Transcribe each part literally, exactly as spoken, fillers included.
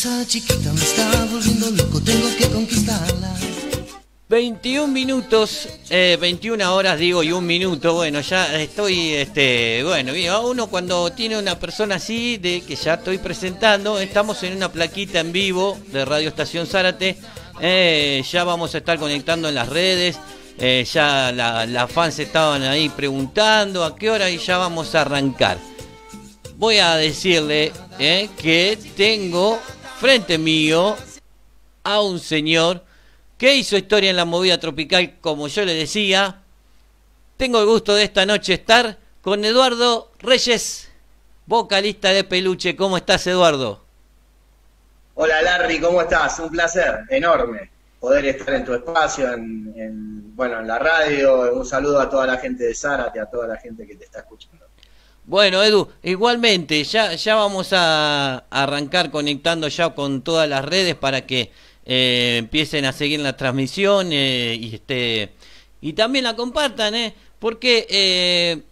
Esa chiquita me está volviendo loco, tengo que conquistarla. veintiún minutos, eh, veintiuna horas digo y un minuto, bueno, ya estoy, este, bueno, bien, uno cuando tiene una persona así, de que ya estoy presentando, estamos en una plaquita en vivo de Radio Estación Zárate, eh, ya vamos a estar conectando en las redes, eh, ya las la fans estaban ahí preguntando a qué hora y ya vamos a arrancar. Voy a decirle eh, que tengo frente mío a un señor que hizo historia en la movida tropical, como yo le decía. Tengo el gusto de esta noche estar con Eduardo Reyes, vocalista de Peluche. ¿Cómo estás, Eduardo? Hola, Larry, ¿cómo estás? Un placer enorme poder estar en tu espacio, en, en, bueno, en la radio. Un saludo a toda la gente de Zárate, a toda la gente que te está escuchando. Bueno, Edu, igualmente, ya, ya vamos a arrancar conectando ya con todas las redes para que eh, empiecen a seguir la transmisión eh, y este y también la compartan, eh, porque eh,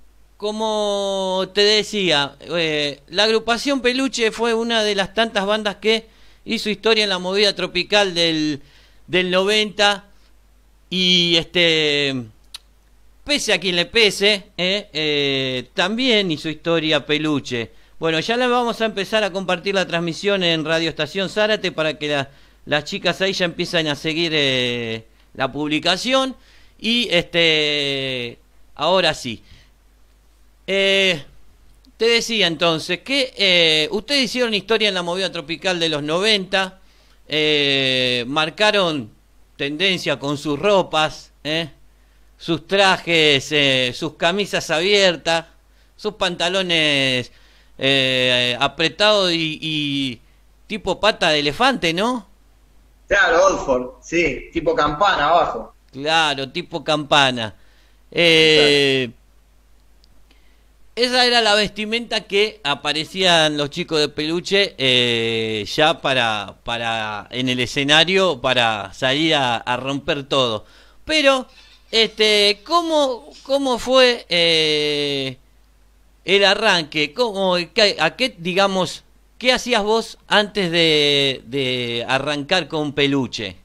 como te decía, eh, la agrupación Peluche fue una de las tantas bandas que hizo historia en la movida tropical del, del noventa y este... Pese a quien le pese, eh, eh, también hizo historia Peluche. Bueno, ya le vamos a empezar a compartir la transmisión en Radio Estación Zárate para que la, las chicas ahí ya empiecen a seguir eh, la publicación. Y este, ahora sí. Eh, te decía entonces que eh, ustedes hicieron historia en la movida tropical de los noventa. Eh, marcaron tendencia con sus ropas, eh. Sus trajes, eh, sus camisas abiertas, sus pantalones eh, apretados y, y tipo pata de elefante, ¿no? Claro, Oldford, sí, tipo campana abajo. Claro, tipo campana. Eh, esa era la vestimenta que aparecían los chicos de Peluche eh, ya para, para en el escenario para salir a, a romper todo. Pero... Este, ¿cómo, cómo fue eh, el arranque? ¿Cómo, qué, a qué, digamos, qué hacías vos antes de, de arrancar con Peluche?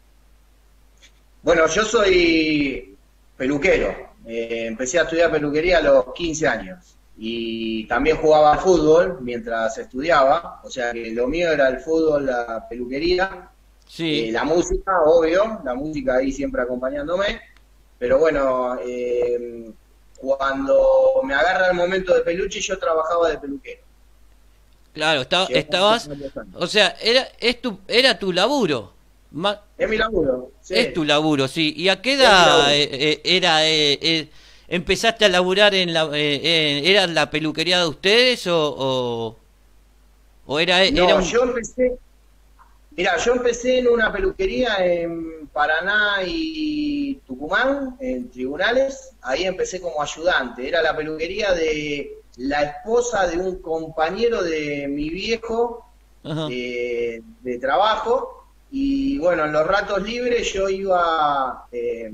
Bueno, yo soy peluquero. Eh, empecé a estudiar peluquería a los quince años. Y también jugaba fútbol mientras estudiaba. O sea que lo mío era el fútbol, la peluquería, Sí. eh, la música, obvio. La música ahí siempre acompañándome. Pero bueno, eh, cuando me agarra el momento de Peluche, yo trabajaba de peluquero. Claro, estaba, Llevo estabas, o sea, era, es tu, era tu laburo. Ma, es mi laburo. Sí. Es tu laburo, sí. ¿Y a qué edad eh, eh, era, eh, eh, empezaste a laburar en la, eh, eh, era la peluquería de ustedes o, o, o era, era No, un... yo empecé, mira, yo empecé en una peluquería en Paraná y Tucumán, en Tribunales. Ahí empecé como ayudante. Era la peluquería de la esposa de un compañero de mi viejo eh, de trabajo. Y bueno, en los ratos libres yo iba eh,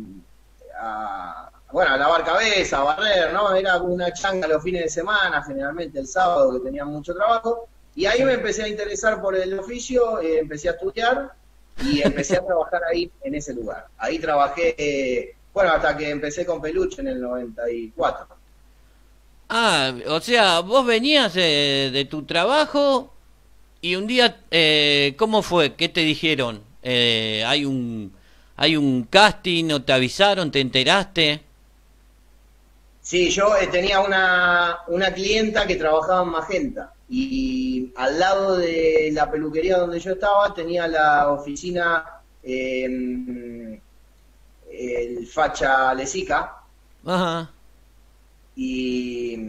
a, bueno, a lavar cabeza, a barrer, ¿no? Era una changa los fines de semana, generalmente el sábado que tenía mucho trabajo. Y ahí me empecé a interesar por el oficio, eh, empecé a estudiar y empecé a trabajar ahí en ese lugar. Ahí trabajé, eh, bueno, hasta que empecé con Peluche en el noventa y cuatro. Ah, o sea, vos venías de, de tu trabajo y un día, eh, ¿cómo fue? ¿Qué te dijeron? Eh, ¿hay un hay un casting o te avisaron, te enteraste? Sí, yo eh, tenía una, una clienta que trabajaba en Magenta. Y al lado de la peluquería donde yo estaba tenía la oficina eh, el Facha Lesica. Ajá. Y,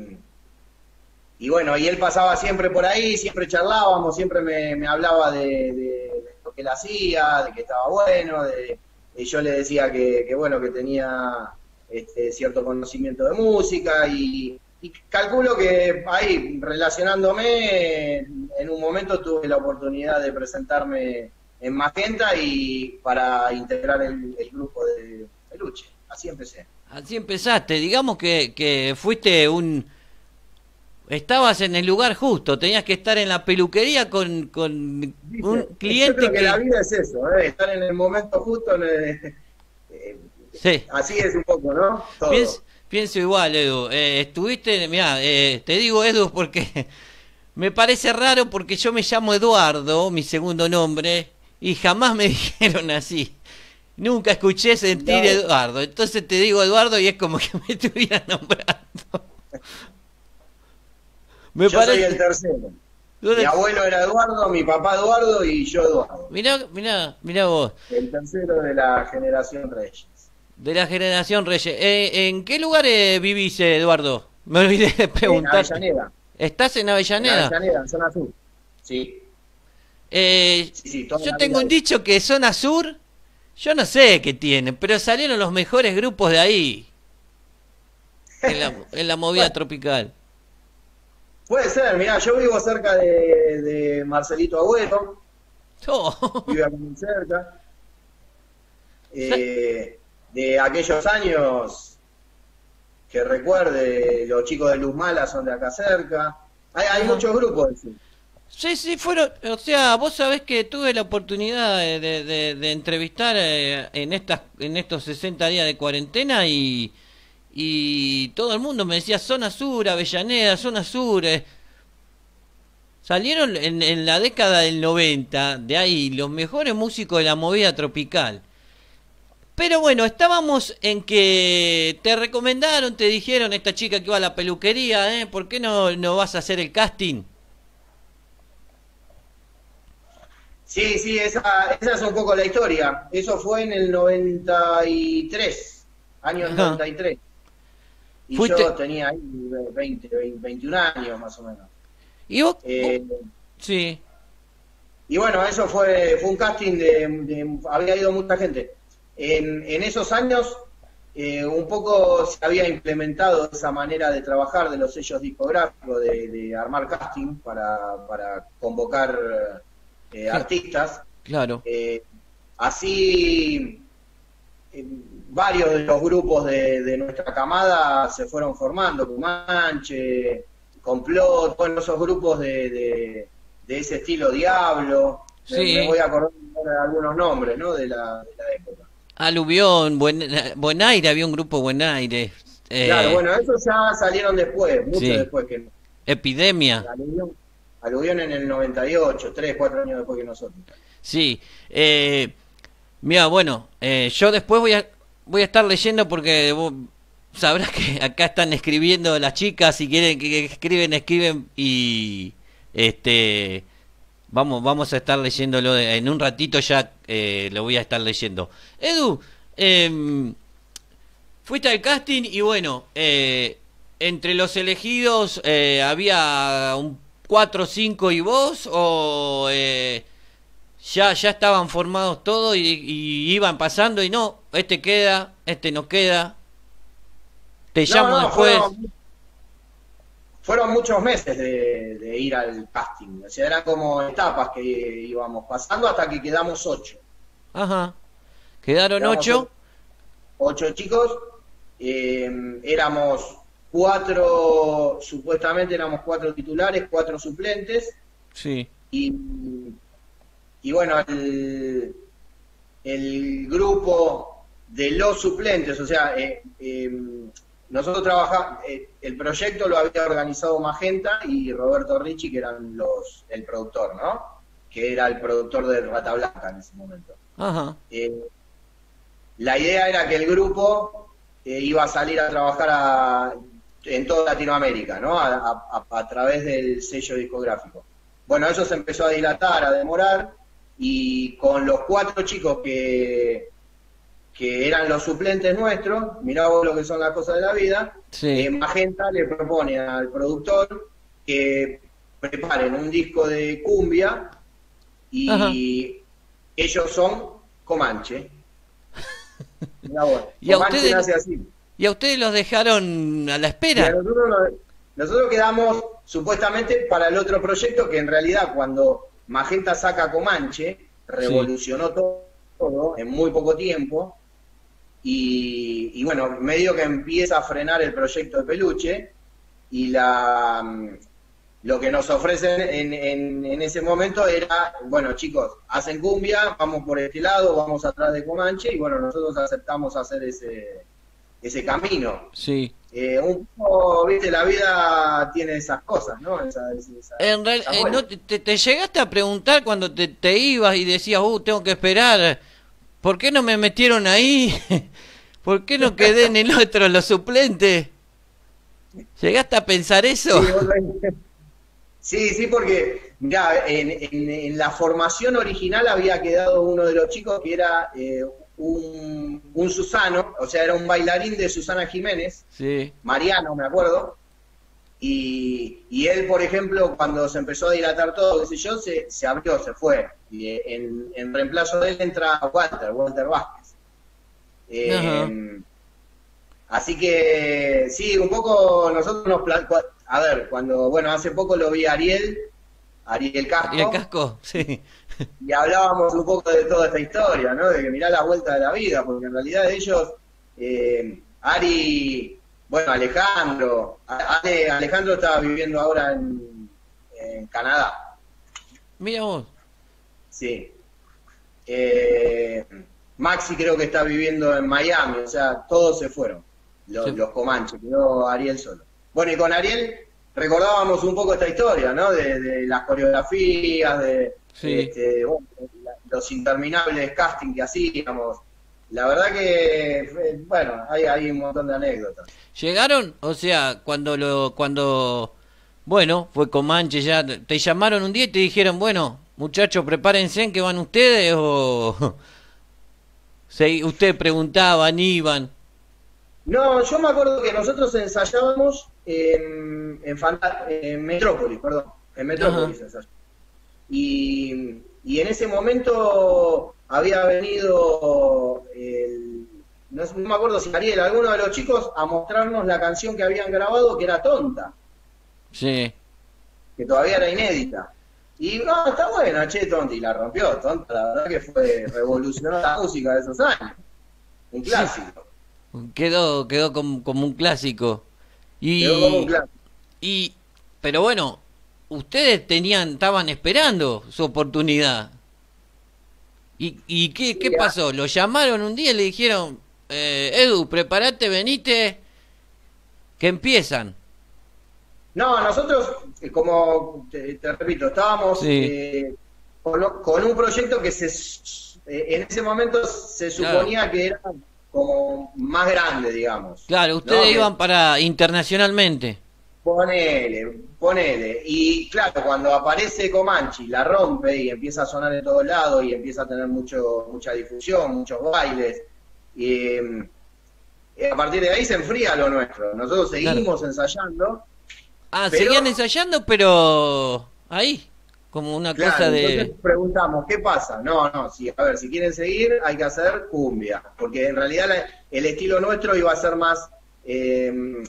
y bueno, y él pasaba siempre por ahí, siempre charlábamos, siempre me, me hablaba de, de, de lo que él hacía, de que estaba bueno, de, de yo le decía que, que bueno, que tenía este, cierto conocimiento de música y... Y calculo que ahí, relacionándome, en un momento tuve la oportunidad de presentarme en Magenta y para integrar el, el grupo de Peluche. Así empecé. Así empezaste. Digamos que, que fuiste un estabas en el lugar justo, tenías que estar en la peluquería con, con un ¿Viste? cliente Yo creo que, que... la vida es eso, ¿eh? Estar en el momento justo, en el- eh, Sí. así es un poco, ¿no? Todo. Pienso, pienso igual, Edu. Eh, estuviste, mira, eh, te digo Edu porque me parece raro porque yo me llamo Eduardo, mi segundo nombre, y jamás me dijeron así. Nunca escuché sentir No. Eduardo. Entonces te digo Eduardo y es como que me estuvieran nombrando. Me Yo soy parece. el tercero. Tú Mi eres- abuelo era Eduardo, mi papá Eduardo y yo Eduardo. Mirá, mirá, mirá vos, El tercero de la generación Reyes. de la generación Reyes. Eh, ¿en qué lugar eh, vivís, eh, Eduardo? Me olvidé de En preguntarte. Avellaneda. ¿Estás en En Avellaneda? Avellaneda, en zona sur. Sí, Eh, sí, sí. Toda yo la tengo vida. un dicho que zona sur, yo no sé qué tiene, pero salieron los mejores grupos de ahí, en la, en la movida Bueno. tropical. Puede ser, mirá, yo vivo cerca de, de Marcelito Agüero, Oh, vive acá muy cerca. Eh, de aquellos años que recuerde, los chicos de Luz Mala son de acá cerca. Hay, hay Ajá. muchos grupos de eso. sí, sí, fueron, o sea, vos sabés que tuve la oportunidad de, de- de- de entrevistar eh, en estas, en estos sesenta días de cuarentena y, y todo el mundo me decía zona sur, Avellaneda, zona sur. eh. Salieron en, en la década del noventa, de ahí, los mejores músicos de la movida tropical. Pero bueno, estábamos en que te recomendaron, te dijeron, esta chica que iba a la peluquería, ¿eh? ¿Por qué no, no vas a hacer el casting? Sí, sí, esa, esa es un poco la historia. Eso fue en el noventa y tres, año Ajá. noventa y tres. Y Fuiste- yo tenía ahí veinte, veinte, veintiún años más o menos. ¿Y vos? Eh, vos- Sí, y bueno, eso fue, fue un casting de, de- había ido mucha gente. En, en esos años eh, un poco se había implementado esa manera de trabajar de los sellos discográficos, de, de armar casting para, para convocar eh, Sí. artistas. claro. Eh, así, eh, varios de los grupos de, de nuestra camada se fueron formando, Comanche, Complot, bueno, esos grupos de, de, de ese estilo Diablo. Me- Sí. Me, voy a acordar ahora de algunos nombres, ¿no? De la, de la época. Aluvión, Buen, Buen Aire, había un grupo Buen Aire. eh, Claro, bueno, esos ya salieron después, mucho Sí. después que Epidemia, Aluvión, Aluvión en el noventa y ocho, tres, cuatro años después que nosotros. sí. Eh, mira, bueno, eh, yo después voy a, voy a estar leyendo porque vos sabrás que acá están escribiendo las chicas, si quieren que, que escriben, escriben y este... Vamos, vamos a estar leyéndolo de- en un ratito ya eh, lo voy a estar leyendo. Edu, em, fuiste al casting y bueno, eh, entre los elegidos eh, había un cuatro o cinco y vos o eh, ya ya estaban formados todos y, y iban pasando y no, este queda, este no queda. Te No, llamo no, después. Fueron, fueron muchos meses de, de ir al casting. O sea, eran como etapas que íbamos pasando hasta que quedamos ocho. Ajá. Quedaron Quedamos ocho. Ocho chicos. Eh, éramos cuatro, supuestamente éramos cuatro titulares, cuatro suplentes. Sí. Y, y bueno, el, el grupo de los suplentes, o sea, eh, eh, nosotros trabajamos, eh, el proyecto lo había organizado Magenta y Roberto Ricci, que eran los el productor, ¿no? Que era el productor de Rata Blanca en ese momento. Ajá. Eh, la idea era que el grupo eh, iba a salir a trabajar a- en toda Latinoamérica, ¿no? A, a- a- a través del sello discográfico. Bueno, eso se empezó a dilatar, a demorar, y con los cuatro chicos que, que eran los suplentes nuestros, mirá vos lo que son las cosas de la vida, Sí. eh, Magenta le propone al productor que preparen un disco de cumbia y Ajá. ellos son Comanche. Mirá vos, Y a Comanche ustedes- nace así. ¿Y a ustedes los dejaron a la Y a espera? nosotros, lo- nosotros quedamos supuestamente para el otro proyecto que en realidad cuando Magenta saca a Comanche, revolucionó todo, todo en muy poco tiempo. Y, y bueno, medio que empieza a frenar el proyecto de Peluche. y la mm, lo que nos ofrecen en, en, en ese momento era, bueno chicos, hacen cumbia, vamos por este lado, vamos atrás de Comanche, y bueno, nosotros aceptamos hacer ese, ese camino. Sí. Eh, un poco, viste, la vida tiene esas cosas, ¿no? Esa, esa, En real, esa eh, vuelta. ¿no te, te- te llegaste a preguntar cuando te, te ibas y decías, uh, tengo que esperar, ¿por qué no me metieron ahí? ¿Por qué no quedé en el otro, los suplentes? ¿Llegaste a pensar eso? Sí, vos ves. Sí, sí, porque mirá, en, en- en la formación original había quedado uno de los chicos que era eh, un, un Susano, o sea, era un bailarín de Susana Jiménez, Sí. Mariano, me acuerdo, y, y él, por ejemplo, cuando se empezó a dilatar todo, qué sé yo, se, se abrió, se fue, y eh, en, en reemplazo de él entra Walter, Walter Vázquez. Eh, Ajá. Así que sí, un poco nosotros nos... pla- cua- A ver, cuando, bueno, hace poco lo vi a Ariel, Ariel Casco, ¿Y el casco? Sí. y hablábamos un poco de toda esta historia, ¿no? De que mirá la vuelta de la vida, porque en realidad ellos, eh, Ari, bueno, Alejandro, A- Ale- Alejandro estaba viviendo ahora en, en Canadá, Mira vos. sí. Eh, Maxi creo que está viviendo en Miami, o sea, todos se fueron, los, Sí. los Comanches, quedó Ariel solo. Bueno, y con Ariel recordábamos un poco esta historia, ¿no? De, de las coreografías, de Sí. este, bueno, la- los interminables casting que hacíamos. La verdad que, eh, bueno, hay, hay un montón de anécdotas. ¿Llegaron? O sea, cuando lo, cuando, bueno, fue Comanche ya, te llamaron un día y te dijeron, bueno, muchachos, prepárense en que van ustedes o se, usted preguntaban, iban. No, yo me acuerdo que nosotros ensayábamos en, en, Fanta- en Metrópolis, perdón, en Metrópolis Ajá. ensayábamos. Y, y en ese momento había venido, el, no, sé- no me acuerdo si Ariel, alguno de los chicos, a mostrarnos la canción que habían grabado, que era Tonta, Sí. que todavía era inédita. Y no, está buena, che, Tonta, y la rompió, Tonta, la verdad que fue, revolucionó la música de esos años. Un clásico. Quedó, quedó como, como un clásico. Quedó como un Y, clásico. y, pero bueno, ustedes tenían, estaban esperando su oportunidad. ¿Y, y qué, qué Sí, pasó? Lo llamaron un día y le dijeron, eh, Edu, prepárate, venite, que empiezan. No, nosotros, eh, como te, te repito, estábamos Sí. eh, con, con un proyecto que se eh, en ese momento se Claro. suponía que era como más grande, digamos. Claro, ¿no? ustedes Que iban para internacionalmente. ponele, ponele. Y claro, cuando aparece Comanche, la rompe y empieza a sonar en todos lados y empieza a tener mucho mucha difusión, muchos bailes. Y, eh, a partir de ahí se enfría lo nuestro. Nosotros seguimos ensayando. Ah, Pero- seguían ensayando, pero ahí, como una Claro, cosa de... entonces preguntamos, ¿qué pasa? No, no, si, a ver, si quieren seguir hay que hacer cumbia, porque en realidad la- el estilo nuestro iba a ser más, eh,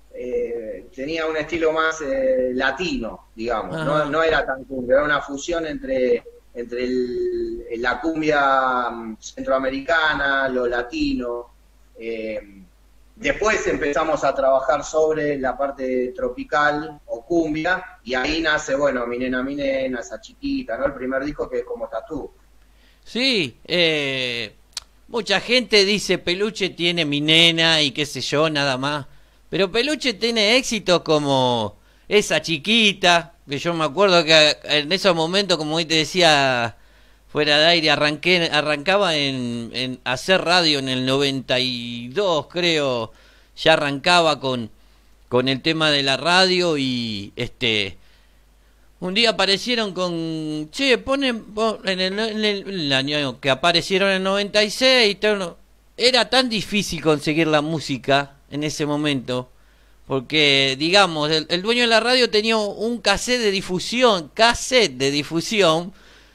eh, tenía un estilo más eh, latino, digamos, Ajá. no, no era tan cumbia, era una fusión entre, entre el- la cumbia mm, centroamericana, lo latino. eh, Después empezamos a trabajar sobre la parte tropical o cumbia, y ahí nace, bueno, Mi Nena, Mi Nena, esa chiquita, ¿no? El primer disco que es Como Estás Tú. Sí, eh, mucha gente dice Peluche tiene Mi Nena y qué sé yo, nada más. Pero Peluche tiene éxito como esa chiquita, que yo me acuerdo que en esos momentos, como hoy te decía fuera de aire, arranqué, arrancaba en, en hacer radio en el noventa y dos, creo, ya arrancaba con, con el tema de la radio y este... Un día aparecieron con... Che, ponen... pon- En el, en el- el año que aparecieron en el noventa y seis... tal, no- Era tan difícil conseguir la música en ese momento. Porque, digamos, el, el dueño de la radio tenía un cassette de difusión. Cassette de difusión.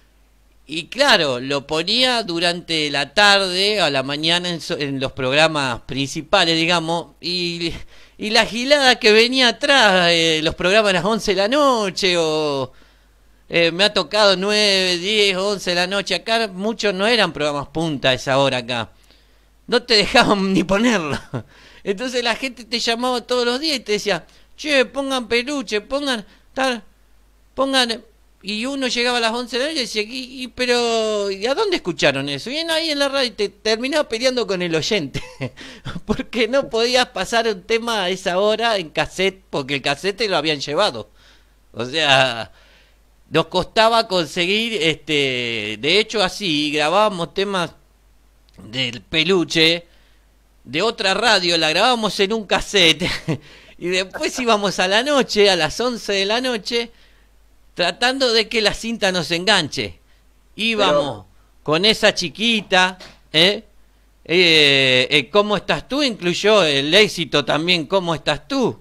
Y claro, lo ponía durante la tarde a la mañana en, so- en los programas principales, digamos. Y, y la gilada que venía atrás, eh, los programas a las once de la noche o... eh, me ha tocado nueve, diez, once de la noche acá. Muchos no eran programas punta a esa hora acá. No te dejaban ni ponerlo. Entonces la gente te llamaba todos los días y te decía, che, pongan peluche, pongan, tal, pongan, y uno llegaba a las once de la noche y decía, y, y, pero, ¿y a dónde escucharon eso? Y ahí en la radio te terminaba peleando con el oyente, porque no podías pasar un tema a esa hora en cassette, porque el cassette lo habían llevado. O sea, nos costaba conseguir, este, de hecho así, grabábamos temas del peluche, de otra radio, la grabábamos en un cassette, y después íbamos a la noche, a las once de la noche, tratando de que la cinta nos enganche. Íbamos Pero... con esa chiquita, ¿eh? Eh, eh, ¿Cómo estás tú? Incluyó el éxito también, ¿Cómo estás tú?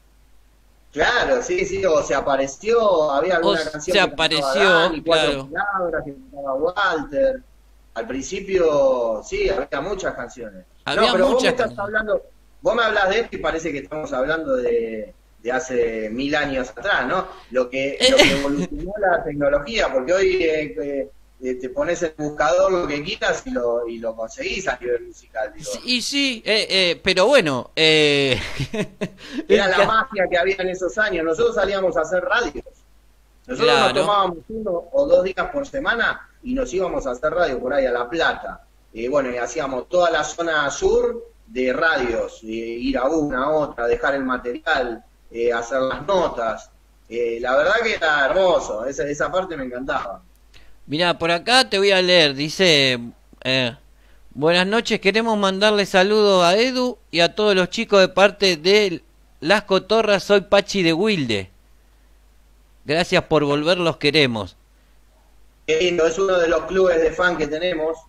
Claro, sí, sí, o se apareció, había alguna o canción se que apareció, Dani, claro. Palabras, que cantaba Walter. Al principio, sí, había muchas canciones. Había no, pero muchas vos me estás canciones. hablando, vos me hablas de esto y parece que estamos hablando de, de hace mil años atrás, ¿no? Lo que, lo que evolucionó la tecnología, porque hoy eh, eh, te pones en el buscador lo que quieras y lo, y lo conseguís a nivel musical, digo. Sí, y sí, eh, eh, pero bueno, eh... era la magia que había en esos años. Nosotros salíamos a hacer radios. Nosotros claro. nos tomábamos uno o dos días por semana y nos íbamos a hacer radio por ahí a La Plata. Y eh, bueno, y hacíamos toda la zona sur de radios, eh, ir a una, a otra, dejar el material, eh, hacer las notas. Eh, la verdad que era hermoso, esa, esa parte me encantaba. Mirá, por acá te voy a leer, dice, eh, buenas noches, queremos mandarle saludos a Edu y a todos los chicos de parte de Las Cotorras, soy Pachi de Wilde. Gracias por volver, los queremos. Qué lindo, es uno de los clubes de fan que tenemos.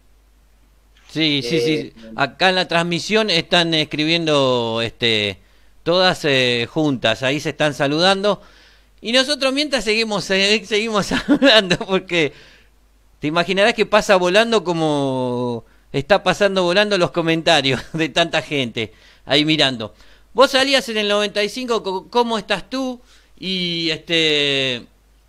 Sí, sí, sí, acá en la transmisión están escribiendo este, todas eh, juntas, ahí se están saludando. Y nosotros mientras seguimos eh, seguimos hablando, porque te imaginarás que pasa volando como está pasando volando los comentarios de tanta gente ahí mirando. Vos salías en el noventa y cinco, ¿cómo estás tú? Y este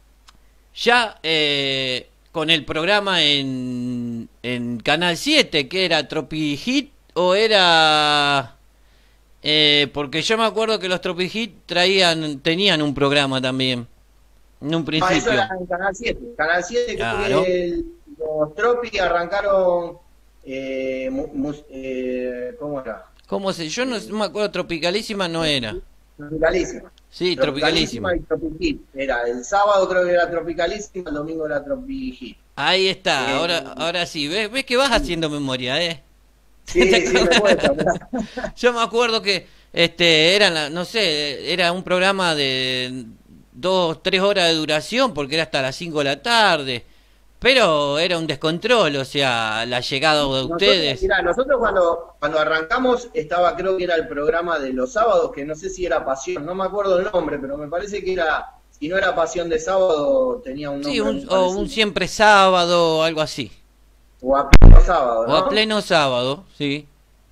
ya eh, con el programa en, en Canal siete, que era Tropi Hit o era... Eh, porque yo me acuerdo que los Tropi Hit traían, tenían un programa también, en un principio. Ah, eso era en Canal siete. Canal siete, claro. Que el, los Tropi arrancaron, eh, mu, eh, ¿cómo era? ¿Cómo se? Yo no, no me acuerdo, Tropicalísima no era. Tropicalísima. Sí, Tropicalísima. Tropicalísima y Tropi Hit. Era, el sábado creo que era Tropicalísima, el domingo era Tropi Hit. Ahí está, eh, ahora ahora sí, ves, ves que vas haciendo memoria, ¿eh? Sí, sí, me cuesta. Yo me acuerdo que este era, la, no sé, era un programa de dos, tres horas de duración, porque era hasta las cinco de la tarde, pero era un descontrol, o sea, la llegada de nosotros, ustedes. Mira, nosotros cuando, cuando arrancamos estaba, creo que era el programa de los sábados, que no sé si era Pasión, no me acuerdo el nombre, pero me parece que era, si no era Pasión de Sábado, tenía un nombre. Sí, un, o un Siempre Sábado, algo así. O a pleno sábado, ¿no? O a pleno sábado, sí.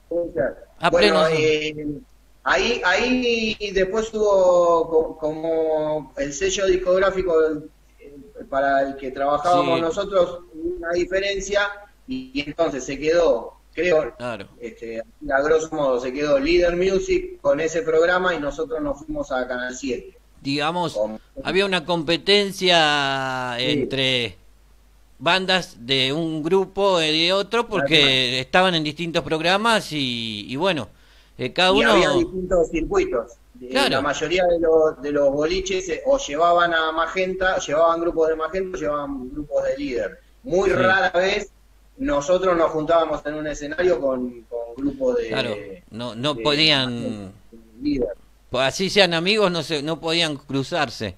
A bueno, eh, ahí, ahí después hubo como el sello discográfico para el que trabajábamos sí. nosotros, una diferencia, y, y entonces se quedó, creo, claro. este, a grosso modo, se quedó Líder Music con ese programa y nosotros nos fuimos a Canal siete. Digamos, con... había una competencia sí. entre... bandas de un grupo y de otro, porque claro. estaban en distintos programas y, y bueno, eh, cada y uno... había distintos circuitos. Claro. La mayoría de los, de los boliches eh, o llevaban a Magenta, llevaban grupos de Magenta o llevaban grupos de Líder. Muy sí. rara vez nosotros nos juntábamos en un escenario con, con grupos de... Claro, no, no de, podían... De Líder. Pues así sean amigos, no se, no podían cruzarse.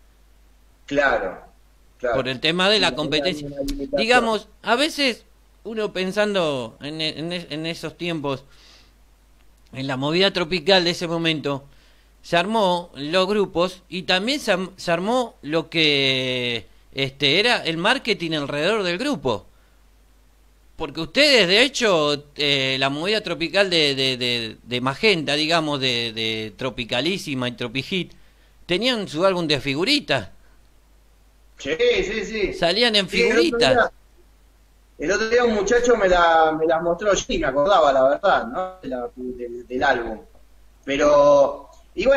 Claro. Claro. Por el tema de la competencia. Digamos, a veces uno pensando en, en, en esos tiempos, en la movida tropical de ese momento, se armó los grupos y también se, se armó lo que este era el marketing alrededor del grupo. Porque ustedes, de hecho, eh, la movida tropical de, de, de, de Magenta, digamos, de, de Tropicalísima y Tropihit, tenían su álbum de figuritas. Sí, sí, sí. Salían en sí, figuritas. El otro, día, el otro día un muchacho me, la, me las mostró, yo ni me acordaba, la verdad, ¿no? De la, de, del álbum. Pero, y bueno,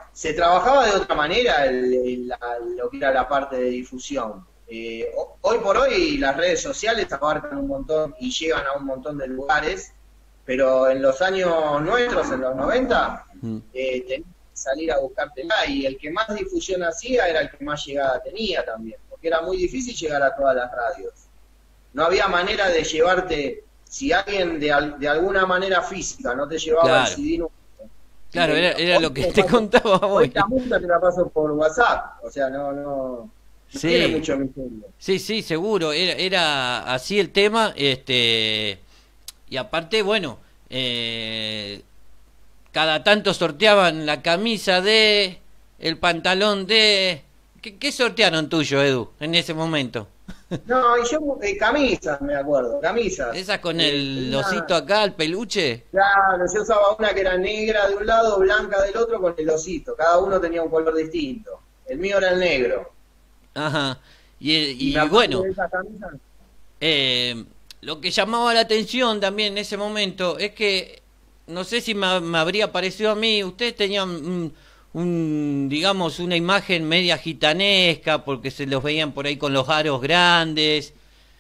se trabajaba de otra manera el, el, la, lo que era la parte de difusión. Eh, hoy por hoy las redes sociales abarcan un montón y llegan a un montón de lugares, pero en los años nuestros, en los noventa, eh, tenías que salir a buscártela, y el que más difusión hacía era el que más llegada tenía también, porque era muy difícil llegar a todas las radios. No había manera de llevarte, si alguien de, al, de alguna manera física no te llevaba claro. el C D. No, claro, era, era lo que te contaba hoy. Esta multa te la paso por WhatsApp, o sea, no, no, no sí. tiene mucho misterio. Sí, sí, seguro, era, era así el tema, este, y aparte, bueno, eh, cada tanto sorteaban la camisa de, el pantalón de, ¿qué, qué sortearon tuyo, Edu, en ese momento? No, y yo, eh, camisas, me acuerdo, camisas. ¿Esas con eh, el una... osito acá, el peluche? Claro, yo usaba una que era negra de un lado, blanca del otro, con el osito. Cada uno tenía un color distinto. El mío era el negro. Ajá. Y, y, y bueno, de esa camisa... eh, lo que llamaba la atención también en ese momento es que, no sé si me, me habría parecido a mí, ustedes tenían... un, un digamos una imagen media gitanesca porque se los veían por ahí con los aros grandes.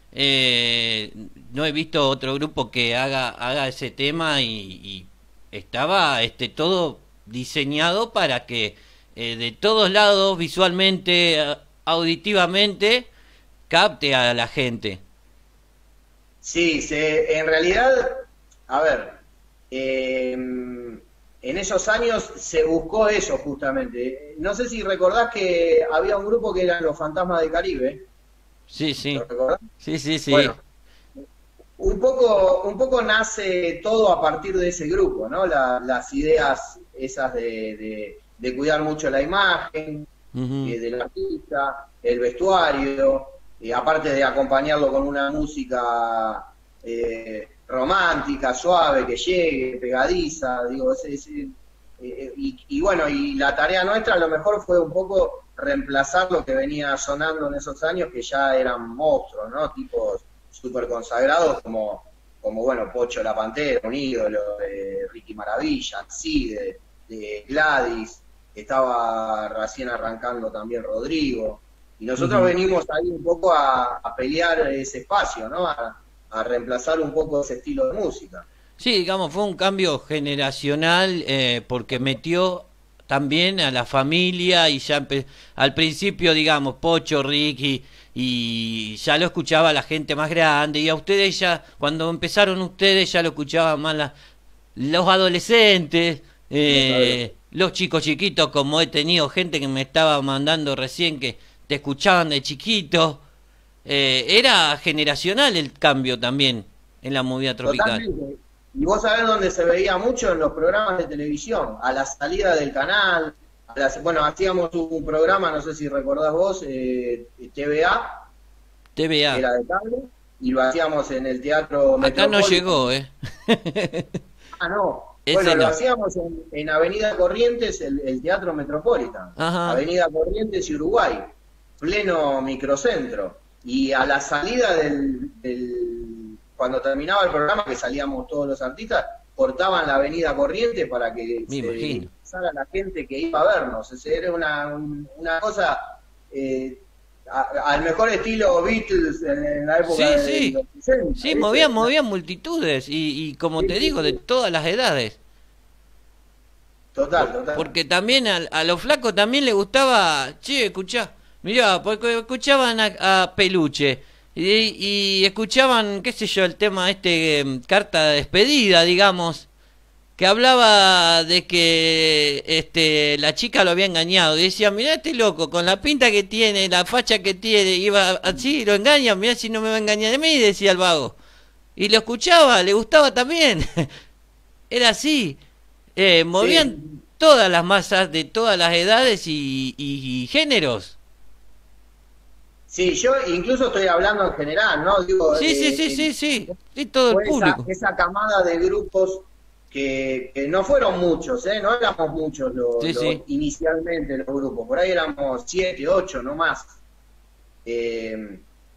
eh, no he visto otro grupo que haga haga ese tema, y, y estaba este todo diseñado para que eh, de todos lados, visualmente, auditivamente, capte a la gente. Sí, se, en realidad, a ver, eh, en esos años se buscó eso justamente. No sé si recordás que había un grupo que eran los Fantasmas del Caribe. Sí, sí. ¿Lo recordás? Sí, sí, sí. Bueno, un poco, un poco nace todo a partir de ese grupo, ¿no? La, las ideas esas de, de, de cuidar mucho la imagen, uh-huh. eh, del artista, el vestuario, eh, aparte de acompañarlo con una música... Eh, romántica, suave, que llegue, pegadiza, digo, ese, ese, eh, y, y bueno, y la tarea nuestra a lo mejor fue un poco reemplazar lo que venía sonando en esos años, que ya eran monstruos, ¿no? Tipos súper consagrados como, como, bueno, Pocho la Pantera, un ídolo, de Ricky Maravilla, sí, de, de Gladys, estaba recién arrancando también Rodrigo, y nosotros uh-huh. venimos ahí un poco a, a pelear ese espacio, ¿no? A, a reemplazar un poco ese estilo de música. Sí, digamos, fue un cambio generacional, eh, porque metió también a la familia, y ya al principio, digamos, Pocho, Ricky, y ya lo escuchaba la gente más grande, y a ustedes ya, cuando empezaron ustedes, ya lo escuchaban más la, los adolescentes, eh, los chicos chiquitos, como he tenido gente que me estaba mandando recién que te escuchaban de chiquito. Eh, era generacional el cambio también en la movida tropical. Totalmente. Y vos sabés dónde se veía mucho, en los programas de televisión, a la salida del canal. A las, bueno, hacíamos un programa, no sé si recordás vos, eh, T V A. T V A. Era de cable, y lo hacíamos en el Teatro Acá no llegó, ¿eh? Ah, no. Ese bueno, no. Lo hacíamos en, en Avenida Corrientes, el, el Teatro Metropolitan. Ajá. Avenida Corrientes y Uruguay. Pleno microcentro. Y a la salida del, del... cuando terminaba el programa, que salíamos todos los artistas, cortaban la Avenida Corrientes para que Me se pasara la gente que iba a vernos. O sea, era una, una cosa eh, a, al mejor estilo Beatles en, en la época sí, de sí. los sesenta. Sí, movían, movían multitudes, y, y como sí, te sí, digo, sí. de todas las edades. Total, total. Porque también a, a los flacos también les gustaba, che, escuchá, mirá, porque escuchaban a, a Peluche, y, y escuchaban, qué sé yo, el tema este, eh, carta de despedida, digamos, que hablaba de que este la chica lo había engañado, y decía, mirá este loco, con la pinta que tiene, la facha que tiene, iba así, lo engañan, mirá si no me va a engañar a mí, decía el vago. Y lo escuchaba, le gustaba también. Era así. Eh, movían sí. todas las masas de todas las edades y, y, y géneros. Sí, yo incluso estoy hablando en general, ¿no? Digo, sí, eh, sí, sí, eh, sí, sí, sí, todo el público. Esa, esa camada de grupos que, que no fueron muchos, ¿eh? No éramos muchos los, sí, los, sí. inicialmente los grupos, por ahí éramos siete, ocho, no más. Eh,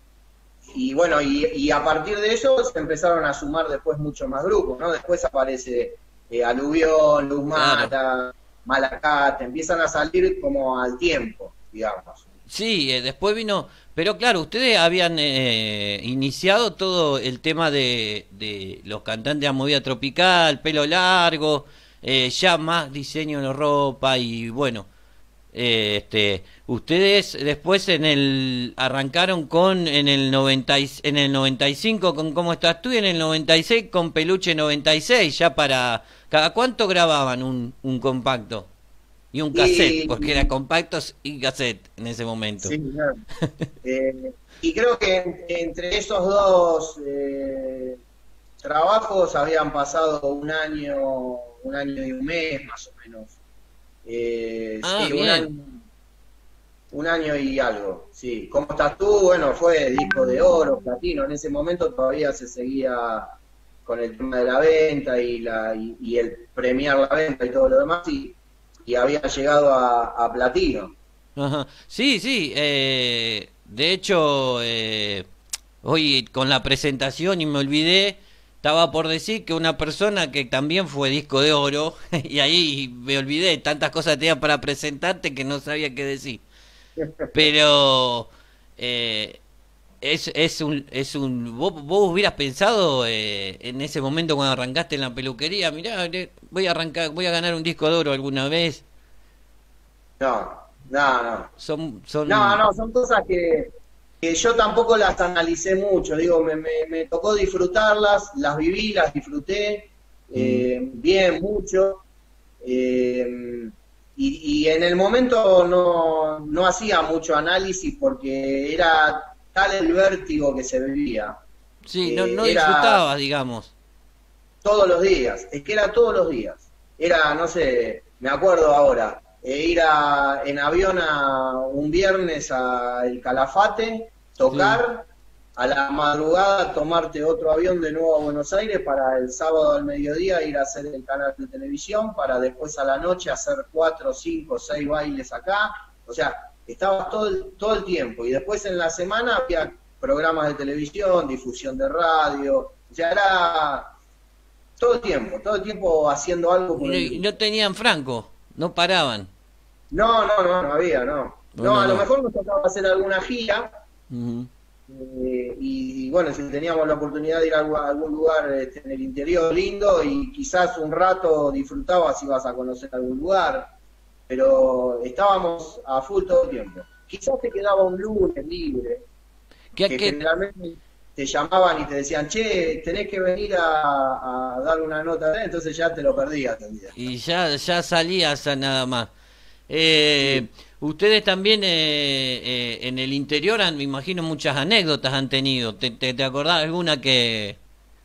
y bueno, y, y a partir de eso se empezaron a sumar después muchos más grupos, ¿no? Después aparece eh, Aluvión, Luz Mata, claro. Malacá, te empiezan a salir como al tiempo, digamos. Sí, eh, después vino, pero claro, ustedes habían eh, iniciado todo el tema de, de los cantantes de la movida tropical, pelo largo, eh, ya más diseño de ropa y bueno, eh, este, ustedes después en el arrancaron con en el noventa y- en el noventa y cinco con Cómo estás tú y en el noventa y seis con Peluche noventa y seis, ya para cada cuánto grababan un, un compacto. Y un cassette, Y, porque era compactos y cassette en ese momento. sí, claro. Eh, y creo que en- entre esos dos eh, trabajos habían pasado un año, un año y un mes más o menos. Eh, Ah, sí, un año, bien. un año y algo, sí. ¿Cómo estás tú? Bueno, fue disco de oro, platino. En ese momento todavía se seguía con el tema de la venta y, la, y, y el premiar la venta y todo lo demás, y, y había llegado a, a platino. Ajá. Sí, sí. Eh, de hecho, eh, hoy con la presentación y me olvidé, estaba por decir que una persona que también fue disco de oro, y ahí me olvidé, tantas cosas tenía para presentarte que no sabía qué decir. Pero eh, es, es un, es un, vos, vos hubieras pensado eh, en ese momento cuando arrancaste en la peluquería, mirá, le- voy a arrancar, voy a ganar un disco de oro alguna vez. No, no, no. Son, No, son, no, son cosas que, que yo tampoco las analicé mucho. Digo, me, me, me tocó disfrutarlas, las viví, las disfruté mm, eh, bien, mucho. eh, y, y en el momento no, no hacía mucho análisis porque era tal el vértigo que se vivía. sí, no, Eh, no era disfrutabas, digamos. todos los días, es que era todos los días. Era, no sé, me acuerdo ahora, eh, ir a, en avión a un viernes a El Calafate, Sí, tocar, a la madrugada tomarte otro avión de nuevo a Buenos Aires para el sábado al mediodía ir a hacer el canal de televisión, para después a la noche hacer cuatro, cinco, seis bailes acá. O sea, estabas todo el, todo el tiempo. Y después en la semana había programas de televisión, difusión de radio. O sea, era todo el tiempo, todo el tiempo haciendo algo y por no, el y grupo. no tenían franco, no paraban. No, no, no, no había, no. No, No, no, a lo no. mejor nos tocaba hacer alguna gira, Ujú. eh, y, y bueno, si teníamos la oportunidad de ir a algún, a algún lugar este, en el interior lindo y quizás un rato disfrutabas si ibas a conocer algún lugar, pero estábamos a full todo el tiempo. Quizás te quedaba un lunes libre, ¿Qué, que qué, generalmente te llamaban y te decían, che, tenés que venir a, a dar una nota, entonces ya te lo perdías el día. y ya, ya salías a nada más. Sí. Eh, ustedes también eh, eh, en el interior, han, me imagino, muchas anécdotas han tenido. ¿Te, te, te acordás alguna que...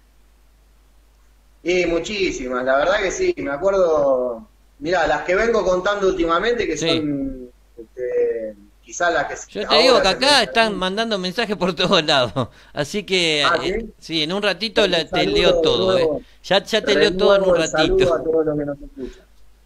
Y muchísimas, la verdad que sí, me acuerdo, mirá, las que vengo contando últimamente, que Sí. son este, quizás las que Yo te digo ahora que se me acá están vienen. mandando mensajes por todos lados. Así que, Ah, eh, sí, sí, en un ratito bueno, un la- te leo saludo de todo, ¿eh? nuevo, Ya, ya te leo todo en un renuevo el ratito. saludo a todos los que nos escuchan.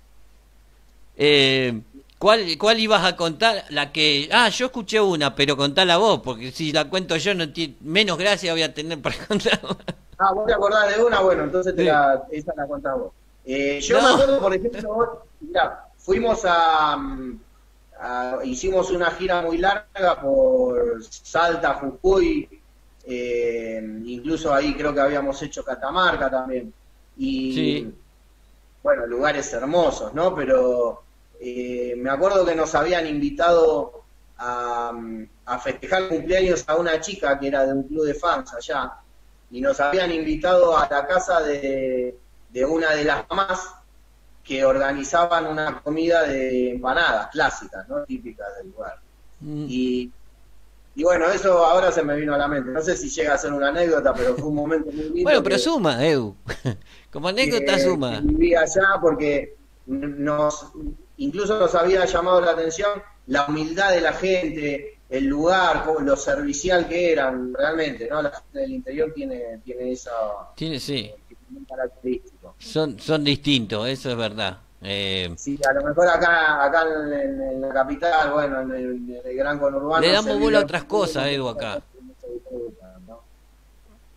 Eh, ¿cuál, cuál ibas a contar? La que... Ah, yo escuché una, pero contala vos, porque si la cuento yo, no ti- menos gracia voy a tener para contar. Ah, ¿vos te acordás de una? Bueno, entonces te Sí. la, esa la contás vos. Eh, yo me No. acuerdo, por ejemplo, vos, mirá, fuimos a, mm, a- hicimos una gira muy larga por Salta, Jujuy, eh, incluso ahí creo que habíamos hecho Catamarca también. Y Sí, bueno, lugares hermosos, ¿no? Pero eh, me acuerdo que nos habían invitado a, mm, a festejar el cumpleaños a una chica que era de un club de fans allá, y nos habían invitado a la casa de, de una de las mamás que organizaban una comida de empanadas clásicas, ¿no? Típicas del lugar. mm, Y, y bueno, eso ahora se me vino a la mente. No sé si llega a ser una anécdota, pero fue un momento muy bueno, lindo pero que, suma, Edu. Como anécdota que, que suma. viví allá porque nos incluso nos había llamado la atención la humildad de la gente, el lugar, lo servicial que eran realmente, ¿no? La gente del interior tiene, tiene esa Tiene, sí, eh, un característico. son, son distintos, eso es verdad. Eh, Sí, a lo mejor acá, acá en, en- en la capital, bueno, en el, en el gran conurbano le se damos bola a vive otras muy cosas, bien, Edu, muchas acá. cosas que no se disfrutan, ¿no?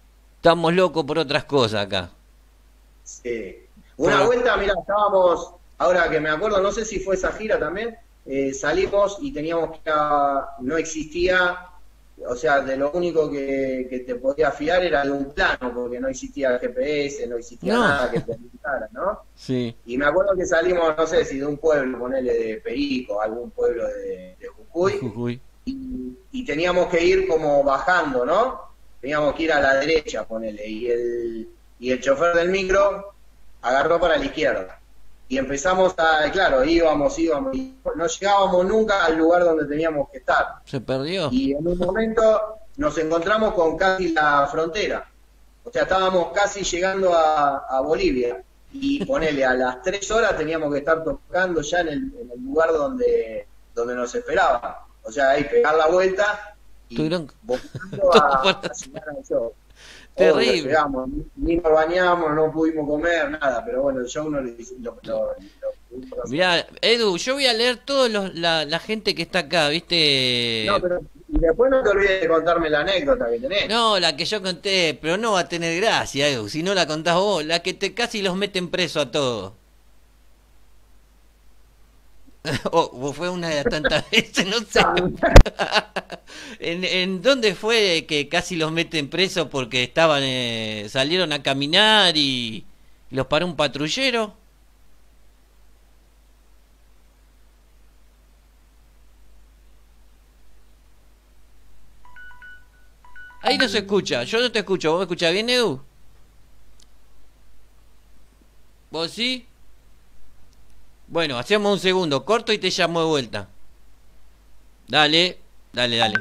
Estamos locos por otras cosas acá. Sí. Por Una lo- vuelta, mirá, estábamos, ahora que me acuerdo, no sé si fue esa gira también, eh, salimos y teníamos que, a- no existía, o sea, de lo único que, que te podía fiar era de un plano, porque no existía G P S, no existía No. nada que te orientara, ¿no? Sí. Y me acuerdo que salimos, no sé si de un pueblo, ponele de Perico, algún pueblo de, de Jujuy, Jujuy. y, y teníamos que ir como bajando, ¿no? Teníamos que ir a la derecha, ponele, y el, y el chofer del micro agarró para la izquierda. Y empezamos a, claro, íbamos, íbamos, y no llegábamos nunca al lugar donde teníamos que estar. ¿Se perdió? Y en un momento nos encontramos con casi la frontera. O sea, estábamos casi llegando a, a Bolivia. Y ponele, a las tres horas teníamos que estar tocando ya en el, en el lugar donde, donde nos esperaba. O sea, ahí pegar la vuelta y Tuvieron- volviendo a, a llegar al show. Terrible. Obvio, llegamos, ni, ni nos bañamos, no pudimos comer, nada, pero bueno, el show no lo, lo, lo, lo pudimos hacer. Mirá, Edu, yo voy a leer todos los, la, la gente que está acá, ¿viste? No, pero y después no te olvides de contarme la anécdota que tenés. No, la que yo conté, pero no va a tener gracia, Edu, si no la contás vos, la que te casi los meten preso a todos. O o fue una de las tantas veces, no sé. ¿En, en dónde fue que casi los meten presos porque estaban eh, salieron a caminar y los paró un patrullero? Ahí no se escucha, yo no te escucho, ¿vos me escuchás bien, Edu? ¿Vos sí? Bueno, hacemos un segundo, corto y te llamo de vuelta. Dale, dale, dale.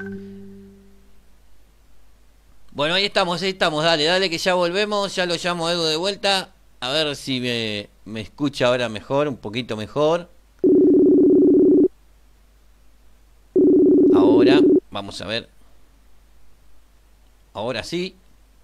Bueno, ahí estamos, ahí estamos, dale, dale que ya volvemos, ya lo llamo a Edu de vuelta. A ver si me, me escucha ahora mejor, un poquito mejor. Ahora, vamos a ver. Ahora sí.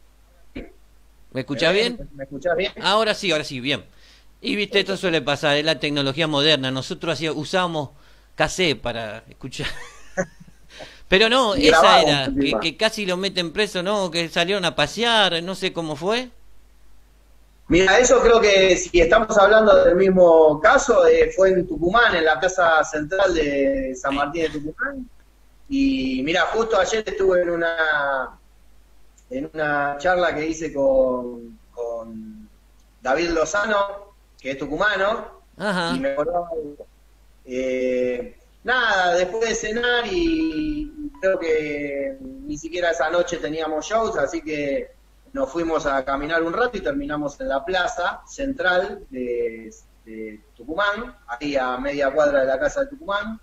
¿Me escuchás bien? ¿Me escuchás bien? Ahora sí, ahora sí, bien. Y viste, esto suele pasar, es la tecnología moderna. Nosotros hacía, usábamos cassette para escuchar. Pero no, Y esa grabamos era, que, encima. que casi lo meten preso, ¿no? Que salieron a pasear, no sé cómo fue. Mira, eso creo que si estamos hablando del mismo caso, eh, fue en Tucumán, en la plaza central de San Martín de Tucumán. Y mira, justo ayer estuve en una en una charla que hice con, con David Lozano, que es tucumano, Ajá. y me acordaba de- eh, nada, después de cenar y creo que ni siquiera esa noche teníamos shows, así que nos fuimos a caminar un rato y terminamos en la plaza central de, de Tucumán, ahí a media cuadra de la casa de Tucumán,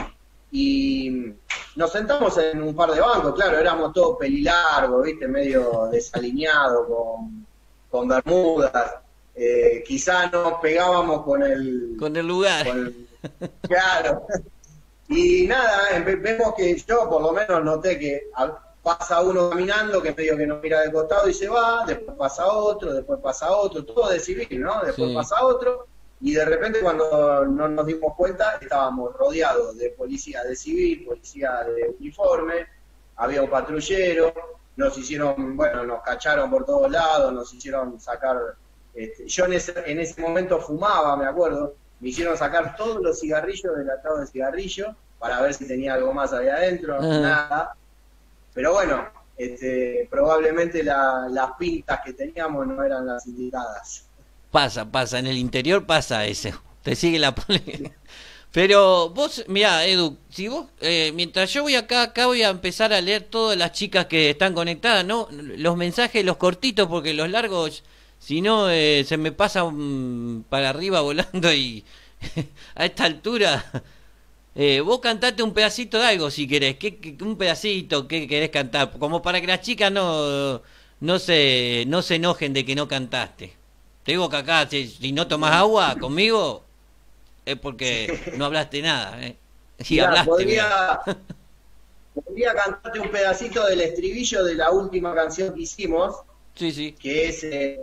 y nos sentamos en un par de bancos, claro, éramos todos pelilargos, viste, medio desalineados, con, con bermudas, eh, quizá nos pegábamos con el... Con el lugar. con el- claro. Y nada, empe- vemos que yo por lo menos noté que a- pasa uno caminando, que medio que nos mira de costado y se va, después pasa otro, después pasa otro, todo de civil, ¿no? Después Sí. pasa otro, y de repente cuando no nos dimos cuenta estábamos rodeados de policía de civil, policía de uniforme, había un patrullero, nos hicieron, bueno, nos cacharon por todos lados, nos hicieron sacar, este, yo en ese, en ese momento fumaba, me acuerdo, me hicieron sacar todos los cigarrillos del atado de cigarrillo para ver si tenía algo más ahí adentro, Ah. nada. Pero bueno, este, probablemente la- las pintas que teníamos no eran las indicadas. Pasa, pasa, en el interior pasa eso. Te sigue la polémica. Pero vos, mirá, Edu, si vos, eh, mientras yo voy acá, acá voy a empezar a leer todas las chicas que están conectadas, ¿no? Los mensajes, los cortitos, porque los largos, si no, eh, se me pasan para arriba volando y a esta altura... Eh, vos cantate un pedacito de algo si querés, ¿qué, qué- un pedacito, ¿qué querés cantar? Como para que las chicas no, no se, no se enojen de que no cantaste. Te digo que acá, si, si no tomás agua conmigo, es porque no hablaste nada, ¿eh? Si Mirá, hablaste, mirá. podría, podría cantarte un pedacito del estribillo de la última canción que hicimos, Sí, sí. que es eh,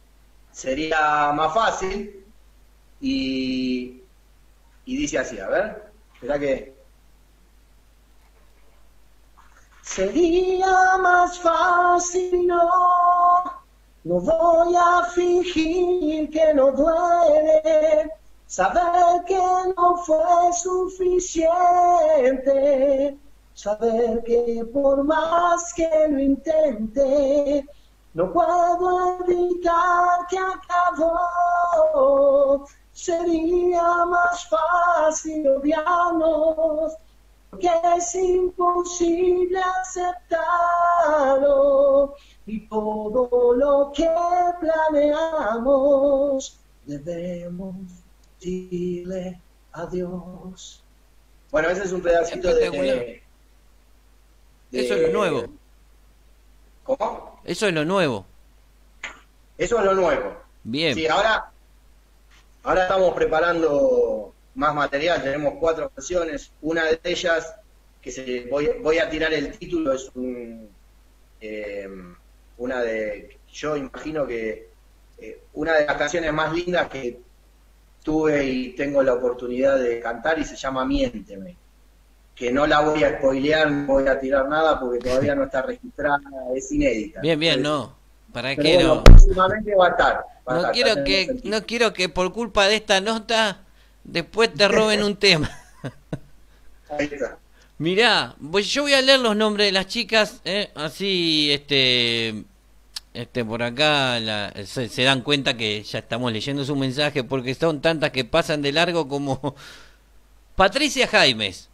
sería más fácil, y, y dice así, a ver, espera que... Sería más fácil, no, no voy a fingir que no duele, Saber que no fue suficiente, saber que por más que lo intente, no puedo evitar que acabó. Sería más fácil odiarnos, porque es imposible aceptarlo. Y todo lo que planeamos, debemos decirle adiós. Bueno, ese es un pedacito de, de... Eso es lo nuevo. ¿Cómo? Eso es lo nuevo. Eso es lo nuevo. Bien. Sí, ahora, ahora estamos preparando más material, tenemos cuatro canciones. Una de ellas, que se voy, voy a tirar el título, es un, eh, una de, yo imagino que eh, una de las canciones más lindas que tuve y tengo la oportunidad de cantar, y se llama Miénteme, que no la voy a spoilear, no voy a tirar nada porque todavía no está registrada, es inédita. Bien, bien, Entonces, no. ¿Para pero qué bueno, no? próximamente va a estar. Va a No estar, quiero ya tenemos que el título. no quiero que por culpa de esta nota después te roben un tema. Ahí está. Mirá, pues yo voy a leer los nombres de las chicas, ¿eh? Así, este, este, por acá la- se, se dan cuenta que ya estamos leyendo su mensaje, porque son tantas que pasan de largo como Patricia Jaimes,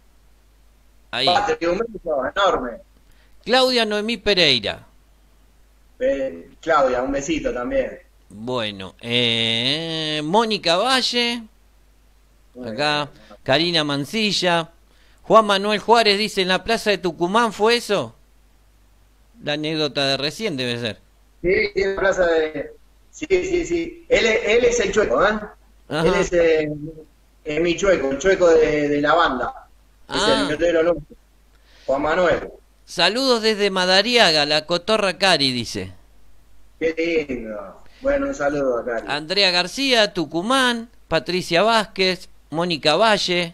ahí, Patria, un beso enorme. Claudia Noemí Pereira, Eh, Claudia, un besito también. bueno, eh, Mónica Valle, acá, Karina Mancilla, Juan Manuel Juárez dice, en la plaza de Tucumán, ¿fue eso? La anécdota de recién debe ser. Sí, sí, en la plaza de... Sí, sí, sí. Él, es- él es el chueco, ¿eh? Ajá. Él es, eh, es mi chueco, el chueco de, de la banda. Es Ah. el metero nuestro. Juan Manuel. Saludos desde Madariaga, la cotorra Cari, dice. Qué lindo. Bueno, un saludo acá. Andrea García, Tucumán, Patricia Vázquez, Mónica Valle,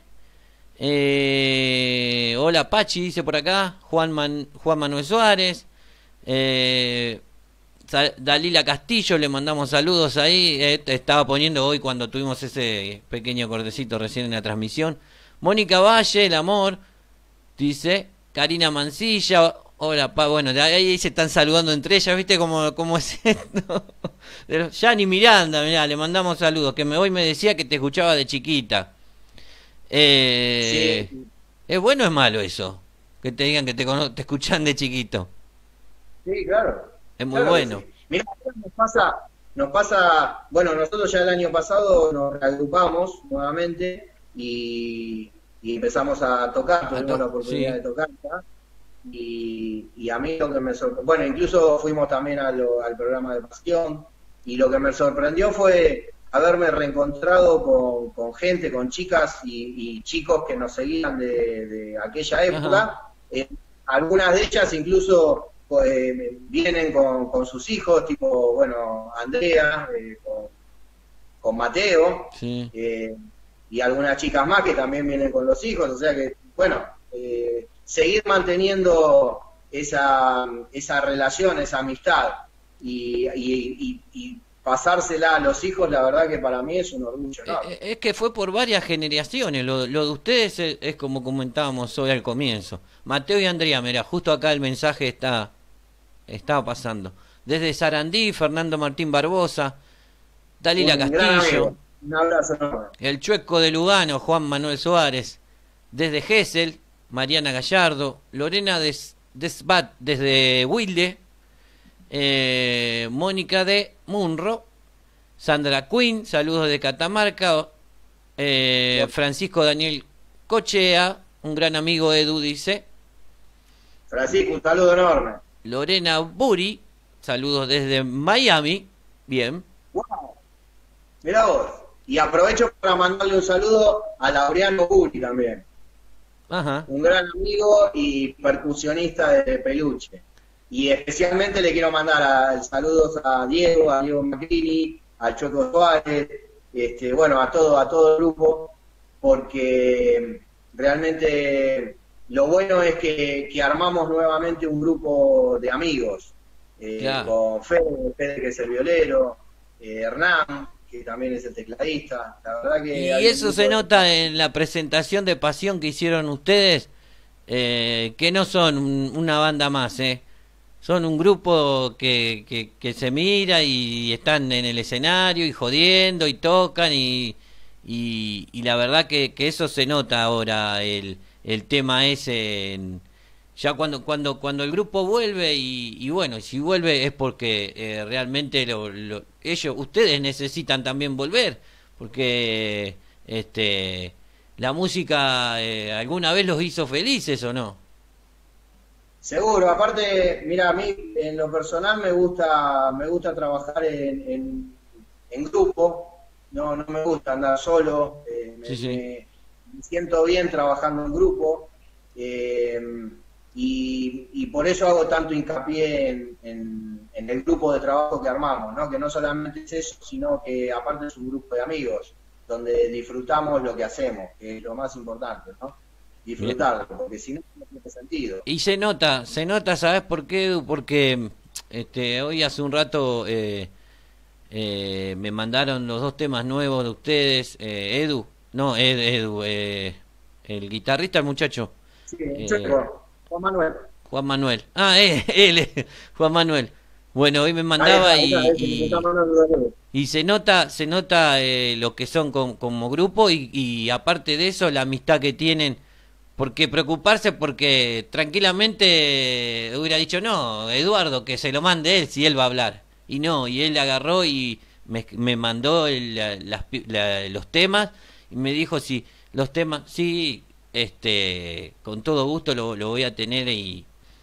eh, hola Pachi, dice por acá, Juan, Man- Juan Manuel Suárez, eh, Sa- Dalila Castillo, le mandamos saludos ahí, eh, te estaba poniendo hoy cuando tuvimos ese pequeño cortecito recién en la transmisión. Mónica Valle, el amor, dice, Karina Mancilla, hola, pa, bueno, ya- ahí se están saludando entre ellas, ¿viste cómo, cómo es esto? De los- Yani Miranda, mirá, le mandamos saludos, que me, hoy me decía que te escuchaba de chiquita. Eh, Sí. ¿Es bueno o es malo eso? Que te digan que te, cono- te escuchan de chiquito. Sí, claro. Es muy Claro que bueno. sí. Mirá, nos pasa, nos pasa, bueno, nosotros ya el año pasado nos reagrupamos nuevamente y, y empezamos a tocar, tuvimos to- la oportunidad sí. de tocar ya. Y, y a mí lo que me sorprendió, bueno, incluso fuimos también a lo- al programa de Pasión, y lo que me sorprendió fue haberme reencontrado con, con gente, con chicas y, y chicos que nos seguían de, de aquella época. Eh, algunas de ellas incluso eh, vienen con, con sus hijos, tipo, bueno, Andrea, eh, con, con Mateo, Sí. eh, y algunas chicas más que también vienen con los hijos, o sea que, bueno, eh, seguir manteniendo esa, esa relación, esa amistad, y, y, y, y pasársela a los hijos, la verdad que para mí es un orgullo, ¿no? Eh, Es que fue por varias generaciones. Lo, lo de ustedes es, es como comentábamos hoy al comienzo. Mateo y Andrea, mira, justo acá el mensaje está estaba pasando. Desde Sarandí, Fernando Martín Barbosa, Dalila Un gran Castillo, amigo. Un abrazo enorme. el Chueco de Lugano, Juan Manuel Suárez, desde Gesell, Mariana Gallardo, Lorena Des, Desbat desde Wilde, eh, Mónica de Munro, Sandra Quinn, saludos de Catamarca, eh, Francisco Daniel Cochea, un gran amigo Edu dice, Francisco, un saludo enorme. Lorena Buri, saludos desde Miami, bien, Wow. Mirá vos. Y aprovecho para mandarle un saludo a Laureano Buri también, ajá, un gran amigo y percusionista de Peluche. Y especialmente le quiero mandar a, saludos a Diego, a Diego Macrini, a Choco Suárez, este, bueno, a todo, a todo el grupo, porque realmente lo bueno es que, que armamos nuevamente un grupo de amigos, eh, Claro. con Fede, Fede que es el violero, eh, Hernán, que también es el tecladista. La verdad que Y hay eso un se grupo de- nota en la presentación de Pasión que hicieron ustedes, eh, que no son un- una banda más, ¿eh? Son un grupo que, que, que se mira y están en el escenario y jodiendo y tocan y, y, y la verdad que, que eso se nota ahora, el, el tema ese, en- ya cuando, cuando, cuando el grupo vuelve y, y bueno, si vuelve es porque eh, realmente lo, lo- ellos, ustedes necesitan también volver, porque este, la música eh, alguna vez los hizo felices o no. Seguro, aparte, mira, a mí en lo personal me gusta, me gusta trabajar en, en, en grupo, no, no me gusta andar solo, eh, me, Sí, sí. me- me siento bien trabajando en grupo, eh, y, y por eso hago tanto hincapié en, en, en el grupo de trabajo que armamos, ¿no? Que no solamente es eso, sino que aparte es un grupo de amigos, donde disfrutamos lo que hacemos, que es lo más importante, ¿no? Bien. Disfrutarlo, porque si no, no tiene sentido. Y se nota, se nota, ¿sabes por qué, Edu? Porque este, hoy hace un rato eh, eh, me mandaron los dos temas nuevos de ustedes, eh, Edu, no, Ed- Edu, eh, el guitarrista, el muchacho, Sí, eh, yo, Juan Manuel. Juan Manuel. Ah, eh, él, eh, Juan Manuel. Bueno, hoy me Ahí está, mandaba ahí está, y, ese que está y, mandando de nuevo. y se nota, se nota eh, lo que son com- como grupo y, y aparte de eso la amistad que tienen. Porque preocuparse porque tranquilamente hubiera dicho, no, Eduardo, que se lo mande él si él va a hablar. Y no, y él agarró y me, me mandó el- la- las pi- la- los temas y me dijo si los temas, sí, este, con todo gusto lo, lo voy a tener y,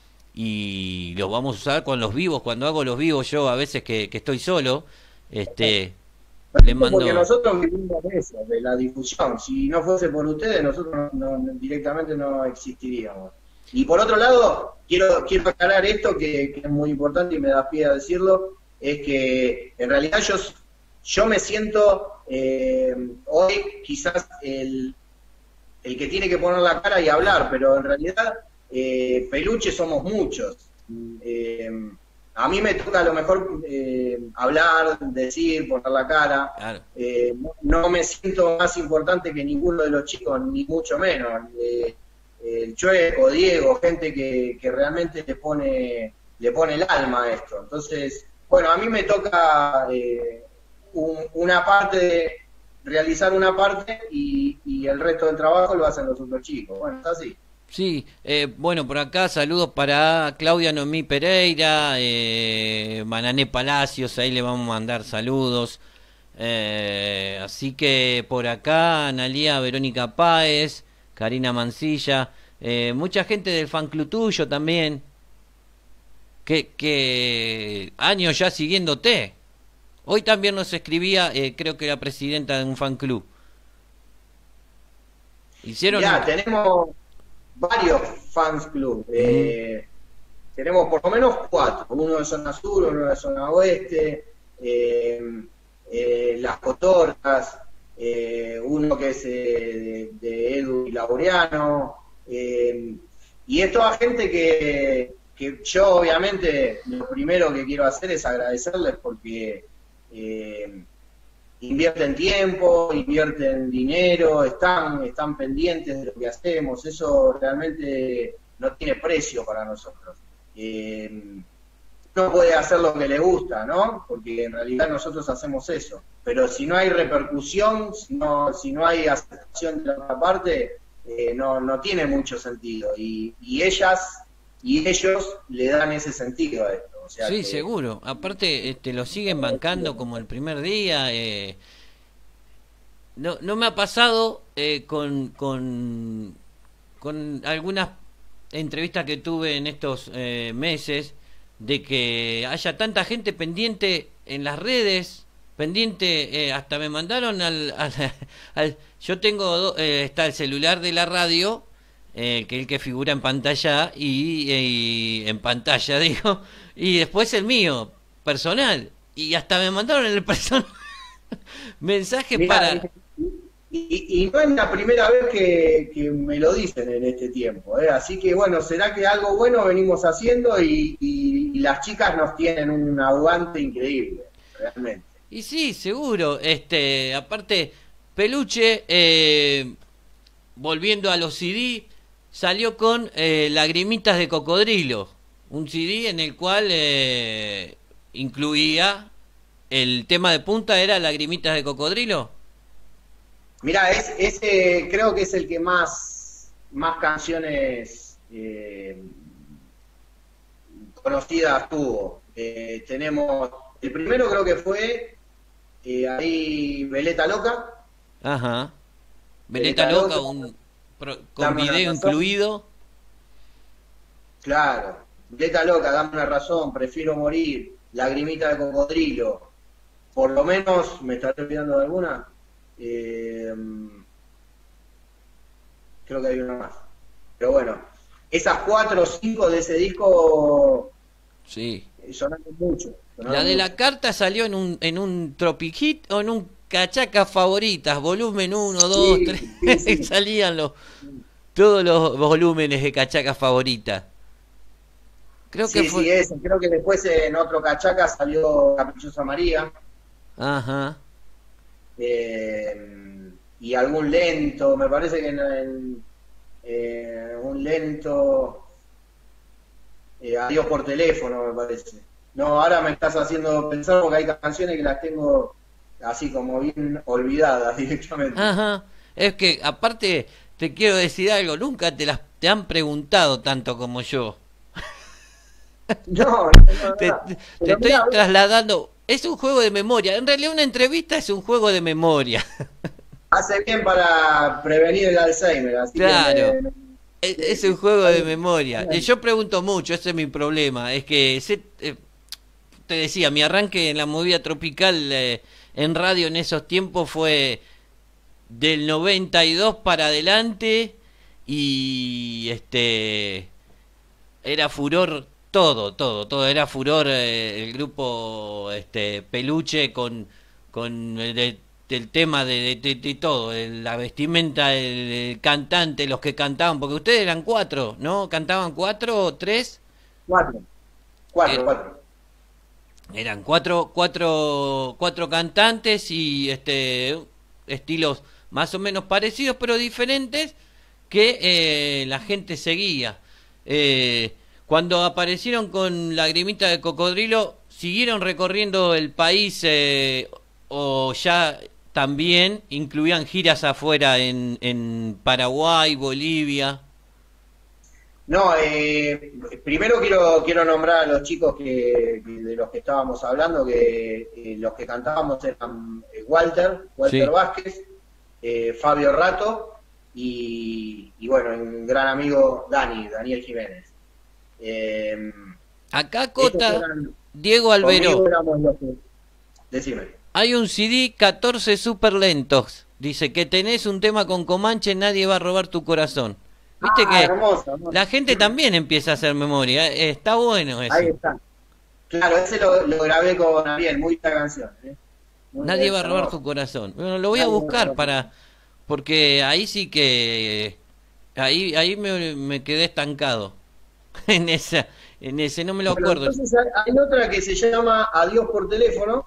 y los vamos a usar con los vivos. Cuando hago los vivos yo a veces que, que estoy solo, este, le Porque mando... nosotros vivimos de eso, de la difusión. Si no fuese por ustedes, nosotros no, no- directamente no existiríamos. Y por otro lado, quiero, quiero aclarar esto que, que es muy importante y me da pie a decirlo, es que en realidad yo, yo me siento eh, hoy quizás el, el que tiene que poner la cara y hablar, pero en realidad eh, peluche somos muchos. Eh, a mí me toca a lo mejor eh, hablar, decir, poner la cara. Claro. Eh, no, no me siento más importante que ninguno de los chicos, ni mucho menos. Eh, el Chueco, Diego, gente que, que realmente le pone, le pone el alma a esto. Entonces, bueno, a mí me toca eh, un, una parte de realizar una parte y, y el resto del trabajo lo hacen los otros chicos. Bueno, es así. Sí, eh, bueno, por acá saludos para Claudia Noemí Pereira, eh, Manané Palacios, ahí le vamos a mandar saludos. Eh, así que por acá Analía Verónica Páez, Karina Mancilla, eh, mucha gente del fan club tuyo también, que, que años ya siguiéndote. Hoy también nos escribía, eh, creo que la presidenta de un fan club. Hicieron Ya, un... tenemos varios fans club. Ujú. Eh, tenemos por lo menos cuatro. Uno de zona sur, uno de zona oeste, eh, eh, Las Cotorcas, eh, uno que es eh, de, de Edu y Laureano. Eh, y es toda gente que, que yo obviamente lo primero que quiero hacer es agradecerles porque eh, invierten tiempo, invierten dinero, están, están pendientes de lo que hacemos, eso realmente no tiene precio para nosotros. Eh, uno puede hacer lo que le gusta, ¿no? Porque en realidad nosotros hacemos eso, pero si no hay repercusión, si no, si no hay aceptación de la otra parte, eh, no, no tiene mucho sentido. Y, y ellas y ellos le dan ese sentido a esto. O sea Sí, que, seguro. Aparte, este, lo siguen bancando como el primer día. Eh, no, no me ha pasado eh, con, con, con algunas entrevistas que tuve en estos eh, meses de que haya tanta gente pendiente en las redes, pendiente, eh, hasta me mandaron al... al, al- yo tengo, do- eh, está el celular de la radio, eh, que es el que figura en pantalla, y, y en pantalla, digo, y después el mío, personal, y hasta me mandaron en el personal mensaje mirá, para... y, y no es la primera vez que, que me lo dicen en este tiempo, ¿eh? Así que bueno, será que algo bueno venimos haciendo y, y- y las chicas nos tienen un aguante increíble, realmente. Y sí, seguro. Este, aparte, Peluche, eh, volviendo a los C D, salió con eh, Lagrimitas de Cocodrilo, un C D en el cual eh, incluía el tema de punta, era Lagrimitas de Cocodrilo. Mirá, es, ese creo que es el que más, más canciones eh, conocidas tuvo. Eh, tenemos, el primero creo que fue eh, ahí Veleta Loca. Ajá. Veleta Loca, un, pro, con video incluido. Claro. Veleta Loca, dame una razón, prefiero morir, Lagrimita de Cocodrilo. Por lo menos, ¿me estaré olvidando de alguna? Eh, creo que hay una más. Pero bueno, esas cuatro o cinco de ese disco sí. sonaron mucho. Sonaron La de mucho. la carta salió en un, en un Tropic Hit o en un Cachacas Favoritas, volumen uno, dos, Sí, tres. sí, sí. Salían los, todos los volúmenes de Cachacas Favoritas. Creo que Sí, fue. sí, ese. Creo que después en otro Cachaca salió Caprichosa María. Ajá. Eh, y algún lento, me parece que en, en, eh, un lento, eh, Adiós por teléfono, me parece. No, ahora me estás haciendo pensar porque hay canciones que las tengo así como bien olvidadas directamente. Ajá. Es que aparte te quiero decir algo, nunca te las te han preguntado tanto como yo. No, no, no, Te, no. te- te Pero estoy mirá, trasladando. Es un juego de memoria. En realidad una entrevista es un juego de memoria. hace bien para prevenir el Alzheimer, así Claro. que me- Es, es un juego de memoria. Eh, Yo pregunto mucho, ese es mi problema. Es que se- eh, te decía, mi arranque en la movida tropical eh, en radio en esos tiempos fue del noventa y dos para adelante y este era furor todo, todo, todo era furor eh, el grupo este Peluche con con el, de- el tema de, de- de- de todo, el- la vestimenta, el, el cantante, los que cantaban, porque ustedes eran cuatro, ¿no? ¿Cantaban cuatro o tres? cuatro, cuatro, Eh, cuatro. Eran cuatro, cuatro, cuatro cantantes y este estilos más o menos parecidos pero diferentes que eh, la gente seguía. Eh, cuando aparecieron con Lagrimita de Cocodrilo, ¿siguieron recorriendo el país eh, o ya también incluían giras afuera en, en Paraguay, Bolivia? No, eh, primero quiero quiero nombrar a los chicos que, que de los que estábamos hablando, que eh, los que cantábamos eran eh, Walter, Walter Sí. Vázquez, eh, Fabio Rato y, y bueno, un gran amigo Dani, Daniel Jiménez. Eh, Acá estos Cota, eran, Diego conmigo Alberó. éramos los que... Decime. Hay un C D catorce super lentos. Dice que tenés un tema con Comanche, nadie va a robar tu corazón. Viste Ah, que hermoso, hermoso. la gente también empieza a hacer memoria. eh, Está bueno Ahí eso. está. Claro, ese lo, lo grabé con Ariel, muy buena canción. ¿eh? Muy Nadie va a buena, robar hermoso. tu corazón. Bueno, lo voy a Nadie va a buscar robar. para... Porque ahí sí que... Ahí ahí me, me quedé estancado. En esa, en ese, no me lo Bueno, acuerdo. entonces hay hay otra que se llama Adiós por teléfono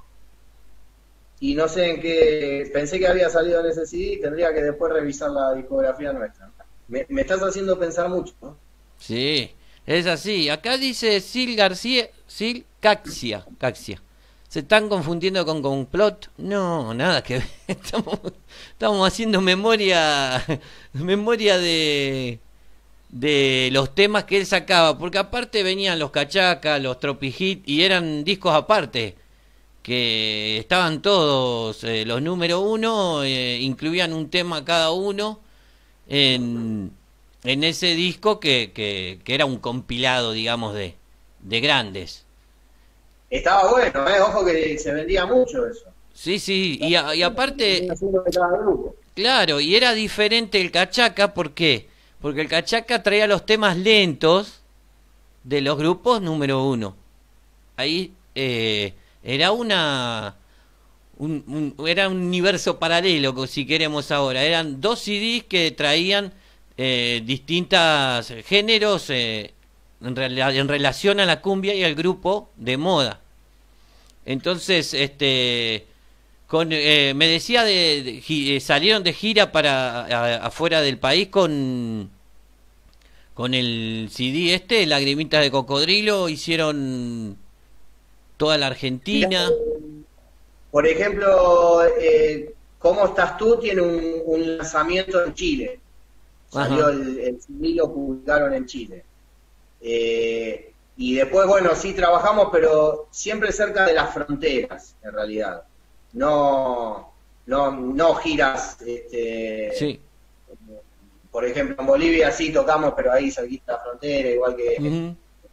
y no sé en qué, pensé que había salido en ese C D, tendría que después revisar la discografía nuestra. Me, me estás haciendo pensar mucho, ¿no? Sí, es así. Acá dice Sil García, Sil Caxia, Caxia. ¿Se están confundiendo con complot? No, nada que ver. Estamos, estamos haciendo memoria, memoria de, de los temas que él sacaba, porque aparte venían los Cachacas, los Tropi Hit y eran discos aparte, que estaban todos eh, los número uno, eh, incluían un tema cada uno en, en ese disco que, que, que era un compilado, digamos, de, de grandes. Estaba bueno, ¿eh? Ojo que se vendía mucho eso. Sí, sí, y, a- y aparte, Venía haciendo de cada grupo. claro, y era diferente el cachaca, ¿por qué? Porque el cachaca traía los temas lentos de los grupos número uno. Ahí eh, era una... Un, un- era un universo paralelo, co- si queremos ahora. Eran dos C Ds que traían eh, distintos géneros eh, en, rela- en relación a la cumbia y al grupo de moda. Entonces, este, Con, eh, me decía de, de gi- eh, salieron de gira para a- afuera del país con con el C D este, Lagrimitas de Cocodrilo, hicieron toda la Mira, Argentina. por ejemplo, eh, ¿Cómo estás tú? Tiene un, un lanzamiento en Chile. Salió Ajá. el, el C D, lo publicaron en Chile. Eh, y después, bueno, sí trabajamos, pero siempre cerca de las fronteras, en realidad. No, no, no giras, este, Sí. por ejemplo, en Bolivia sí tocamos, pero ahí cerquita de la frontera, igual que Ujú.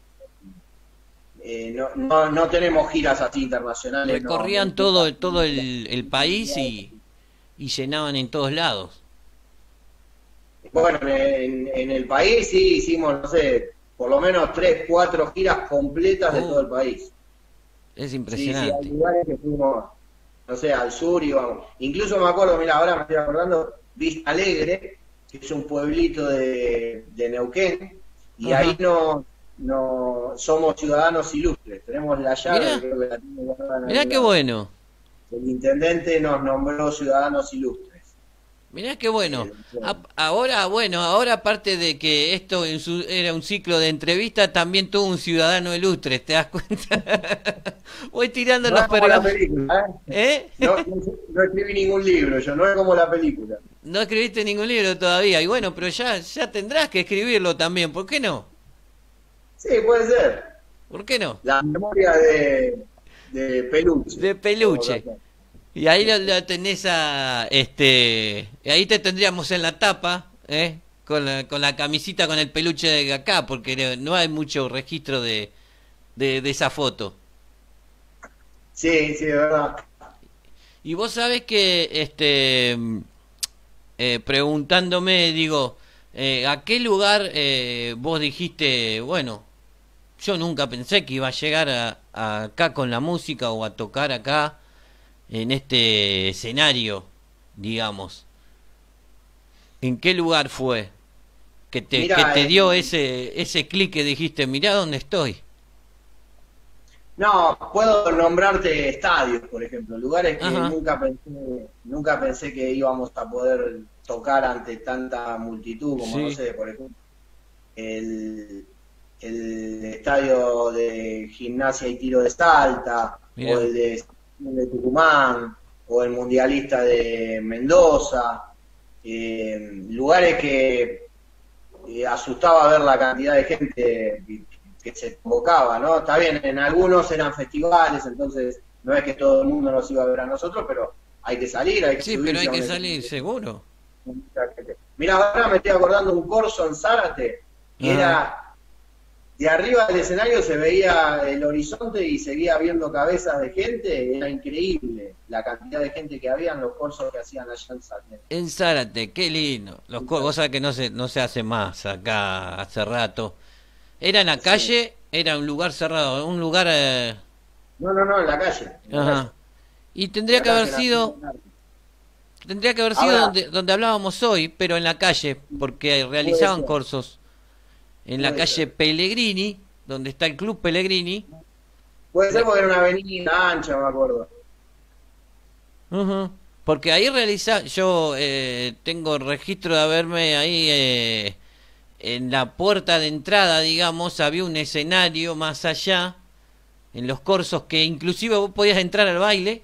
eh, no, no, no tenemos giras así internacionales, no, no Recorrían todo todo el, el país y, y llenaban en todos lados. Bueno, en, en el país sí hicimos, no sé, por lo menos tres, cuatro giras completas de Oh, todo el país. es Sí, sí, hay impresionante. lugares que fuimos, no sé, al sur y vamos. Incluso me acuerdo, mira, ahora me estoy acordando, Vista Alegre, que es un pueblito de, de Neuquén, y ahí Ajá. no, no somos ciudadanos ilustres. Tenemos la llave, Mirá, creo que la tengo guardada en mirá algún qué lado. bueno. El intendente nos nombró ciudadanos ilustres. Mirá qué Eh, bueno. A- ahora, bueno, ahora aparte de que esto en su- era un ciclo de entrevistas, también tuvo un ciudadano ilustre, ¿te das cuenta? Voy tirando no los es como la pergaminos. película, ¿eh? ¿Eh? No, no, no escribí ningún libro, yo no es como la película. No escribiste ningún libro todavía. Y bueno, pero ya, ya tendrás que escribirlo también. ¿Por qué no? Sí, puede ser. ¿Por qué no? La memoria de, de Peluche. De peluche. Y ahí lo, lo tenés a, este, ahí te tendríamos en la tapa, ¿eh? Con la, con la camisita con el peluche de acá, porque no hay mucho registro de, de, de esa foto. Sí, sí, de verdad. Y vos sabés que, este, mm, eh, preguntándome, digo, eh, ¿a qué lugar eh, vos dijiste, bueno, yo nunca pensé que iba a llegar a, a acá con la música o a tocar acá en este escenario, digamos? ¿En qué lugar fue que te, que Mira, te eh, dio ese, ese clic que dijiste, mirá dónde estoy? no, puedo nombrarte estadios, por ejemplo, lugares que Ajá, nunca pensé, nunca pensé que íbamos a poder tocar ante tanta multitud, como no sí, sé, por ejemplo, el, el estadio de Gimnasia y Tiro de Salta, o mirá, el de, de Tucumán, o el Mundialista de Mendoza, eh, lugares que eh, asustaba ver la cantidad de gente que, que se convocaba, ¿no? Está bien, en algunos eran festivales, entonces no es que todo el mundo nos iba a ver a nosotros, pero hay que salir, hay que sí, pero hay subirse a un que escenario. salir seguro. Mira, ahora me estoy acordando un corso en Zárate, que Ajá. era de arriba del escenario se veía el horizonte y seguía viendo cabezas de gente, era increíble la cantidad de gente que había en los cursos que hacían allá en Zárate. En Zárate, qué lindo. Los co- vos sabés que no se, no se hace más acá hace rato. Era en la Sí. calle, era un lugar cerrado, un lugar... eh, No, no, no, en la calle, en la calle, ajá. Y en tendría la que haber calle sido, Nacional. tendría que haber sido Ahora, donde, donde hablábamos hoy, pero en la calle, porque puede realizaban ser, cursos en la puede calle ser. Pellegrini, donde está el Club Pellegrini. Puede ser La- porque era una avenida ancha, me acuerdo. Ujú. Porque ahí realiza, yo eh, tengo registro de haberme ahí eh, en la puerta de entrada, digamos, había un escenario más allá, en los corsos, que inclusive vos podías entrar al baile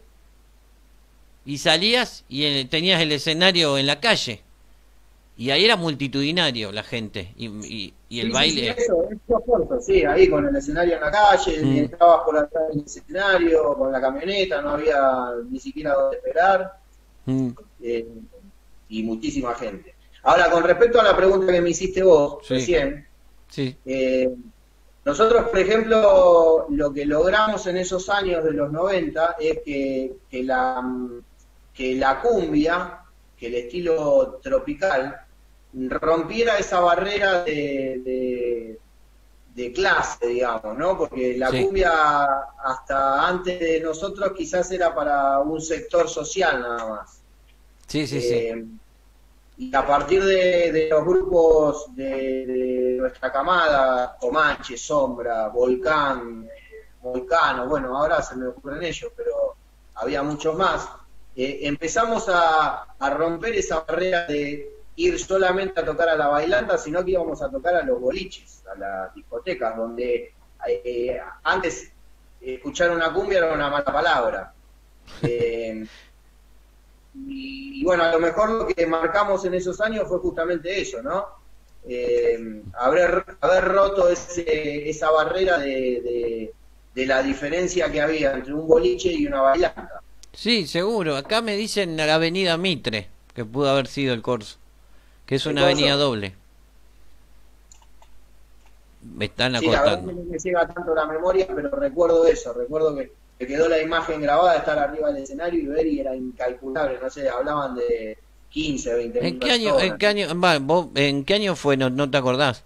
y salías y eh, tenías el escenario en la calle. Y ahí era multitudinario la gente. Y, y, y el Sí, sí, sí, baile... eso, eso corto, sí, ahí con el escenario en la calle, y Mm, entrabas por atrás del escenario, con la camioneta, no había ni siquiera dónde esperar, mm, eh, y muchísima gente. Ahora, con respecto a la pregunta que me hiciste vos sí, recién, sí, eh, nosotros, por ejemplo, lo que logramos en esos años de los noventa es que, que la, que la cumbia, que el estilo tropical, rompiera esa barrera de, de, de clase, digamos, ¿no? Porque la sí, cumbia hasta antes de nosotros quizás era para un sector social nada más. sí, sí, sí. Eh, y a partir de, de los grupos de, de nuestra camada, Comanche, Sombra, Volcán, eh, Volcano, bueno, ahora se me ocurren ellos, pero había muchos más, eh, empezamos a, a romper esa barrera de ir solamente a tocar a la bailanta, sino que íbamos a tocar a los boliches, a las discotecas, donde eh, antes escuchar una cumbia era una mala palabra. Eh, y, y bueno, a lo mejor lo que marcamos en esos años fue justamente eso, ¿no? Eh, haber, haber roto ese, esa barrera de, de, de la diferencia que había entre un boliche y una bailanta. Sí, seguro. Acá me dicen la avenida Mitre, que pudo haber sido el corso, que es una ¿El avenida corso? doble. Me están Sí, la verdad acotando. que no me llega tanto la memoria, pero recuerdo eso, recuerdo que me quedó la imagen grabada de estar arriba del escenario y ver, y era incalculable, no sé, hablaban de quince, veinte mil ¿En qué año, en personas. qué año, va, vos, en qué año fue? No, no te acordás.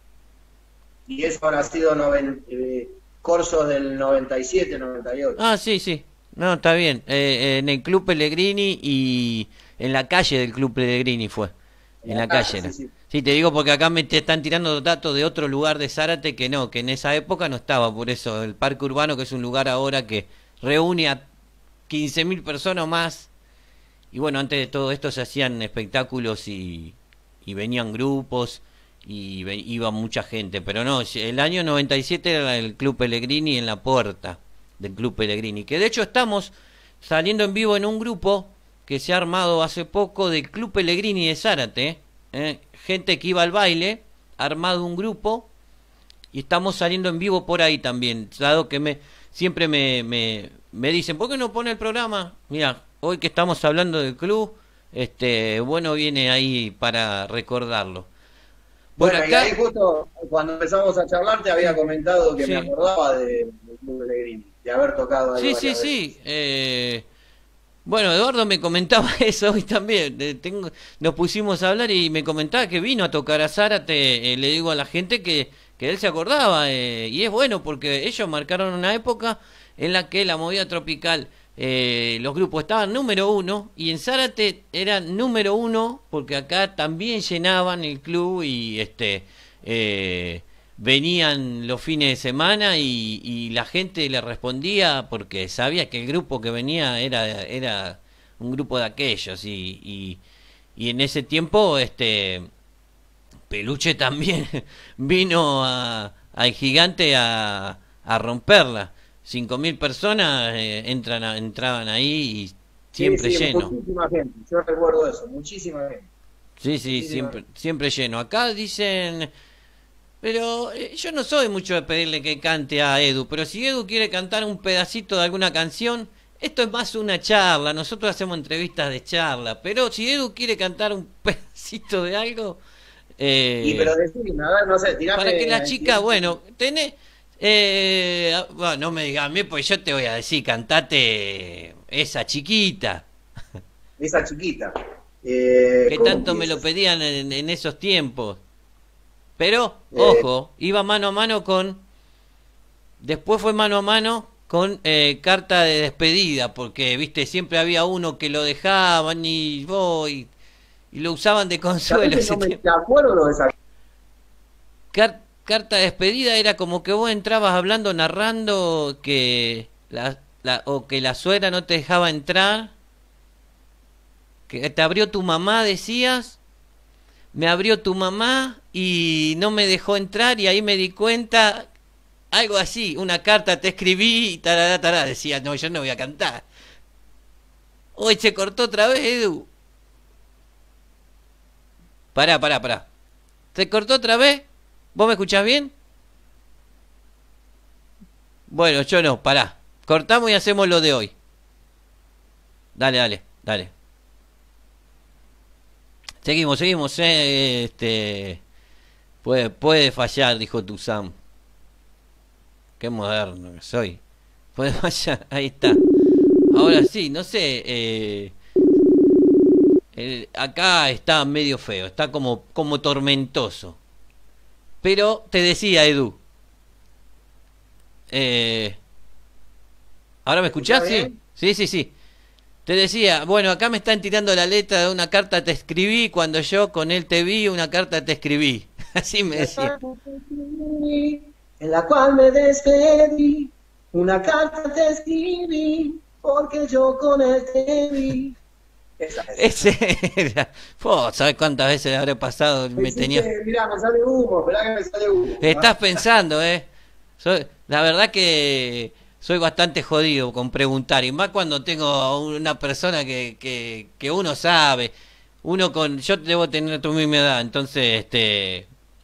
Y eso habrá sido noven, eh, corsos del noventa y siete, noventa y ocho. Ah, sí, sí. No, está bien. Eh, en el Club Pellegrini y en la calle del Club Pellegrini fue. En En la la calle calle, sí, era. sí. Sí, te digo porque acá me te están tirando datos de otro lugar de Zárate que no, que en esa época no estaba. Por eso el Parque Urbano, que es un lugar ahora que reúne a quince mil personas o más. Y bueno, antes de todo esto se hacían espectáculos y, y venían grupos y ve- iba mucha gente. Pero no, el año noventa y siete era el Club Pellegrini en la puerta del Club Pellegrini. Que de hecho estamos saliendo en vivo en un grupo que se ha armado hace poco del Club Pellegrini de Zárate. ¿eh? Gente que iba al baile, armado un grupo y estamos saliendo en vivo por ahí también. Dado que me siempre me, me, me dicen, ¿por qué no pone el programa? Mira, hoy que estamos hablando del club, este, bueno, viene ahí para recordarlo. Por Bueno, y ahí acá, justo cuando empezamos a charlar te había comentado que me sí, acordaba de, del Club Pellegrini, de haber tocado ahí sí, sí, varias veces. sí. Eh, bueno, Eduardo me comentaba eso hoy también. Eh, tengo, nos pusimos a hablar y me comentaba que vino a tocar a Zárate. Eh, le digo a la gente que, que él se acordaba. Eh, y es bueno porque ellos marcaron una época en la que la movida tropical, eh, los grupos estaban número uno y en Zárate eran número uno porque acá también llenaban el club y este eh, venían los fines de semana y, y la gente le respondía porque sabía que el grupo que venía era era un grupo de aquellos y, y, y en ese tiempo este Peluche también vino a, al gigante a, a romperla. Cinco mil personas eh, entran a- entraban ahí y Sí, siempre sí, lleno. muchísima gente, yo recuerdo eso, muchísima gente, Sí, sí, muchísima siempre, gente. siempre lleno. Acá dicen, pero eh, yo no soy mucho de pedirle que cante a Edu, pero si Edu quiere cantar un pedacito de alguna canción, esto es más una charla, nosotros hacemos entrevistas de charla, pero si Edu quiere cantar un pedacito de algo, Y eh, pero decime, a ver, no sé, para que la tirame, chica, tirame bueno, tenés, eh, ah, bueno, no me digas a mí, pues yo te voy a decir, cantate esa chiquita, esa chiquita. Eh, que ¿cómo tanto me lo empieza? pedían en, en esos tiempos. Pero, Eh, ojo, iba mano a mano con, después fue mano a mano con eh, carta de despedida, porque, viste, siempre había uno que lo dejaban y, oh, y, y lo usaban de ¿Sabés consuelo que ese no me tiempo. te acuerdo de esa? Car- carta de despedida era como que vos entrabas hablando, narrando que la, la, o que la suegra no te dejaba entrar, que te abrió tu mamá, decías, me abrió tu mamá y no me dejó entrar y ahí me di cuenta, algo así, una carta te escribí y tarará, tará, decía, no, yo no voy a cantar. Hoy se cortó otra vez, Edu. Pará, pará, pará. ¿Se cortó otra vez? ¿Vos me escuchás bien? Bueno, yo no, pará. Cortamos y hacemos lo de hoy. Dale, dale, dale. Seguimos, seguimos, eh, este... Puede, puede fallar, dijo tu Sam. Qué moderno que soy. Puede fallar, ahí está. Ahora sí, no sé, eh, el- acá está medio feo, está como, como tormentoso. Pero te decía, Edu, eh, ¿ahora me ¿Me escuchás escuchás? Sí, bien? sí, sí, sí. Te decía, bueno, acá me están tirando la letra de una carta te escribí, cuando yo con él te vi, una carta te escribí. Así me La decía. carta te escribí, en la cual me despedí, una carta te escribí, porque yo con él te vi. Esa es. Ese era. Po, ¿sabes cuántas veces le habré pasado? Me Sí, tenía... mirá, me sale humo, esperá que me sale humo. Estás pensando, ¿eh? Soy... La verdad que soy bastante jodido con preguntar, y más cuando tengo una persona que, que, que uno sabe. Uno con... Yo debo tener tu misma edad, entonces, este...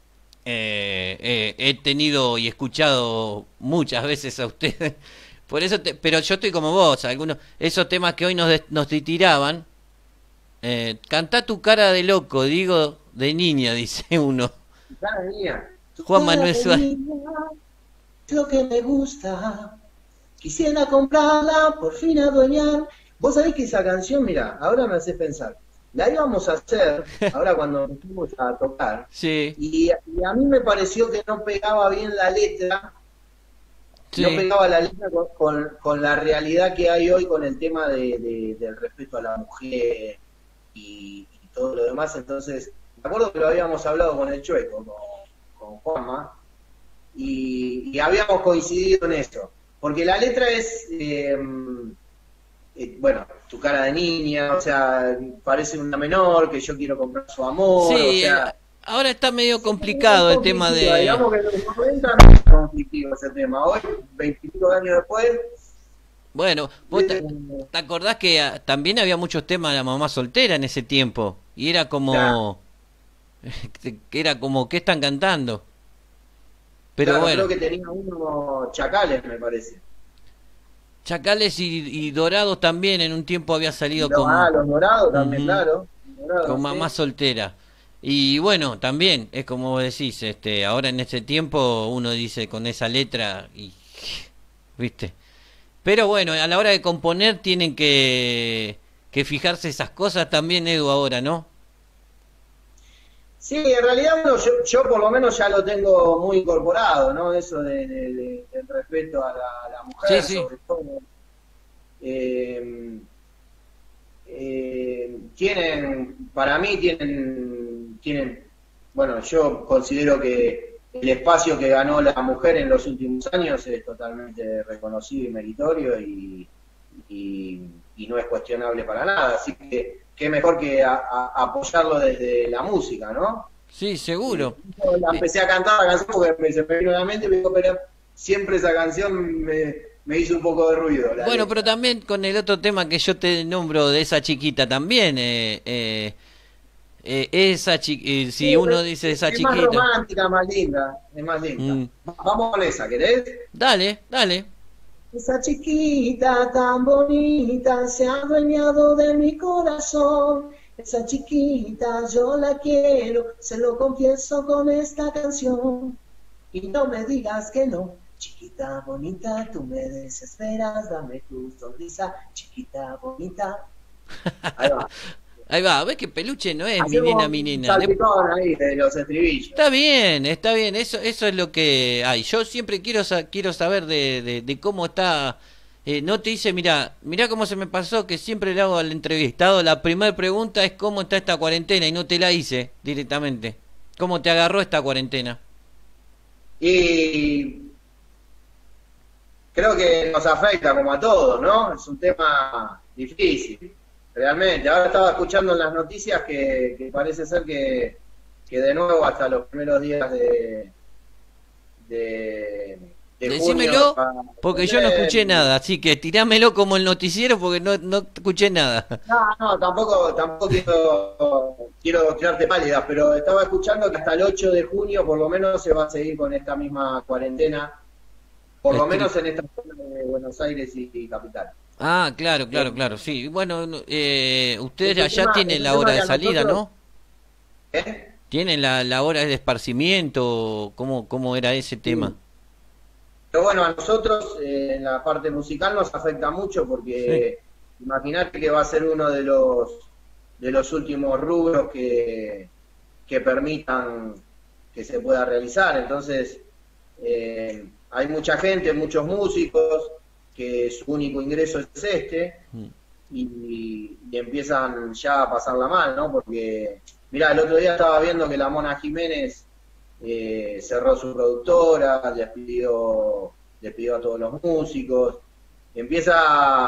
eh, eh, he tenido y escuchado muchas veces a ustedes. Por eso, te... pero yo estoy como vos, algunos... Esos temas que hoy nos, de- nos titiraban. Eh, cantá tu cara de loco, digo, de niña, dice uno. Cara mía. Tu Juan cara Manuel de Suárez. niña es lo que me gusta. Quisiera comprarla, por fin adueñar. Vos sabés que esa canción, mira, ahora me haces pensar. La íbamos a hacer, ahora cuando nos fuimos a tocar, Sí, y, y a mí me pareció que no pegaba bien la letra, no sí. pegaba la letra con, con- con la realidad que hay hoy con el tema de, de- del respeto a la mujer y, y todo lo demás. Entonces, me acuerdo que lo habíamos hablado con el Chueco, con, con Juanma, y, y habíamos coincidido en eso. Porque la letra es, eh, eh, bueno, tu cara de niña, o sea, parece una menor, que yo quiero comprar su amor, o Sí, eh, sea, ahora está medio sí, es complicado el tema conflictiva, de... digamos que en los noventa no era conflictivo ese tema. Hoy, veinticinco años después, Bueno, vos te, eh, te acordás que ah, también había muchos temas de la mamá soltera en ese tiempo. Y era claro, como... que era como, ¿qué están cantando? Pero claro, bueno, creo que tenía uno Chacales, me parece. Chacales y, y Dorados también en un tiempo había Y salido los, ah, con... los Dorados también, Ujú, claro. con Dorados, mamá sí. soltera. Y bueno, también, es como vos decís, este, ahora en ese tiempo uno dice con esa letra y... ¿Viste? Pero bueno, a la hora de componer tienen que, que fijarse esas cosas también, Edu, ahora, ¿no? Sí, en realidad bueno, yo, yo por lo menos ya lo tengo muy incorporado, ¿no? Eso de, de- de- del respeto a la, a la Sí, mujer, sí. sobre todo. Eh, eh, tienen, para mí tienen, tienen, bueno, yo considero que el espacio que ganó la mujer en los últimos años es totalmente reconocido y meritorio y, y- y no es cuestionable para nada, así que qué mejor que a- a- apoyarlo desde la música, ¿no? Sí, Y seguro. yo la Eh, empecé a cantar la canción porque me, se me vino a la mente y me dijo, pero siempre esa canción me, me hizo un poco de ruido, la bueno, pero letra. también con el otro tema que yo te nombro de esa chiquita también, eh, eh, eh, esa chi- eh, Sí, si uno pero dice esa es más chiquita, romántica, más linda, es más linda. mm, Vamos con esa, ¿querés? dale, dale. Esa chiquita tan bonita se ha adueñado de mi corazón. Esa chiquita yo la quiero, se lo confieso con esta canción. Y no me digas que no, chiquita bonita, tú me desesperas, dame tu sonrisa, chiquita bonita. Ahí va. Ahí va, ves que peluche no es mi nena, Hacemos mi un nena. De- salpicón ahí de los estribillos. Está bien, está bien, eso, eso es lo que hay. Yo siempre quiero, sa- quiero saber de, de, de cómo está. Eh, no te dice, mira, mira cómo se me pasó que siempre le hago al entrevistado. La primera pregunta es cómo está esta cuarentena y no te la hice directamente. ¿Cómo te agarró esta cuarentena? Y creo que nos afecta como a todos, ¿no? Es un tema difícil, realmente. Ahora estaba escuchando en las noticias que, que parece ser que, que de nuevo hasta los primeros días de, de, de junio Decímelo, va a porque yo no suceder. escuché nada, así que tirámelo como el noticiero porque no, no escuché nada. No, no, tampoco, tampoco quiero, quiero tirarte pálidas, pero estaba escuchando que hasta el ocho de junio por lo menos se va a seguir con esta misma cuarentena, por lo Estri- menos en esta zona de Buenos Aires y, y capital. Ah, claro, Eh, claro, claro, sí. Bueno, no- eh, es ustedes un allá tema, es tienen un la hora tema que de a salida, nosotros, ¿no? ¿eh? ¿Tienen la, la hora de esparcimiento? ¿Cómo, cómo era ese tema? Sí. Pero bueno, a nosotros eh, en la parte musical nos afecta mucho Sí. porque imaginate que va a ser uno de los de los últimos rubros que, que permitan que se pueda realizar. Entonces, eh, hay mucha gente, muchos músicos, que su único ingreso es este, Mm. y, y empiezan ya a pasarla mal, ¿no? Porque, mirá, el otro día estaba viendo que la Mona Jiménez eh, cerró su productora, despidió, despidió a todos los músicos, empieza a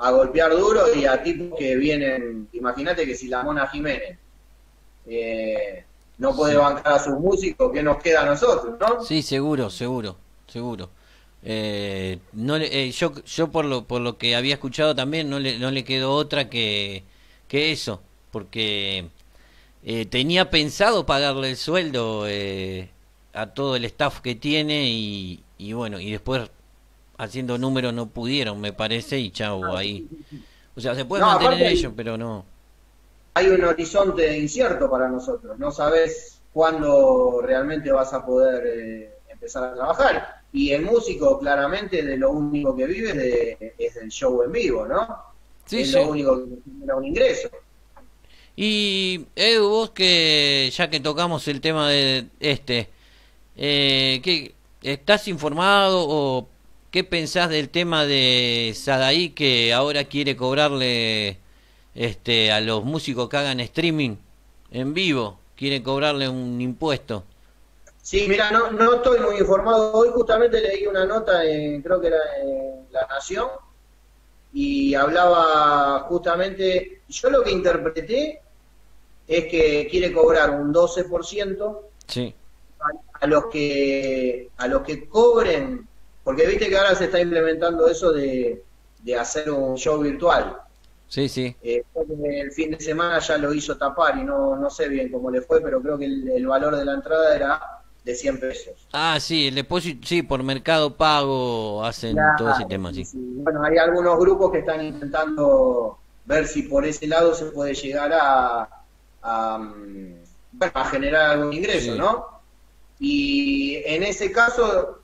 a golpear duro y a tipos que vienen, imagínate que si la Mona Jiménez eh, no puede Sí. bancar a sus músicos, ¿qué nos queda a nosotros, no? Sí, seguro, seguro, seguro. Eh, no le- eh, yo yo por lo por lo que había escuchado también no le no le quedó otra que que eso, porque eh, tenía pensado pagarle el sueldo eh, a todo el staff que tiene y, y bueno, y después haciendo números no pudieron, me parece, y chau ahí. O sea, se puede No, mantener aparte hay, ellos, pero no. hay un horizonte incierto para nosotros, no sabes cuándo realmente vas a poder eh, empezar a trabajar. Y el músico claramente de lo único que vive es, de, es del show en vivo, ¿no? Sí, Es lo sí. único que genera un ingreso. Y Edu, vos que ya que tocamos el tema de este, eh, ¿qué, estás informado o qué pensás del tema de Sadaí que ahora quiere cobrarle este a los músicos que hagan streaming en vivo, quiere cobrarle un impuesto? Sí, mira, no, no estoy muy informado. Hoy justamente leí una nota, en, creo que era en La Nación, y hablaba justamente, yo lo que interpreté es que quiere cobrar un doce por ciento Sí, a, a los que a los que cobren, porque viste que ahora se está implementando eso de, de hacer un show virtual. sí, sí. Eh, creo que el fin de semana ya lo hizo tapar y no, no sé bien cómo le fue, pero creo que el, el valor de la entrada era de cien pesos. Ah, sí, el depósito, sí, por Mercado Pago hacen todo ese Claro, tema, sí, sí. sí. Bueno, hay algunos grupos que están intentando ver si por ese lado se puede llegar a, a, mm, bueno, a generar algún ingreso, Sí, ¿no? Y en ese caso,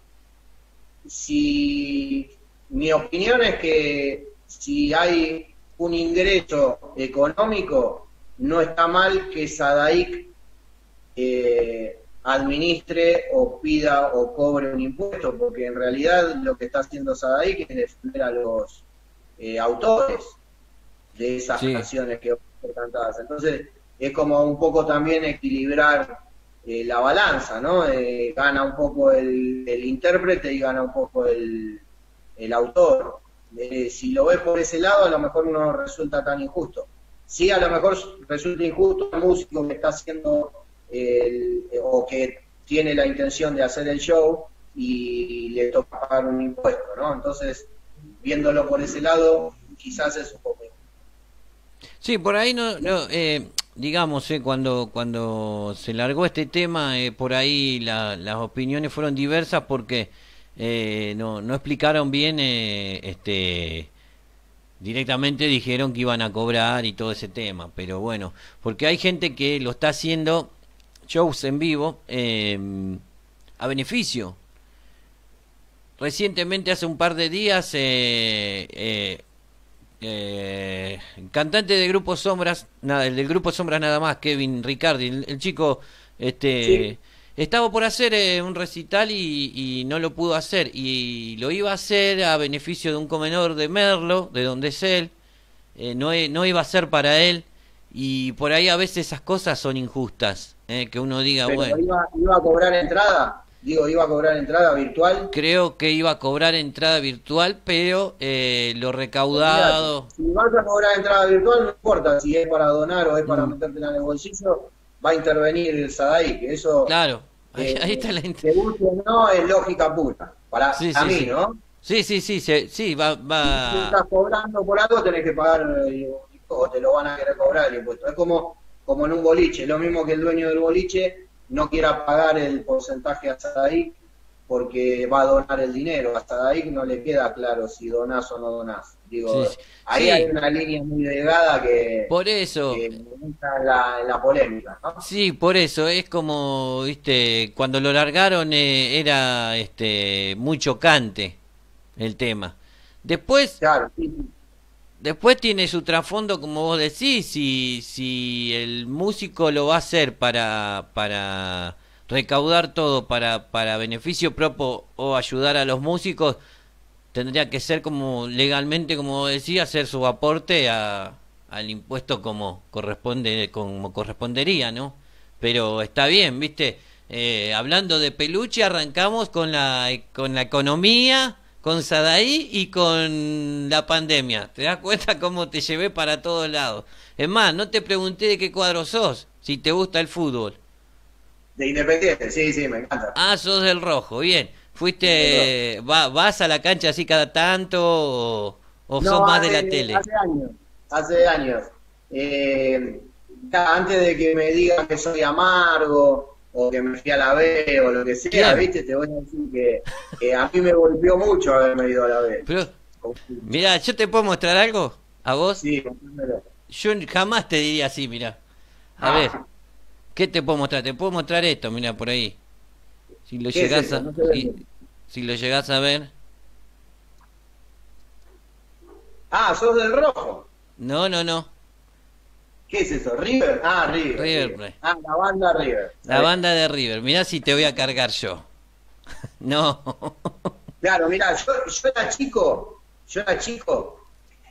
si mi opinión es que si hay un ingreso económico, no está mal que Sadaic eh, administre o pida o cobre un impuesto, porque en realidad lo que está haciendo Sadaic es defender a los eh, autores de esas sí, canciones que van a ser cantadas. Entonces, es como un poco también equilibrar eh, la balanza, ¿no? Eh, gana un poco el, el intérprete y gana un poco el, el autor. Eh, si lo ves por ese lado, a lo mejor no resulta tan injusto. Sí, a lo mejor resulta injusto el músico que está haciendo el, o que tiene la intención de hacer el show y le toca pagar un impuesto, ¿no? Entonces, viéndolo por ese lado, quizás es un poco injusto. sí, por ahí no, no eh, digamos, eh, cuando cuando se largó este tema, eh, por ahí la- las opiniones fueron diversas porque eh, no no explicaron bien, eh, este, directamente dijeron que iban a cobrar y todo ese tema, pero bueno, porque hay gente que lo está haciendo shows en vivo eh, a beneficio. Recientemente, hace un par de días, eh, eh, eh, cantante de Grupo Sombras, nada, el del Grupo Sombras nada más, Kevin Ricardi, el, el chico, Sí, este, estaba por hacer eh, un recital y, y no lo pudo hacer, y lo iba a hacer a beneficio de un comedor de Merlo, de donde es él, eh, no, e- no iba a ser para él, y por ahí a veces esas cosas son injustas, eh, que uno diga, pero bueno, iba, iba a cobrar entrada, digo, iba a cobrar entrada virtual. creo que iba a cobrar entrada virtual, pero eh, lo Olvídate, recaudado... si vas a cobrar entrada virtual, no importa si es para donar o es para mm, metértela en el bolsillo, va a intervenir el SADAI, que eso, claro, ahí, ahí eh, está la... int- te guste o no, es lógica pura, para Sí, a sí, mí, sí. ¿no? Sí, sí, sí, se- sí, va, Si tú va... estás cobrando por algo, tenés que pagar eh, o te lo van a querer cobrar el impuesto. Es como, como en un boliche, lo mismo que el dueño del boliche no quiera pagar el porcentaje a SADAIC porque va a donar el dinero. A SADAIC no le queda claro si donás o no donás. Sí, Digo, sí, ahí hay sí, una línea muy delgada que, por eso, que entra en la, en la polémica, ¿no? sí, por eso, es como, viste, cuando lo largaron eh, era, este, muy chocante el tema. Después, Claro, sí, sí. después tiene su trasfondo, como vos decís, si, si el músico lo va a hacer para, para recaudar todo para, para beneficio propio o ayudar a los músicos, tendría que ser como legalmente, como decía, hacer su aporte a, al impuesto como corresponde, como correspondería, ¿no? Pero está bien, ¿viste? Eh, hablando de peluche, arrancamos con la con la economía con Sadaí y con la pandemia. ¿Te das cuenta cómo te llevé para todos lados? Es más, no te pregunté de qué cuadro sos, si te gusta el fútbol. De Independiente, sí, sí, me encanta. Ah, sos del rojo, bien. ¿Fuiste, va, vas a la cancha así cada tanto o, o sos No, más de hace, la tele? hace años, hace años. Eh, ya antes de que me digan que soy amargo o que me fui a la B o lo que sea, Claro. ¿viste? Te voy a decir que, que a mí me golpeó mucho haberme ido a la B. Pero, mirá, ¿yo te puedo mostrar algo? ¿A vos? Sí, contámelo. Yo jamás te diría así, mirá. A Ah, ver, ¿qué te puedo mostrar? Te puedo mostrar esto, mirá, por ahí. Si lo ¿qué es llegás eso? a... No se ve Si, bien. si lo llegás a ver... Ah, sos del rojo. No, no, no. ¿Qué es eso? ¿River? Ah, River. River sí. Plate. Ah, la banda River. La ¿Sabés? banda de River. Mirá si te voy a cargar yo. No. Claro, mirá, yo, yo era chico, yo era chico,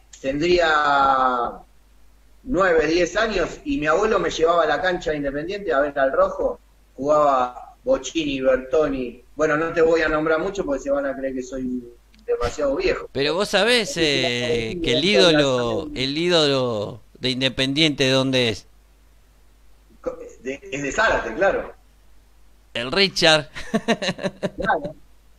tendría nueve, diez años y mi abuelo me llevaba a la cancha de Independiente a ver al rojo, jugaba Bocini, Bertoni, bueno, no te voy a nombrar mucho porque se van a creer que soy demasiado viejo. Pero vos sabés eh, que el ídolo, el ídolo de Independiente, ¿dónde es? De- es de Zárate, claro. El Richard. Claro.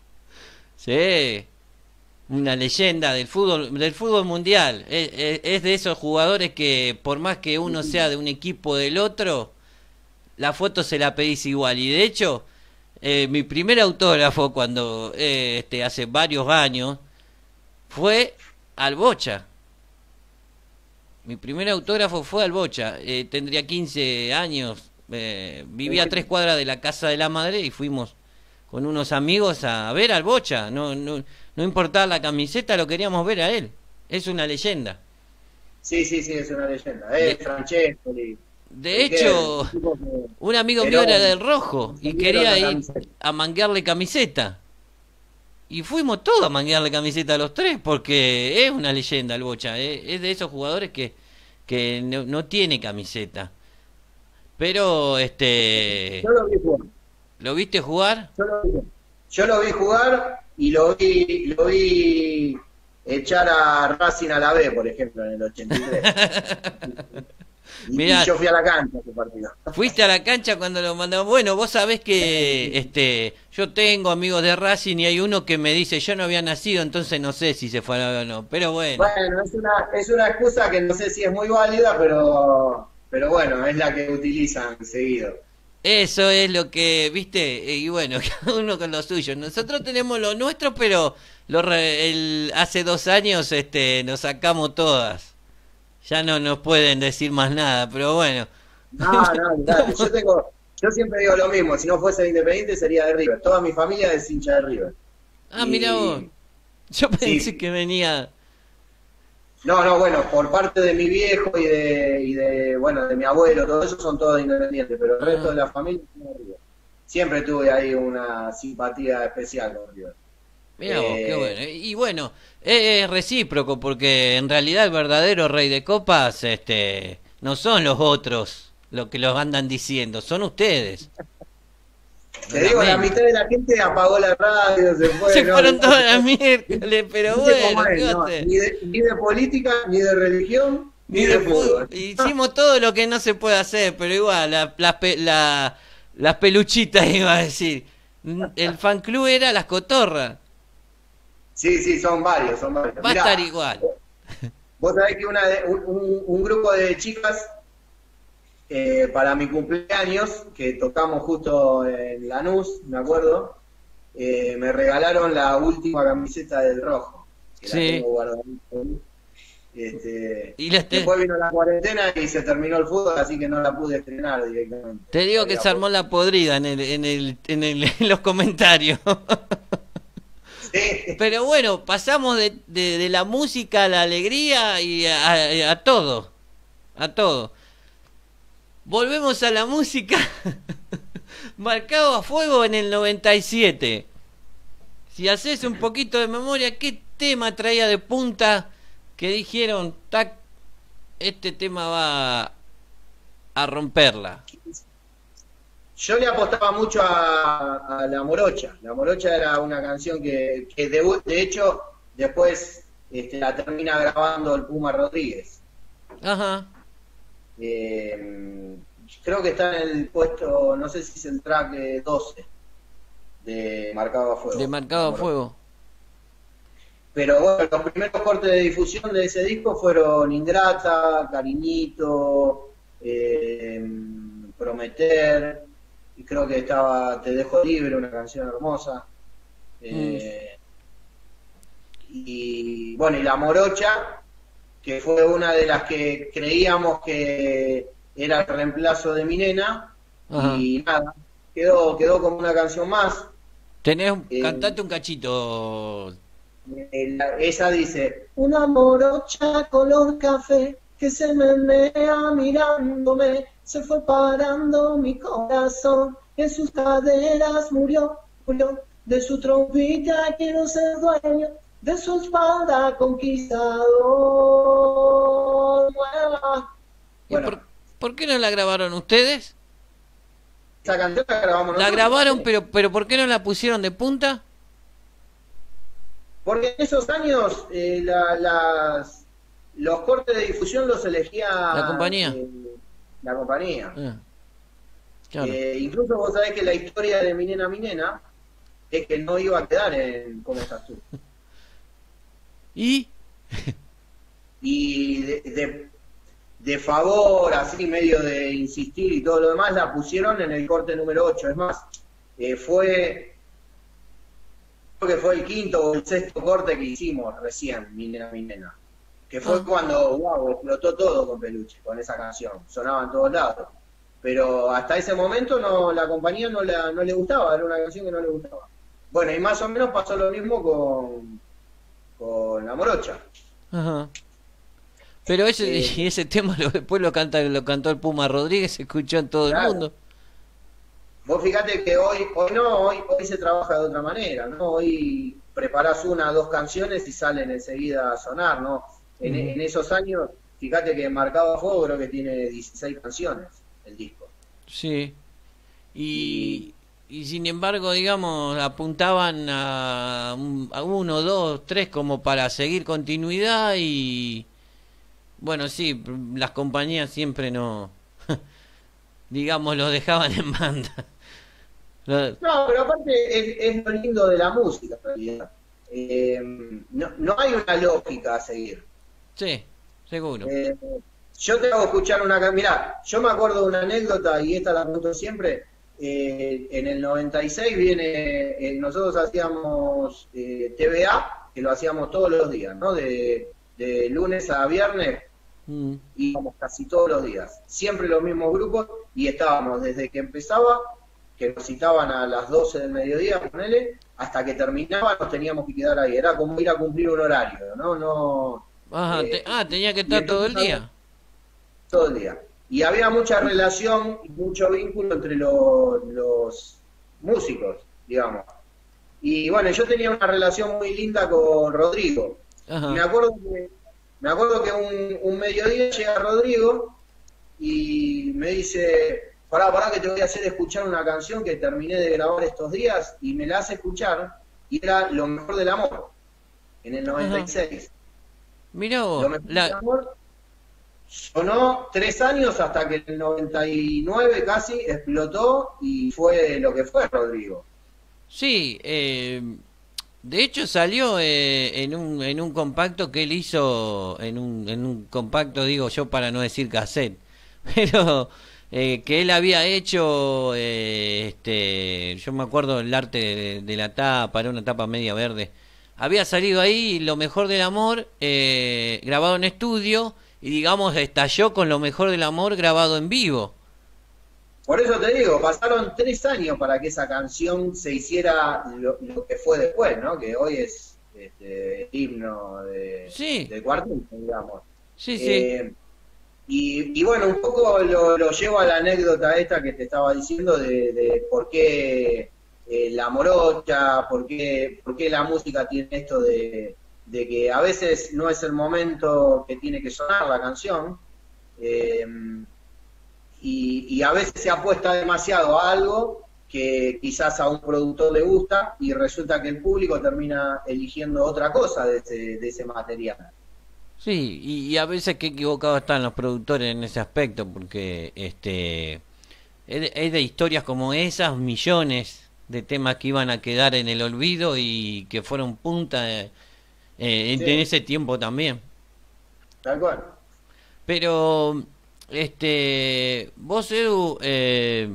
Sí. Una leyenda del fútbol, del fútbol mundial. Es, es- es de esos jugadores que por más que uno sea de un equipo o del otro, la foto se la pedís igual. Y de hecho, eh, mi primer autógrafo cuando, eh, este, hace varios años, fue al Bocha. Mi primer autógrafo fue al Bocha. Eh, tendría quince años. Eh, vivía a tres cuadras de la casa de la madre y fuimos con unos amigos a ver al Bocha. No, no, no importaba la camiseta, lo queríamos ver a él. Es una leyenda. Sí, sí, sí, es una leyenda. De- Es Francescoli. De hecho, un amigo mío era del rojo y quería ir a manguearle camiseta. Y fuimos todos a manguearle camiseta a los tres porque es una leyenda el Bocha. Es, es de esos jugadores que, que no, no tiene camiseta. Pero, este, Yo lo vi jugar. ¿lo viste jugar? Yo lo, vi- yo lo vi jugar y lo vi, lo vi echar a Racing a la B, por ejemplo, en el ochenta y tres. Y, Mirá. y yo fui a la cancha ese partido. Fuiste a la cancha cuando lo mandamos. Bueno, vos sabés que este, yo tengo amigos de Racing y hay uno que me dice yo no había nacido, entonces no sé si se fue a la B o no. Pero bueno, Bueno, es una, es una excusa que no sé si es muy válida, pero, pero bueno, es la que utilizan seguido. eso es lo que, viste, y bueno, cada uno con lo suyo. Nosotros tenemos lo nuestro, pero lo re- el, hace dos años este, nos sacamos todas. Ya no nos pueden decir más nada, pero bueno. No, no, dale, yo tengo, yo siempre digo lo mismo, si no fuese de Independiente sería de River. Toda mi familia es hincha de River. Ah, Y- mira vos. Yo pensé Sí. que venía... No, no, bueno, por parte de mi viejo y de, y de, bueno, de mi abuelo, todo eso son todos independientes, pero el resto Ah. de la familia es de River. Siempre tuve ahí una simpatía especial con River. Mira vos, qué Eh, bueno. Y bueno, es, es recíproco porque en realidad el verdadero rey de copas este, no son los otros los que los andan diciendo, son ustedes. Te digo, la mitad de la gente apagó la radio, se fue. Se no, fueron no, todas las miércoles, pero ¿viste cómo bueno, es, ¿qué no? hacer? Ni, de, ni de política, ni de religión, ni, Ni de, de fútbol. fútbol. Hicimos todo lo que no se puede hacer, pero igual, la, la, pe- la- las peluchitas iba a decir. El fan club era las cotorras. Sí, sí, son varios, son varios. Va a Mirá, estar igual. vos sabés que una de- un, un- un grupo de chicas, eh, para mi cumpleaños, que tocamos justo en Lanús, me acuerdo, eh, me regalaron la última camiseta del Rojo, que Sí. la tengo guardadita ahí. Este, Y la te- después vino la cuarentena y se terminó el fútbol, así que no la pude estrenar directamente. Te digo que Había se armó la podrida en, el, en, el, en, el, en los comentarios. Sí. Pero bueno, pasamos de, de, de la música a la alegría y a, a- a todo. A todo. Volvemos a la música. Marcado a fuego en el noventa y siete. Si haces un poquito de memoria, ¿qué tema traía de punta que dijeron, tac, este tema va a romperla? yo le apostaba mucho a, a La Morocha. La Morocha era una canción que, que de, de hecho después este, la termina grabando el Puma Rodríguez. Ajá. Eh, creo que está en el puesto, no sé si es el track de doce de Marcado a Fuego. De Marcado a Fuego. Pero bueno, los primeros cortes de difusión de ese disco fueron Ingrata, Cariñito, eh, Prometer, y creo que estaba Te Dejo Libre, una canción hermosa. Eh, mm. Y bueno, y La Morocha, que fue una de las que creíamos que era el reemplazo de Mi Nena. Ajá. Y nada, quedó quedó como una canción más. Tenés, eh, cantate un cachito. Eh, esa dice: una morocha color café que se menea mirándome, se fue parando mi corazón, en sus caderas murió, murió, de su trompita quiero ser dueño, de su espalda conquistador. Bueno, por, ¿por qué no la grabaron ustedes? Esa canción la grabamos nosotros. La grabaron, pero, pero ¿por qué no la pusieron de punta? Porque en esos años eh, la, las, los cortes de difusión los elegía la compañía. Eh, la compañía. Ah, claro. Eh, incluso vos sabés que la historia de Mi Nena, Mi Nena es que no iba a quedar en ¿Cómo estás tú? ¿Y? Y de, de, de favor, así medio de insistir y todo lo demás, la pusieron en el corte número ocho. Es más, eh, fue... creo que fue el quinto o el sexto corte que hicimos recién, Mi Nena, Mi Nena. Que fue ah. cuando, wow, explotó todo con Peluche, con esa canción. Sonaba en todos lados. Pero hasta ese momento no, la compañía no, la, no le gustaba, era una canción que no le gustaba. Bueno, y más o menos pasó lo mismo con, con La Morocha. Ajá. Pero ese, eh, ese tema lo, después lo, canta, lo cantó el Puma Rodríguez, se escuchó en todo claro. el mundo. Vos fíjate que hoy, hoy no, hoy, hoy se trabaja de otra manera, ¿no? Hoy preparás una o dos canciones y salen enseguida a sonar, ¿no? En, mm. en esos años, fíjate que Marcado a Fuego creo que tiene dieciséis canciones el disco. Sí. Y, y, y sin embargo, digamos, apuntaban a, a uno, dos, tres como para seguir continuidad y... Bueno, sí, las compañías siempre no... digamos, los dejaban en banda. No, pero aparte es, es lo lindo de la música, en realidad. Eh, no, no hay una lógica a seguir. Sí, seguro. Eh, yo te hago escuchar una... Mirá, yo me acuerdo de una anécdota, y esta la cuento siempre. Eh, en el noventa y seis viene... Eh, nosotros hacíamos eh, T V A, que lo hacíamos todos los días, ¿no? De, de lunes a viernes. Mm. Íbamos casi todos los días. Siempre los mismos grupos, y estábamos desde que empezaba... que nos citaban a las doce del mediodía, ponele, hasta que terminaba nos teníamos que quedar ahí. Era como ir a cumplir un horario, ¿no? no Ajá, eh, te, ah, tenía que estar todo el día. Todo el día. Y había mucha relación y mucho vínculo entre lo, los músicos, digamos. Y bueno, yo tenía una relación muy linda con Rodrigo. Ajá. Y me acuerdo que, me acuerdo que un, un mediodía llega Rodrigo y me dice... Pará, pará que te voy a hacer escuchar una canción que terminé de grabar estos días, y me la hace escuchar, y era Lo Mejor del Amor, en el noventa y seis. Ajá. Mirá vos. Lo Mejor la... del Amor sonó tres años hasta que en el noventa y nueve casi explotó y fue lo que fue Rodrigo. Sí, eh, de hecho salió eh, en un en un compacto que él hizo, en un, en un compacto, digo yo para no decir cassette, pero... Eh, que él había hecho, eh, este, yo me acuerdo el arte de, de la tapa, era una tapa media verde, había salido ahí Lo Mejor del Amor, eh, grabado en estudio, y digamos estalló con Lo Mejor del Amor grabado en vivo. Por eso te digo, pasaron tres años para que esa canción se hiciera lo, lo que fue después, ¿no? Que hoy es este, el himno de, sí. del cuarteto, digamos. Sí, eh, sí. Y, y bueno, un poco lo, lo llevo a la anécdota esta que te estaba diciendo de, de por qué eh, La Morocha, por qué, por qué la música tiene esto de, de que a veces no es el momento que tiene que sonar la canción. Eh, y, y a veces se apuesta demasiado a algo que quizás a un productor le gusta y resulta que el público termina eligiendo otra cosa de ese, de ese material. Sí, y, y a veces que equivocados están los productores en ese aspecto, porque este es de, es de historias como esas, millones de temas que iban a quedar en el olvido y que fueron punta eh, eh, Sí. en ese tiempo también. Tal cual. Pero, este, vos, Edu, eh,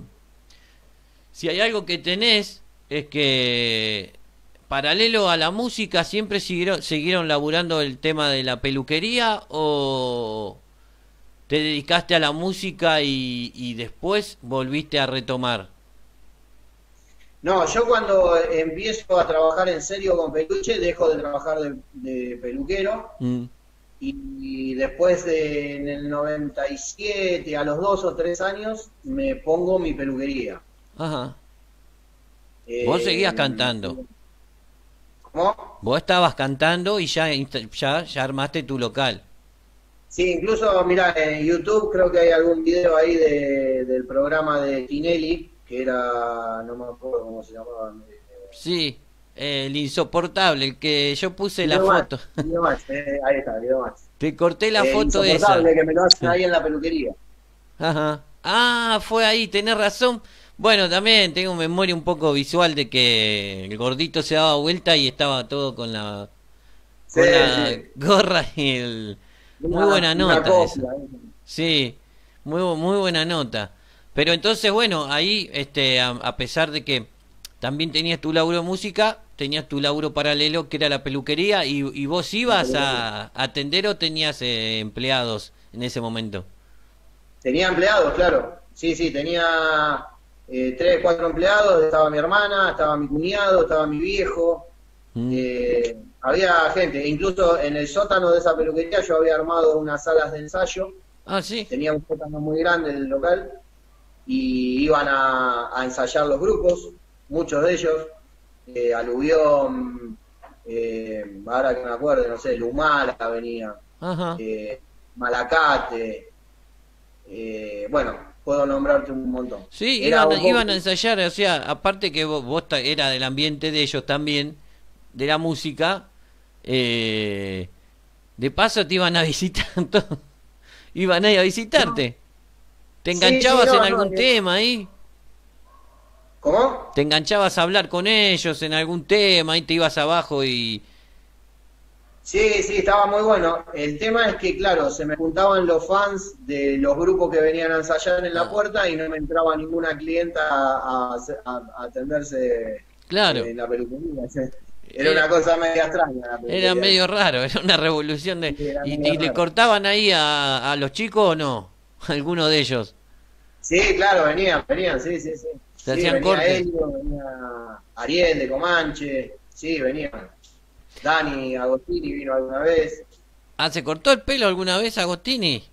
si hay algo que tenés, es que paralelo a la música siempre siguieron, siguieron laburando el tema de la peluquería, o te dedicaste a la música y, y después volviste a retomar. No, yo cuando empiezo a trabajar en serio con peluche, dejo de trabajar de, de peluquero Mm. y, y después de, en el noventa y siete, a los dos o tres años, me pongo mi peluquería. Ajá. Eh, Vos seguías cantando. ¿Cómo? Vos estabas cantando y ya, insta- ya, ya armaste tu local. Sí, incluso, mira, en YouTube creo que hay algún video ahí de, del programa de Tinelli, que era, no me acuerdo cómo se llamaba. Sí, eh, el insoportable, el que yo puse la Video Match, foto. Video Match, eh, ahí está, Video Match. Te corté la Eh, foto esa. insoportable, que me lo hacen ahí en la peluquería. Ajá. Ah, fue ahí, tenés razón. Bueno, también tengo memoria un poco visual de que el gordito se daba vuelta y estaba todo con la, Sí, con la sí. gorra y el... Muy Una- buena una nota copia, esa. eh. Sí, muy, bu- muy buena nota. Pero entonces, bueno, ahí, este, a, a pesar de que también tenías tu laburo de música, tenías tu laburo paralelo que era la peluquería, y, y vos ibas a, a atender, o tenías eh, empleados en ese momento. Tenía empleados, claro. Sí, sí, tenía eh, tres, cuatro empleados. Estaba mi hermana, estaba mi cuñado, estaba mi viejo. Mm. Eh, había gente, incluso en el sótano de esa peluquería yo había armado unas salas de ensayo. Ah, sí. Tenía un sótano muy grande en el local y iban a, a ensayar los grupos, muchos de ellos. Eh, Aluvión, eh, ahora que me acuerdo, no sé, Lumala venía, Ajá. eh, Malacate, eh, bueno, puedo nombrarte un montón. Sí, Era iban, un iban a poco- ensayar, o sea, aparte que vos, vos ta- era del ambiente de ellos también, de la música, eh, de paso te iban a visitar todo. Iban ahí a visitarte. ¿Te Sí, enganchabas sí, no, en no, algún eh. tema ahí? ¿Cómo? ¿Te enganchabas a hablar con ellos en algún tema? Ahí te ibas abajo y... Sí, sí, estaba muy bueno. El tema es que, claro, se me juntaban los fans de los grupos que venían a ensayar en la Ah. puerta y no me entraba ninguna clienta a, a- a atenderse Claro. en la peluquería. Era Era- una cosa media extraña la peluquería. Era medio raro, era una revolución de... Sí, era ¿Y, medio y le raro. cortaban ahí a, a los chicos o no? Alguno de ellos. Sí, claro, venían, venían, sí, sí, sí. Se Sí, hacían venía cortes. Elio, venía Ariel de Comanche, sí, venían. Dani Agostini vino alguna vez. Ah, ¿se cortó el pelo alguna vez Agostini?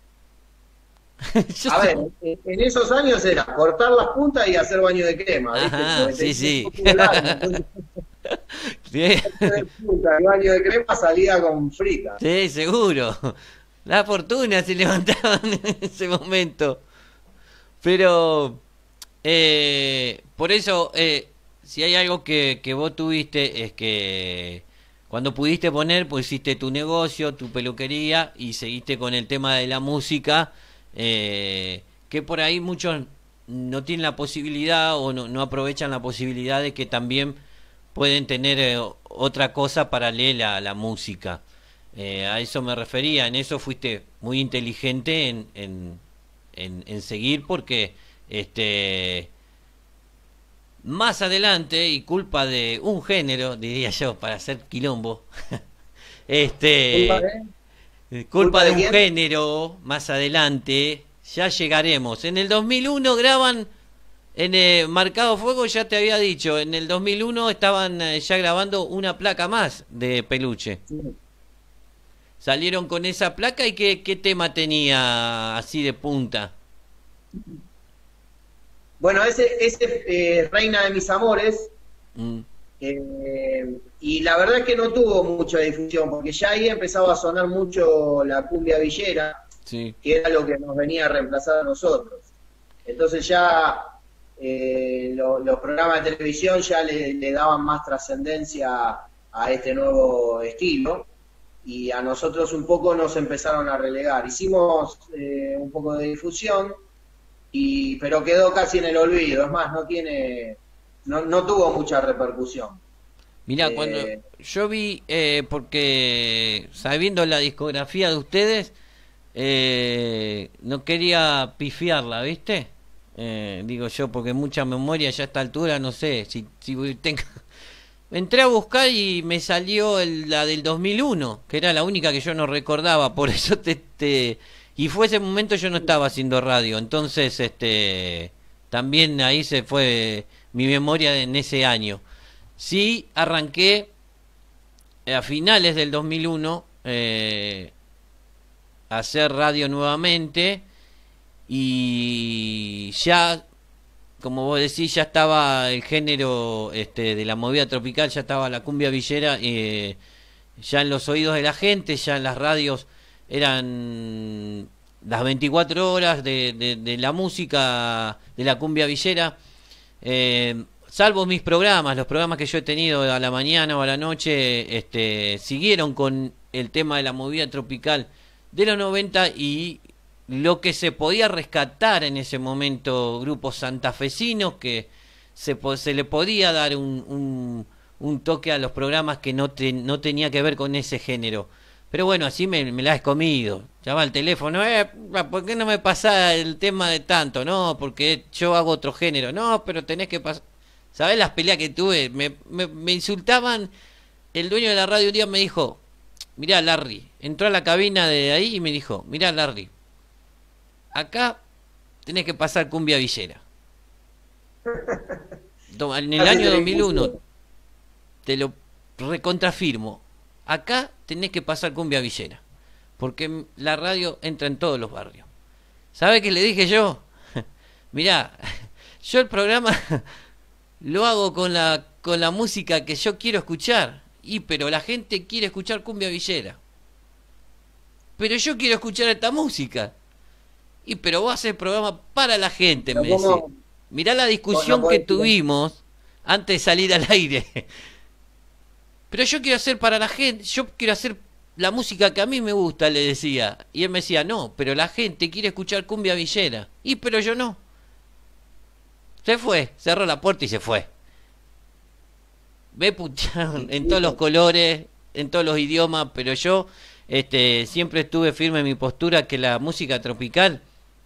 Yo A sé- ver, en en esos años era cortar las puntas y hacer baño de crema, ¿viste? Ajá, Porque sí, sí. tenía un poco largo, entonces, Sí, de punta y baño de crema salía con frita. sí, seguro. La fortuna se levantaban en ese momento. Pero, eh, por eso, eh, si hay algo que, que vos tuviste, es que cuando pudiste poner, pues hiciste tu negocio, tu peluquería, y seguiste con el tema de la música, eh, que por ahí muchos no tienen la posibilidad, o no, no aprovechan la posibilidad de que también pueden tener eh, otra cosa paralela a la música. Eh, a eso me refería, en eso fuiste muy inteligente en, en, en, en seguir, porque este más adelante, y culpa de un género, diría yo, para hacer quilombo, este ¿Culpa de? eh, culpa ¿Culpa de de un quién? género, más adelante, ya llegaremos. En el dos mil uno graban, en eh, Marcado Fuego, ya te había dicho, en el dos mil uno estaban eh, ya grabando una placa más de Peluche. Sí. Salieron con esa placa, y qué, qué tema tenía así de punta. Bueno, ese, ese eh, Reina de mis amores, Mm, eh, y la verdad es que no tuvo mucha difusión, porque ya ahí empezaba a sonar mucho la cumbia villera, sí. que era lo que nos venía a reemplazar a nosotros. Entonces ya eh, lo, los programas de televisión ya le, le daban más trascendencia a este nuevo estilo, y a nosotros un poco nos empezaron a relegar. Hicimos eh, un poco de difusión, y pero quedó casi en el olvido. Es más, no tiene, no, no tuvo mucha repercusión. Mirá, Eh, cuando yo vi, eh, porque sabiendo la discografía de ustedes, eh, no quería pifiarla, ¿viste? Eh, digo yo, porque mucha memoria ya a esta altura, no sé, si, si tengo... Entré a buscar y me salió el, la del dos mil uno, que era la única que yo no recordaba, por eso te, te... Y fue ese momento yo no estaba haciendo radio, entonces este también ahí se fue mi memoria en ese año. Sí, arranqué a finales del dos mil uno eh, a hacer radio nuevamente, y ya, como vos decís, ya estaba el género este, de la movida tropical, ya estaba la cumbia villera, eh, ya en los oídos de la gente, ya en las radios eran las veinticuatro horas de, de, de la música de la cumbia villera. Eh, salvo mis programas, los programas que yo he tenido a la mañana o a la noche, este, siguieron con el tema de la movida tropical de los noventa, y lo que se podía rescatar en ese momento, grupos santafesinos, que se, se le podía dar un, un, un toque a los programas que no, te, no tenía que ver con ese género. Pero bueno, así me, me la has comido. Llama al teléfono, eh, ¿por qué no me pasa el tema de tanto? No, porque yo hago otro género. No, pero tenés que pasar. ¿Sabés las peleas que tuve? Me, me, me insultaban. El dueño de la radio un día me dijo, mirá, Larry, entró a la cabina de ahí y me dijo, mirá, Larry, acá tenés que pasar cumbia villera. En el año dos mil uno, te lo recontrafirmo, acá tenés que pasar cumbia villera, porque la radio entra en todos los barrios. ¿Sabe qué le dije yo? Mirá, yo el programa lo hago con la con la música que yo quiero escuchar, y pero la gente quiere escuchar cumbia villera. Pero yo quiero escuchar esta música. Y pero vos haces el programa para la gente, me dice. Mirá la discusión que tuvimos antes de salir al aire. Pero yo quiero hacer para la gente, yo quiero hacer la música que a mí me gusta, le decía. Y él me decía, no, pero la gente quiere escuchar cumbia villera. Y pero yo no. Se fue, cerró la puerta y se fue. Me putearon en todos los colores, en todos los idiomas, pero yo este, siempre estuve firme en mi postura que la música tropical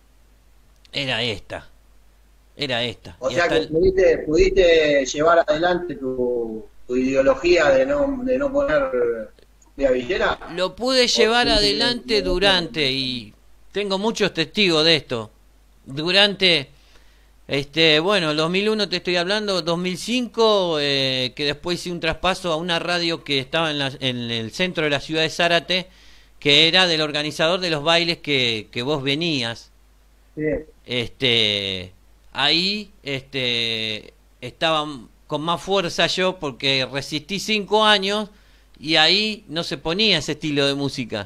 era esta. Era esta. O y sea que el... pudiste, pudiste llevar adelante tu, tu ideología de no, de no poner cumbia villera. Lo pude llevar adelante durante, y tengo muchos testigos de esto. Durante, este, bueno, dos mil uno te estoy hablando, dos mil cinco, eh, que después hice un traspaso a una radio que estaba en, la, en el centro de la ciudad de Zárate, que era del organizador de los bailes que, que vos venías. Sí. Este, ahí, este, estaba con más fuerza yo porque resistí cinco años y ahí no se ponía ese estilo de música.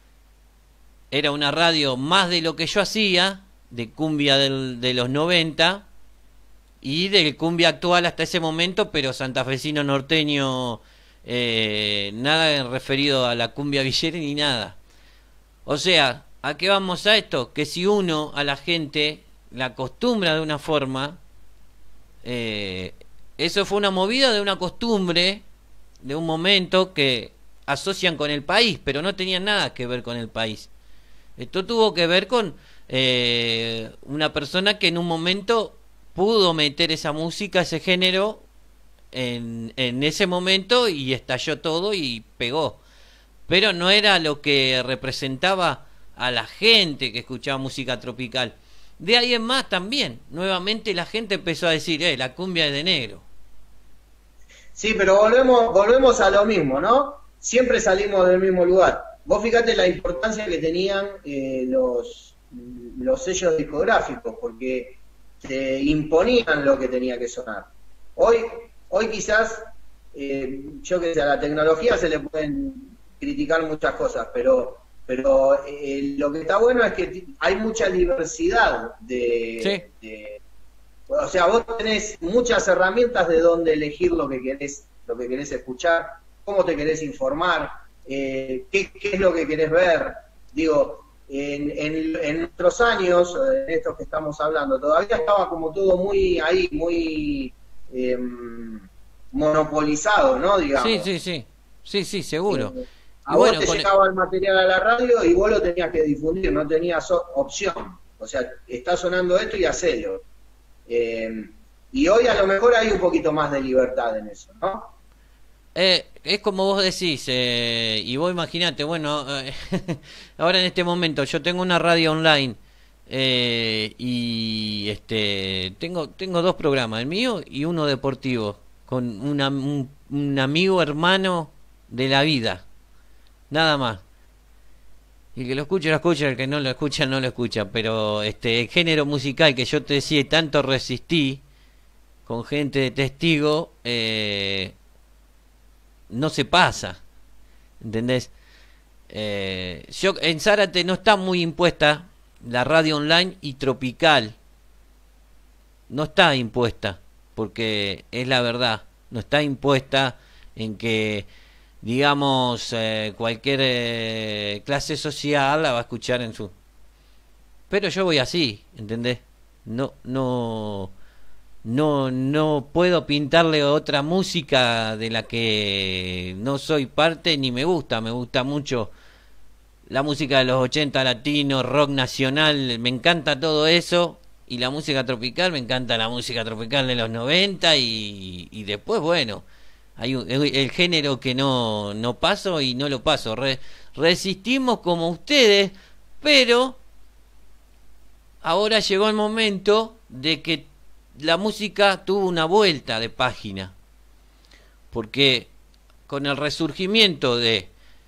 Era una radio más de lo que yo hacía, de cumbia del, de los noventa y del cumbia actual hasta ese momento, pero santafesino norteño, eh, nada referido a la cumbia villera ni nada. O sea, ¿a qué vamos a esto? Que si uno a la gente la acostumbra de una forma, eh, eso fue una movida de una costumbre, de un momento que asocian con el país, pero no tenía nada que ver con el país. Esto tuvo que ver con eh, una persona que en un momento pudo meter esa música, ese género, en, en ese momento y estalló todo y pegó. Pero no era lo que representaba a la gente que escuchaba música tropical. De ahí en más también, nuevamente la gente empezó a decir, eh, la cumbia es de negro. Sí, pero volvemos, volvemos a lo mismo, ¿no? Siempre salimos del mismo lugar. Vos fíjate la importancia que tenían eh, los, los sellos discográficos, porque te imponían lo que tenía que sonar. Hoy, hoy quizás, eh, yo que sé, a la tecnología se le pueden criticar muchas cosas, pero pero eh, lo que está bueno es que hay mucha diversidad de, Sí. de, o sea, vos tenés muchas herramientas de dónde elegir lo que querés, lo que querés escuchar, cómo te querés informar, eh, qué, qué es lo que querés ver. Digo, en, en, en nuestros años, en estos que estamos hablando, todavía estaba como todo muy ahí, muy eh, monopolizado, ¿no? Digamos. Sí, sí, sí. Sí, sí, seguro. Eh, Y a vos bueno, te con... llegaba el material a la radio y vos lo tenías que difundir, no tenías o- opción. O sea, está sonando esto y hacelo. Eh, y hoy a lo mejor hay un poquito más de libertad en eso, ¿no? Eh, es como vos decís, eh, y vos imaginate, bueno, eh, ahora en este momento yo tengo una radio online eh, y este tengo tengo dos programas, el mío y uno deportivo, con una- un, un amigo hermano de la vida, nada más. Y que lo escuche, lo escucha, el que no lo escucha, no lo escucha, pero este el género musical que yo te decía y tanto resistí con gente de testigo, eh, no se pasa, ¿entendés? Eh, yo en Zárate no está muy impuesta la radio online y tropical, no está impuesta, porque es la verdad, no está impuesta en que, digamos, eh, cualquier eh, clase social la va a escuchar en su... Pero yo voy así, ¿entendés? No, no, no, no puedo pintarle otra música de la que no soy parte ni me gusta. Me gusta mucho la música de los ochenta latino, rock nacional, me encanta todo eso. Y la música tropical, me encanta la música tropical de los noventa y, y después, bueno, hay un- el, el género que no, no paso y no lo paso. Re- resistimos como ustedes, pero ahora llegó el momento de que la música tuvo una vuelta de página, porque con el resurgimiento de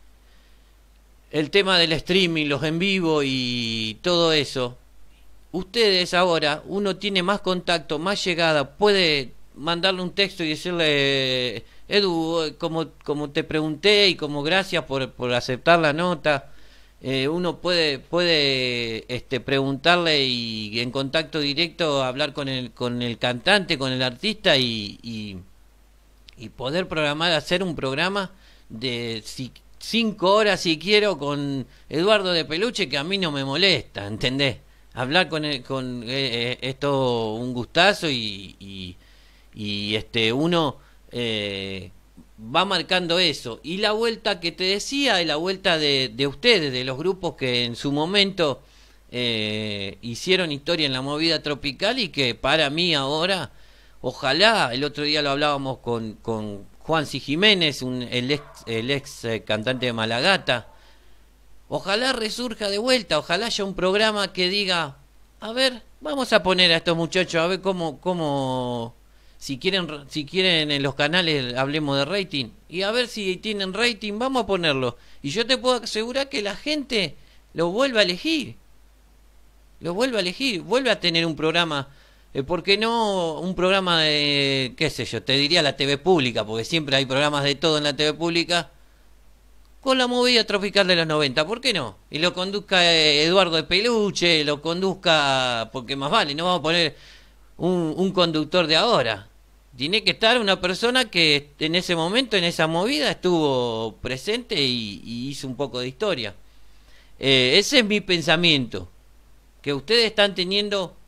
el tema del streaming, los en vivo y todo eso, ustedes ahora, uno tiene más contacto, más llegada, puede mandarle un texto y decirle, Edu, como, como te pregunté y como gracias por, por aceptar la nota, eh, uno puede puede este preguntarle y en contacto directo hablar con el con el cantante, con el artista y, y, y poder programar, hacer un programa de si, cinco horas si quiero con Eduardo de Peluche, que a mí no me molesta, ¿entendés? Hablar con el, con eh, eh, esto un gustazo y, y, y este uno eh, va marcando eso. Y la vuelta que te decía, y la vuelta de, de ustedes, de los grupos que en su momento eh, hicieron historia en la movida tropical y que para mí ahora, ojalá, el otro día lo hablábamos con, con Juansi Jiménez, un, el ex, el ex eh, cantante de Malagata, ojalá resurja de vuelta, ojalá haya un programa que diga, a ver, vamos a poner a estos muchachos, a ver cómo, cómo, si quieren, si quieren en los canales hablemos de rating, y a ver si tienen rating, vamos a ponerlo. Y yo te puedo asegurar que la gente lo vuelve a elegir, lo vuelve a elegir, vuelve a tener un programa, eh, ¿por qué no un programa de, qué sé yo, te diría la T V pública, porque siempre hay programas de todo en la T V pública, con la movida tropical de los noventa, ¿por qué no? Y lo conduzca eh, Eduardo de Peluche, lo conduzca, porque más vale, no vamos a poner un, un conductor de ahora. Tiene que estar una persona que en ese momento, en esa movida, estuvo presente y, y hizo un poco de historia. Eh, ese es mi pensamiento, que ustedes están teniendo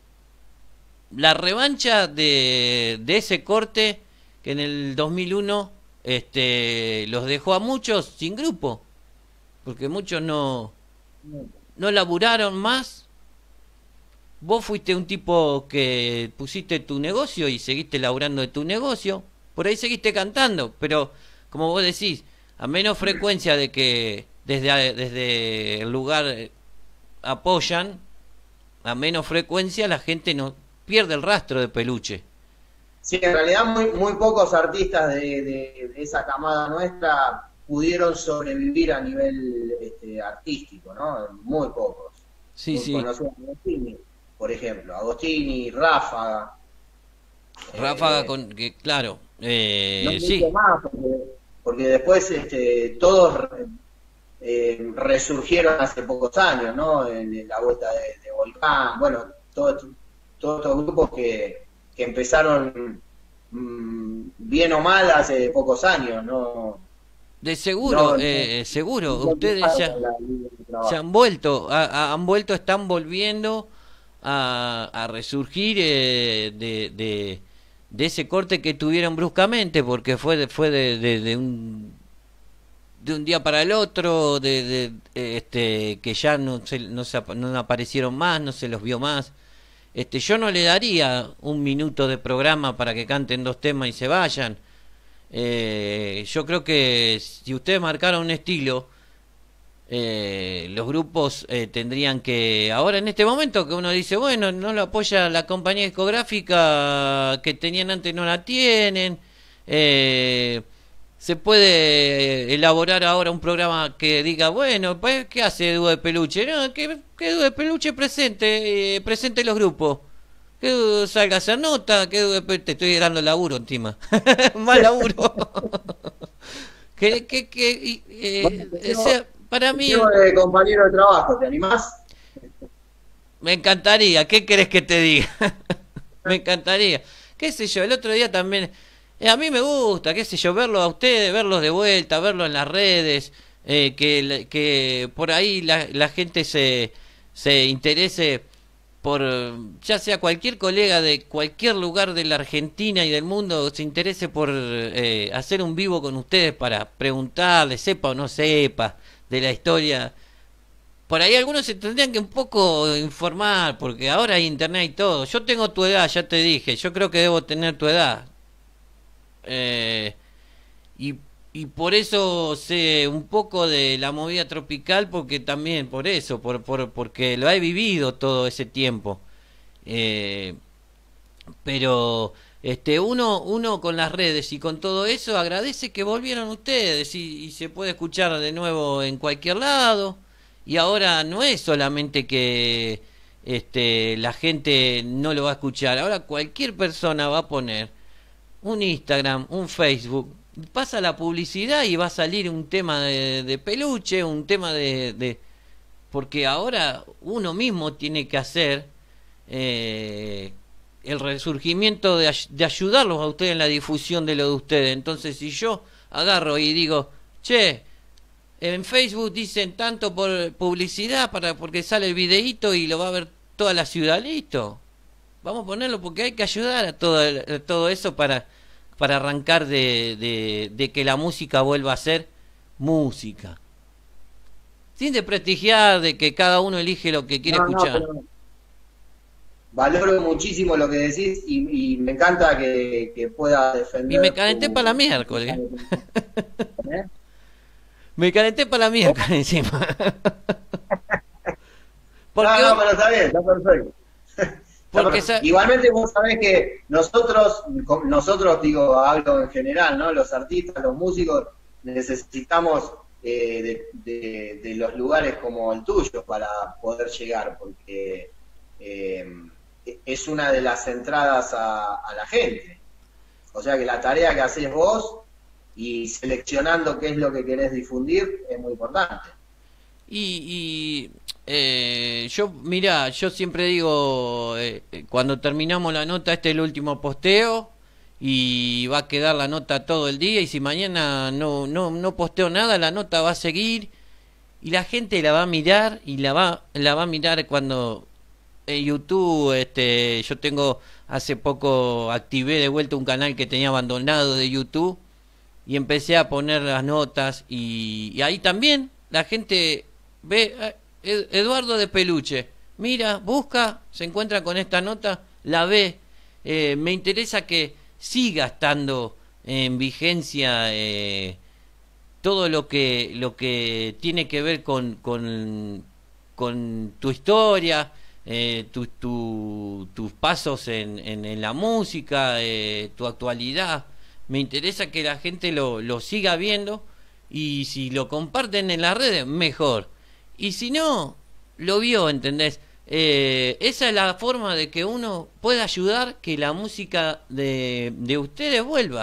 la revancha de, de ese corte que en el dos mil uno este los dejó a muchos sin grupo, porque muchos no no laburaron más. Vos fuiste un tipo que pusiste tu negocio y seguiste laburando de tu negocio, por ahí seguiste cantando, pero como vos decís, a menos frecuencia de que desde desde el lugar eh, apoyan, a menos frecuencia la gente no pierde el rastro de Peluche. Sí, en realidad muy, muy pocos artistas de, de- de esa camada nuestra pudieron sobrevivir a nivel este, artístico, ¿no? Muy pocos. Sí, Muy sí. conocidos, Agostini, por ejemplo, Agostini, Ráfaga, Ráfaga eh, con que claro, no eh, mucho sí, más, porque, porque después este, todos eh, resurgieron hace pocos años, ¿no? En, en la vuelta de, de Volcán, bueno, todos todo estos grupos que, que empezaron mmm, bien o mal hace pocos años, ¿no? De seguro, No, eh, no, seguro, no ustedes ya, la línea de trabajo. se han vuelto, a- a- han vuelto, están volviendo a, a resurgir eh, de, de, de ese corte que tuvieron bruscamente, porque fue de, fue de, de, de un de un día para el otro, de, de eh, este que ya no se, no se ap- no aparecieron más, no se los vio más. Este, yo no le daría un minuto de programa para que canten dos temas y se vayan. Eh, yo creo que si ustedes marcaron un estilo, eh, los grupos eh, tendrían que, ahora en este momento que uno dice, bueno, no lo apoya la compañía discográfica que tenían antes, no la tienen, eh, se puede elaborar ahora un programa que diga, bueno, pues, ¿qué hace Dúo de Peluche? No, que, que Dúo de Peluche presente, eh, presente los grupos. Que Edu salga a hacer nota, que Edu, te estoy dando laburo encima. Más laburo. que, que, que, y, eh, Bueno, te o llevo, sea, para te mí llevo de compañero de trabajo, ¿te animás? me encantaría. ¿Qué querés que te diga? Me encantaría. ¿Qué sé yo? El otro día también. eh, a mí me gusta, qué sé yo, verlos a ustedes, verlos de vuelta, verlos en las redes, eh, que, la- que por ahí la, la gente se, se interese por, eh, ya sea cualquier colega de cualquier lugar de la Argentina y del mundo, se interese por eh, hacer un vivo con ustedes para preguntarles, sepa o no sepa, de la historia. Por ahí algunos se tendrían que un poco informar, porque ahora hay internet y todo. Yo tengo tu edad, ya te dije, yo creo que debo tener tu edad. Eh, y, y por eso sé un poco de la movida tropical, porque también por eso, por, por, porque lo he vivido todo ese tiempo. Eh, pero este uno uno con las redes y con todo eso agradece que volvieron ustedes y, y se puede escuchar de nuevo en cualquier lado. Y ahora no es solamente que este la gente no lo va a escuchar, ahora cualquier persona va a poner un Instagram, un Facebook, pasa la publicidad y va a salir un tema de, de peluche, un tema de, de porque ahora uno mismo tiene que hacer eh, el resurgimiento de, ay- de ayudarlos a ustedes en la difusión de lo de ustedes. Entonces, si yo agarro y digo, che, en Facebook dicen tanto por publicidad para porque sale el videíto y lo va a ver toda la ciudad, listo. Vamos a ponerlo porque hay que ayudar a todo, el- a todo eso para, para arrancar de, de, de que la música vuelva a ser música. Sin desprestigiar de que cada uno elige lo que quiere No, no, escuchar. pero valoro muchísimo lo que decís y, y me encanta que, que puedas Y me defender calenté para la tu... miércoles. ¿Eh? Me calenté para la miércoles encima. Porque No, no, hoy- pero está bien, está perfecto. Está porque perfecto. esa- Igualmente vos sabés que nosotros, com- nosotros digo, hablo en general, ¿no? Los artistas, los músicos, necesitamos eh, de, de- de los lugares como el tuyo para poder llegar, porque eh, es una de las entradas a, a la gente. O sea que la tarea que haces vos y seleccionando qué es lo que querés difundir es muy importante. Y, y eh, yo, mira, yo siempre digo, eh, eh, cuando terminamos la nota, este es el último posteo y va a quedar la nota todo el día y si mañana no, no, no posteo nada, la nota va a seguir y la gente la va a mirar y la va, la va a mirar cuando en YouTube, este, yo tengo, hace poco activé de vuelta un canal que tenía abandonado de YouTube y empecé a poner las notas y, y ahí también la gente ve eh, Ed- Eduardo de Peluche, mira, busca, se encuentra con esta nota, la ve. Eh, me interesa que siga estando en vigencia eh, todo lo que lo que tiene que ver con con, con tu historia, eh, tu- tu- tus pasos en, en, en la música, eh, tu actualidad. Me interesa que la gente lo, lo siga viendo y si lo comparten en las redes, mejor. Y si no, lo vio, ¿entendés? Eh, esa es la forma de que uno pueda ayudar que la música de, de ustedes vuelva.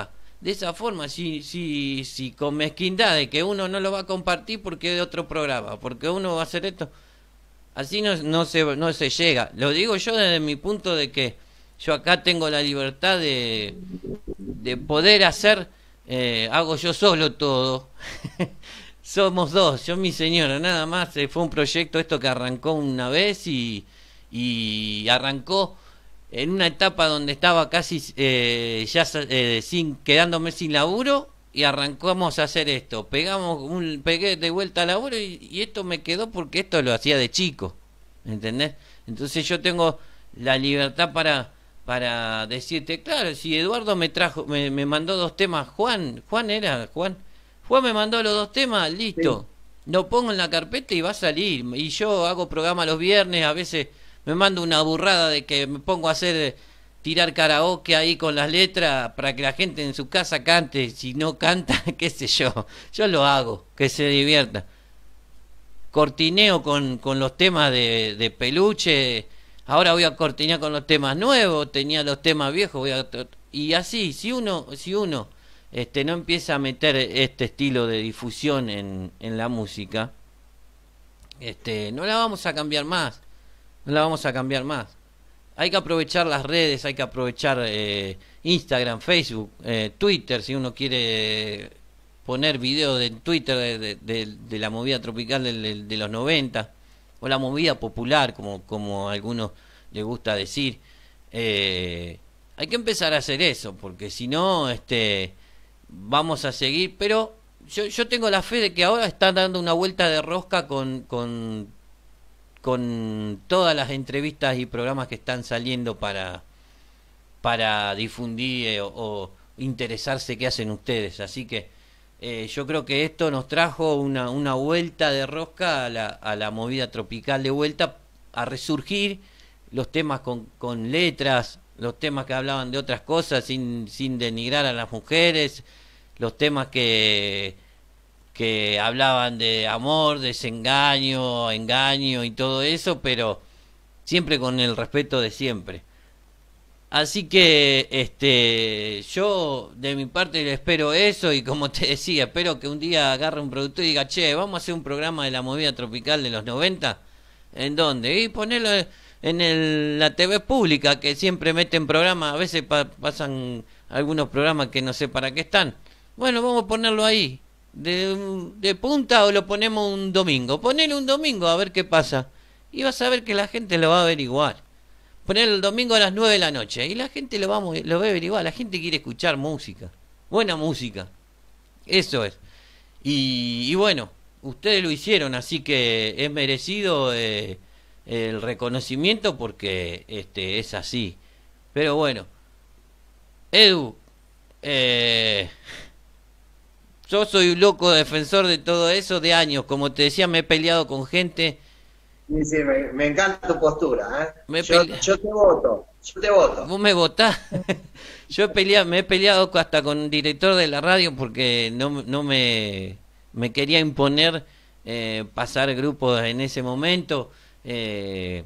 de esa forma, si, si, si con mezquindad de que uno no lo va a compartir porque es de otro programa, porque uno va a hacer esto, así no, no, se, no se llega. Lo digo yo desde mi punto de que yo acá tengo la libertad de, de poder hacer, eh, hago yo solo todo. Somos dos, yo y mi señora, nada más. eh, Fue un proyecto esto que arrancó una vez y, y arrancó en una etapa donde estaba casi eh, ya eh, sin quedándome sin laburo y arrancamos a hacer esto. Pegamos un pegué de vuelta al laburo y, y esto me quedó porque esto lo hacía de chico, ¿entendés? Entonces yo tengo la libertad para para decirte, claro, si Eduardo me trajo, me, me mandó dos temas, Juan, Juan era, Juan, Juan me mandó los dos temas, listo, sí. Lo pongo en la carpeta y va a salir. Y yo hago programa los viernes, a veces me mando una burrada de que me pongo a hacer, tirar karaoke ahí con las letras para que la gente en su casa cante, si no canta, qué sé yo, yo lo hago, que se divierta. Cortineo con, con los temas de, de peluche. Ahora voy a cortinear con los temas nuevos, tenía los temas viejos, voy a, y así, si uno, si uno este no empieza a meter este estilo de difusión en, en la música, este, no la vamos a cambiar más, no la vamos a cambiar más. Hay que aprovechar las redes, hay que aprovechar eh, Instagram, Facebook, eh, Twitter, si uno quiere poner videos de Twitter de, de, de, de la movida tropical de, de, de los noventa. O la movida popular, como, como a algunos les gusta decir. Eh, hay que empezar a hacer eso, porque si no, este, vamos a seguir. Pero yo, yo tengo la fe de que ahora están dando una vuelta de rosca con, con, con todas las entrevistas y programas que están saliendo para, para difundir eh, o, o interesarse qué hacen ustedes. Así que Eh, yo creo que esto nos trajo una, una vuelta de rosca a la, a la movida tropical, de vuelta a resurgir los temas con, con letras, los temas que hablaban de otras cosas sin, sin denigrar a las mujeres, los temas que, que hablaban de amor, desengaño, engaño y todo eso, pero siempre con el respeto de siempre. Así que este yo de mi parte le espero eso, y como te decía, espero que un día agarre un productor y diga, che, vamos a hacer un programa de la movida tropical de los noventa. ¿En dónde? Y ponerlo en el, la T V pública, que siempre meten programas, a veces pa, pasan algunos programas que no sé para qué están. Bueno, vamos a ponerlo ahí, de, de punta, o lo ponemos un domingo. Ponelo un domingo a ver qué pasa, y vas a ver que la gente lo va a averiguar. Poner el domingo a las nueve de la noche y la gente lo, vamos, lo va a averiguar. La gente quiere escuchar música, buena música, eso es. Y, y bueno, ustedes lo hicieron, así que es merecido eh, el reconocimiento, porque este es así. Pero bueno, Edu, eh, yo soy un loco defensor de todo eso de años. Como te decía, me he peleado con gente. Sí, sí, me, me encanta tu postura, ¿eh? Me yo, pele... yo te voto, yo te voto. ¿Vos me votás? Yo he peleado, me he peleado hasta con el director de la radio porque no, no me, me quería imponer eh, pasar grupos en ese momento. Eh,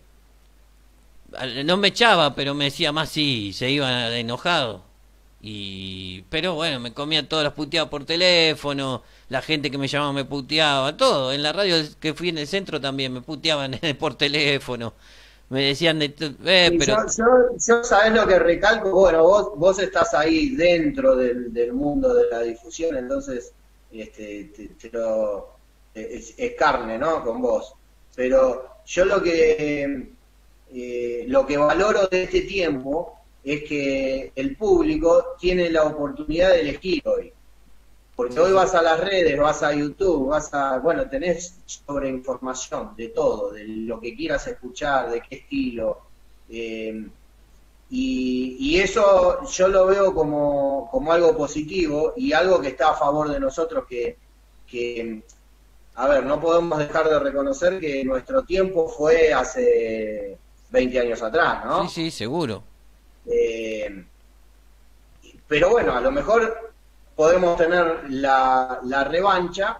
no me echaba, pero me decía más, sí, se iba enojado. Y pero bueno, me comía todas las puteadas por teléfono, la gente que me llamaba me puteaba, todo. En la radio que fui en el centro también me puteaban por teléfono, me decían de eh, sí, pero yo, yo, yo sabés lo que recalco, bueno, vos vos estás ahí dentro del, del mundo de la difusión, entonces este te, te lo, es, es carne, ¿no? Con vos. Pero yo lo que eh, lo que valoro de este tiempo es que el público tiene la oportunidad de elegir hoy. Porque hoy vas a las redes, vas a YouTube, vas a, bueno, tenés sobre información de todo, de lo que quieras escuchar, de qué estilo. Eh, y, y eso yo lo veo como, como algo positivo y algo que está a favor de nosotros, que, que, a ver, no podemos dejar de reconocer que nuestro tiempo fue hace veinte años atrás, ¿no? Sí, sí, seguro. Eh, pero bueno, a lo mejor podemos tener la, la revancha,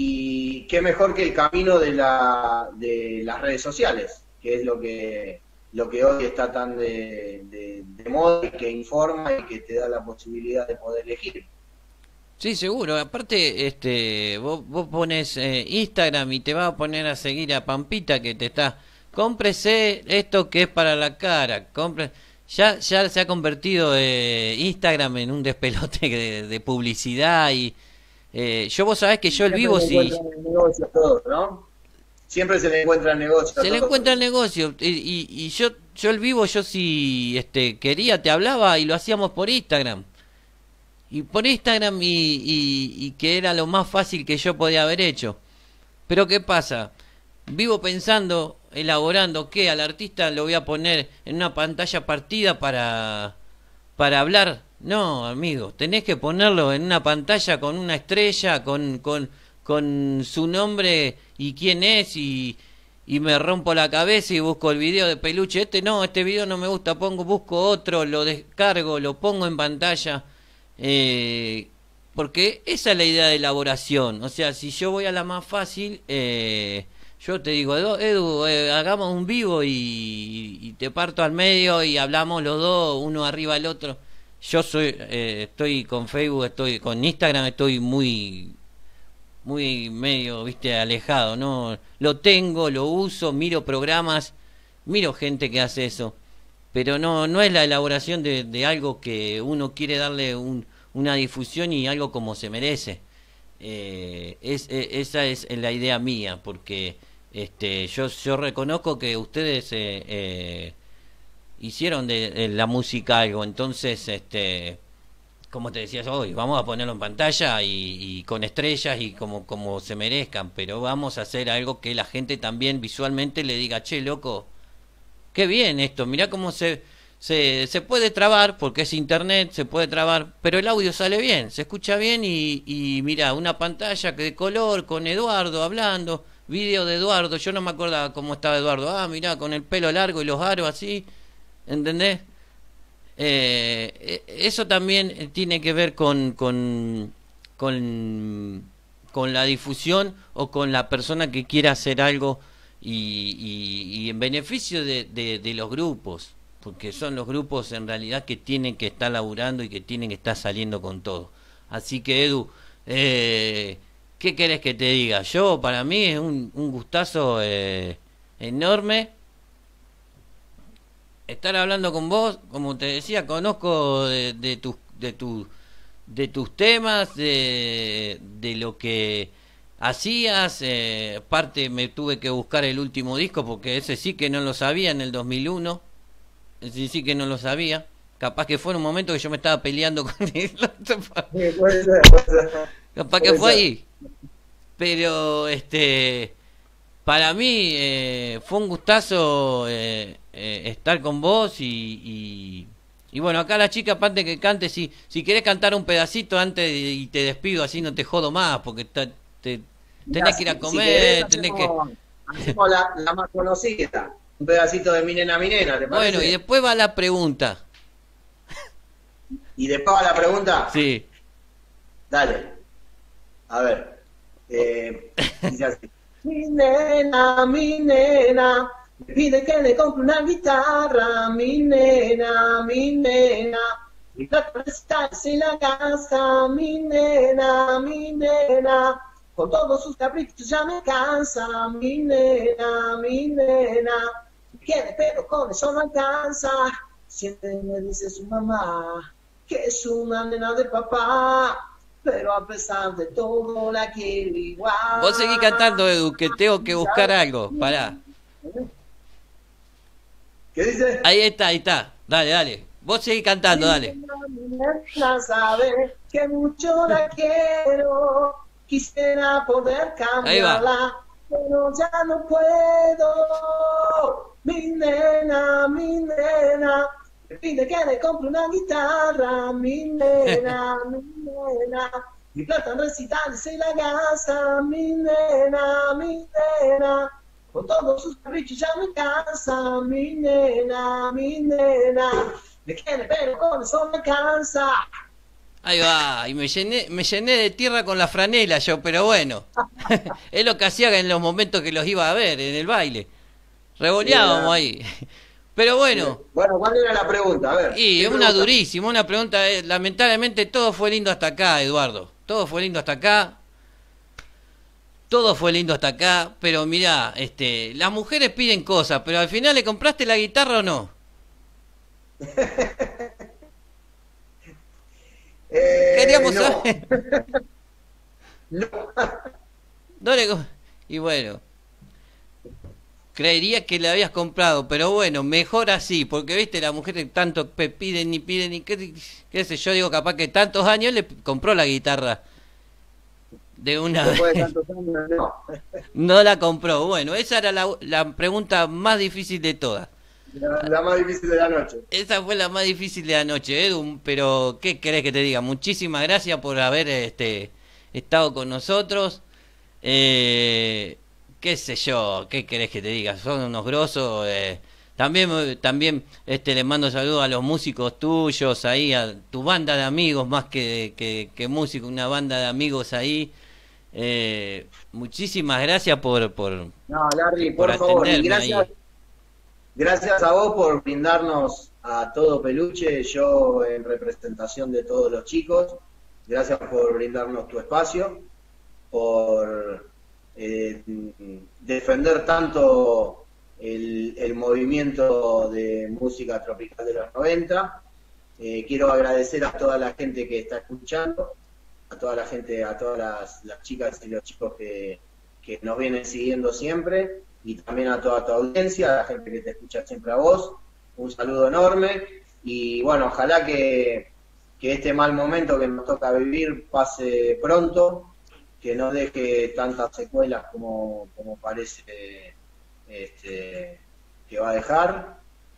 y qué mejor que el camino de, la, de las redes sociales, que es lo que lo que hoy está tan de, de, de moda y que informa y que te da la posibilidad de poder elegir. Sí, seguro. Aparte, este, vos, vos pones eh, Instagram y te va a poner a seguir a Pampita que te está... Cómprese esto que es para la cara. Compre... Ya, ya se ha convertido eh, Instagram en un despelote de, de publicidad y... Eh, yo vos sabés que yo el vivo sí... Negocio, todo, ¿no? Siempre se le encuentra el negocio. Se le encuentra el negocio. Y, y, y yo yo el vivo, yo si este, quería, te hablaba y lo hacíamos por Instagram. Y por Instagram y, y, y que era lo más fácil que yo podía haber hecho. Pero ¿qué pasa? Vivo pensando, elaborando que al artista lo voy a poner en una pantalla partida para, para hablar. No, amigo, tenés que ponerlo en una pantalla con una estrella, con, con, con su nombre y quién es y, y me rompo la cabeza y busco el video de Peluche. Este no, este video no me gusta, pongo, busco otro, lo descargo, lo pongo en pantalla. Eh, porque esa es la idea de elaboración. O sea, si yo voy a la más fácil, eh, yo te digo, Edu, Edu eh, hagamos un vivo y, y te parto al medio y hablamos los dos, uno arriba del otro. Yo soy, eh, estoy con Facebook, estoy con Instagram, estoy muy, muy medio, viste, alejado, ¿no? Lo tengo, lo uso, miro programas, miro gente que hace eso. Pero no no es la elaboración de, de algo que uno quiere darle un, una difusión y algo como se merece. Eh, es, eh, esa es la idea mía, porque este yo yo reconozco que ustedes eh, eh, hicieron de, de la música algo, entonces este como te decías hoy, vamos a ponerlo en pantalla y, y con estrellas y como como se merezcan, pero vamos a hacer algo que la gente también visualmente le diga, che, loco, qué bien esto, mirá cómo se, se, se puede trabar, porque es internet, se puede trabar, pero el audio sale bien, se escucha bien y, y mirá, una pantalla que de color, con Eduardo hablando, video de Eduardo, yo no me acordaba cómo estaba Eduardo, ah, mirá, con el pelo largo y los aros así, ¿entendés? Eh, eso también tiene que ver con, con, con, con la difusión o con la persona que quiera hacer algo. Y, y, y en beneficio de, de, de los grupos, porque son los grupos en realidad que tienen que estar laburando y que tienen que estar saliendo con todo. Así que Edu, eh, ¿qué querés que te diga? Yo, para mí es un, un gustazo eh, enorme estar hablando con vos. Como te decía, conozco de, de tus de tu, de tus temas, de, de lo que hacías, eh, parte me tuve que buscar el último disco porque ese sí que no lo sabía en el dos mil uno, ese sí que no lo sabía, capaz que fue en un momento que yo me estaba peleando con él, Sí, puede ser, puede ser. capaz que fue ahí, pero este para mí eh, fue un gustazo eh, eh, estar con vos y, y, y bueno, acá la chica, aparte que cante, si, si querés cantar un pedacito antes y te despido, así no te jodo más, porque está, te, tenés que ir a comer, si querés, tenés hacemos, que... Hacemos la, la más conocida, un pedacito de Mi Nena, Mi Nena, ¿te parece? Bueno, y después va la pregunta. ¿Y después va la pregunta? Sí. Dale. A ver. Eh, dice así. Mi nena, mi nena, me pide que le compre una guitarra, mi nena, mi nena. Mi plata está en la casa, mi nena, mi nena. Con todos sus caprichos ya me cansa, mi nena, mi nena. Quiere, pero con eso no alcanza. Siempre me dice su mamá que es una nena de papá, pero a pesar de todo la quiero igual. Vos seguís cantando, Edu, que tengo que buscar algo. Pará. ¿Qué dice? Ahí está, ahí está. Dale, dale. Vos seguís cantando, dale. Ya sabe que mucho la quiero. Quisiera poder cambiarla, pero ya no puedo. Mi nena, mi nena, me pide que le compre una guitarra. Mi nena, mi nena, mi plata en recitales y la gasta. Mi nena, mi nena, con todos sus caprichos ya me cansa. Mi nena, mi nena, me quiere pero con eso me cansa. Ahí va, y me llené, me llené de tierra con la franela yo, pero bueno, es lo que hacía en los momentos que los iba a ver, en el baile. Revoleábamos ahí. Pero bueno. Bueno, ¿cuál era la pregunta? A ver. Y ¿qué es una pregunta? durísima, una pregunta. eh, lamentablemente todo fue lindo hasta acá, Eduardo. Todo fue lindo hasta acá. Todo fue lindo hasta acá. Pero mirá, este, las mujeres piden cosas, pero al final le compraste la guitarra o no. Eh, Queríamos no. saber. No. No le co- y bueno, creería que le habías comprado, pero bueno, mejor así, porque viste, las mujeres tanto pe- piden y piden y qué, qué sé yo, digo, capaz que tantos años le compró la guitarra de una Después de vez. tantos años, no. No la compró. Bueno, esa era la, la pregunta más difícil de todas. La, la más difícil de la noche. Esa fue la más difícil de anoche, Edu, pero ¿qué querés que te diga? Muchísimas gracias por haber este estado con nosotros. Eh, qué sé yo, ¿qué querés que te diga? Son unos grosos. Eh, también también este les mando saludos a los músicos tuyos ahí, a tu banda de amigos más que, que, que músicos, una banda de amigos ahí. Eh, muchísimas gracias por por, No, Larry, por por favor, y atenderme gracias, ahí. gracias a vos por brindarnos a todo Peluche, yo en representación de todos los chicos, gracias por brindarnos tu espacio, por eh, defender tanto el, el movimiento de música tropical de los noventa. Eh, quiero agradecer a toda la gente que está escuchando, a toda la gente, a todas las, las chicas y los chicos que, que nos vienen siguiendo siempre, y también a toda tu audiencia, a la gente que te escucha siempre a vos. Un saludo enorme, y bueno, ojalá que, que este mal momento que nos toca vivir pase pronto, que no deje tantas secuelas como, como parece este, que va a dejar,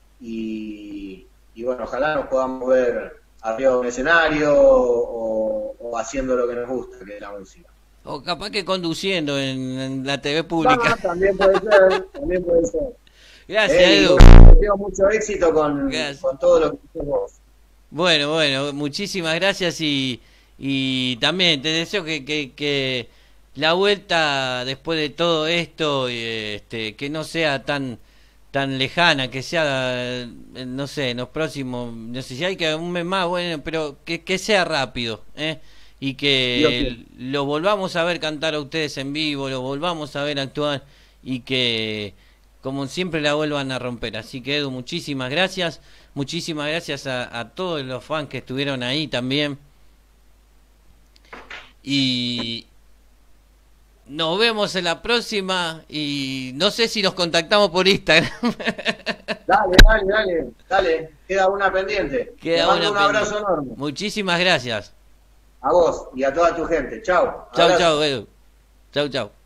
y, y bueno, ojalá nos podamos ver arriba de un escenario o, o haciendo lo que nos gusta, que es la música. O capaz que conduciendo en, en la T V Ah, pública. también puede ser, también puede ser. Gracias, Eh, y Edu. bueno, te deseo mucho éxito con, Gracias. con todo lo que haces vos. Bueno, bueno, muchísimas gracias y, y también te deseo que, que, que la vuelta después de todo esto, eh, este, que no sea tan tan lejana, que sea, eh, no sé, en los próximos, no sé si hay que un mes más, bueno, pero que, que sea rápido, ¿eh? Y Dios que quiera. lo volvamos a ver cantar a ustedes en vivo, lo volvamos a ver actuar y que como siempre la vuelvan a romper. Así que Edu, muchísimas gracias, muchísimas gracias a, a todos los fans que estuvieron ahí también. Y nos vemos en la próxima y no sé si nos contactamos por Instagram. Dale, dale, dale, dale, queda una pendiente. Queda Te mando una un abrazo pendiente. enorme. Muchísimas gracias. A vos y a toda tu gente. Chau. Chau, Abrazo. chau, Edu. Chau, chau.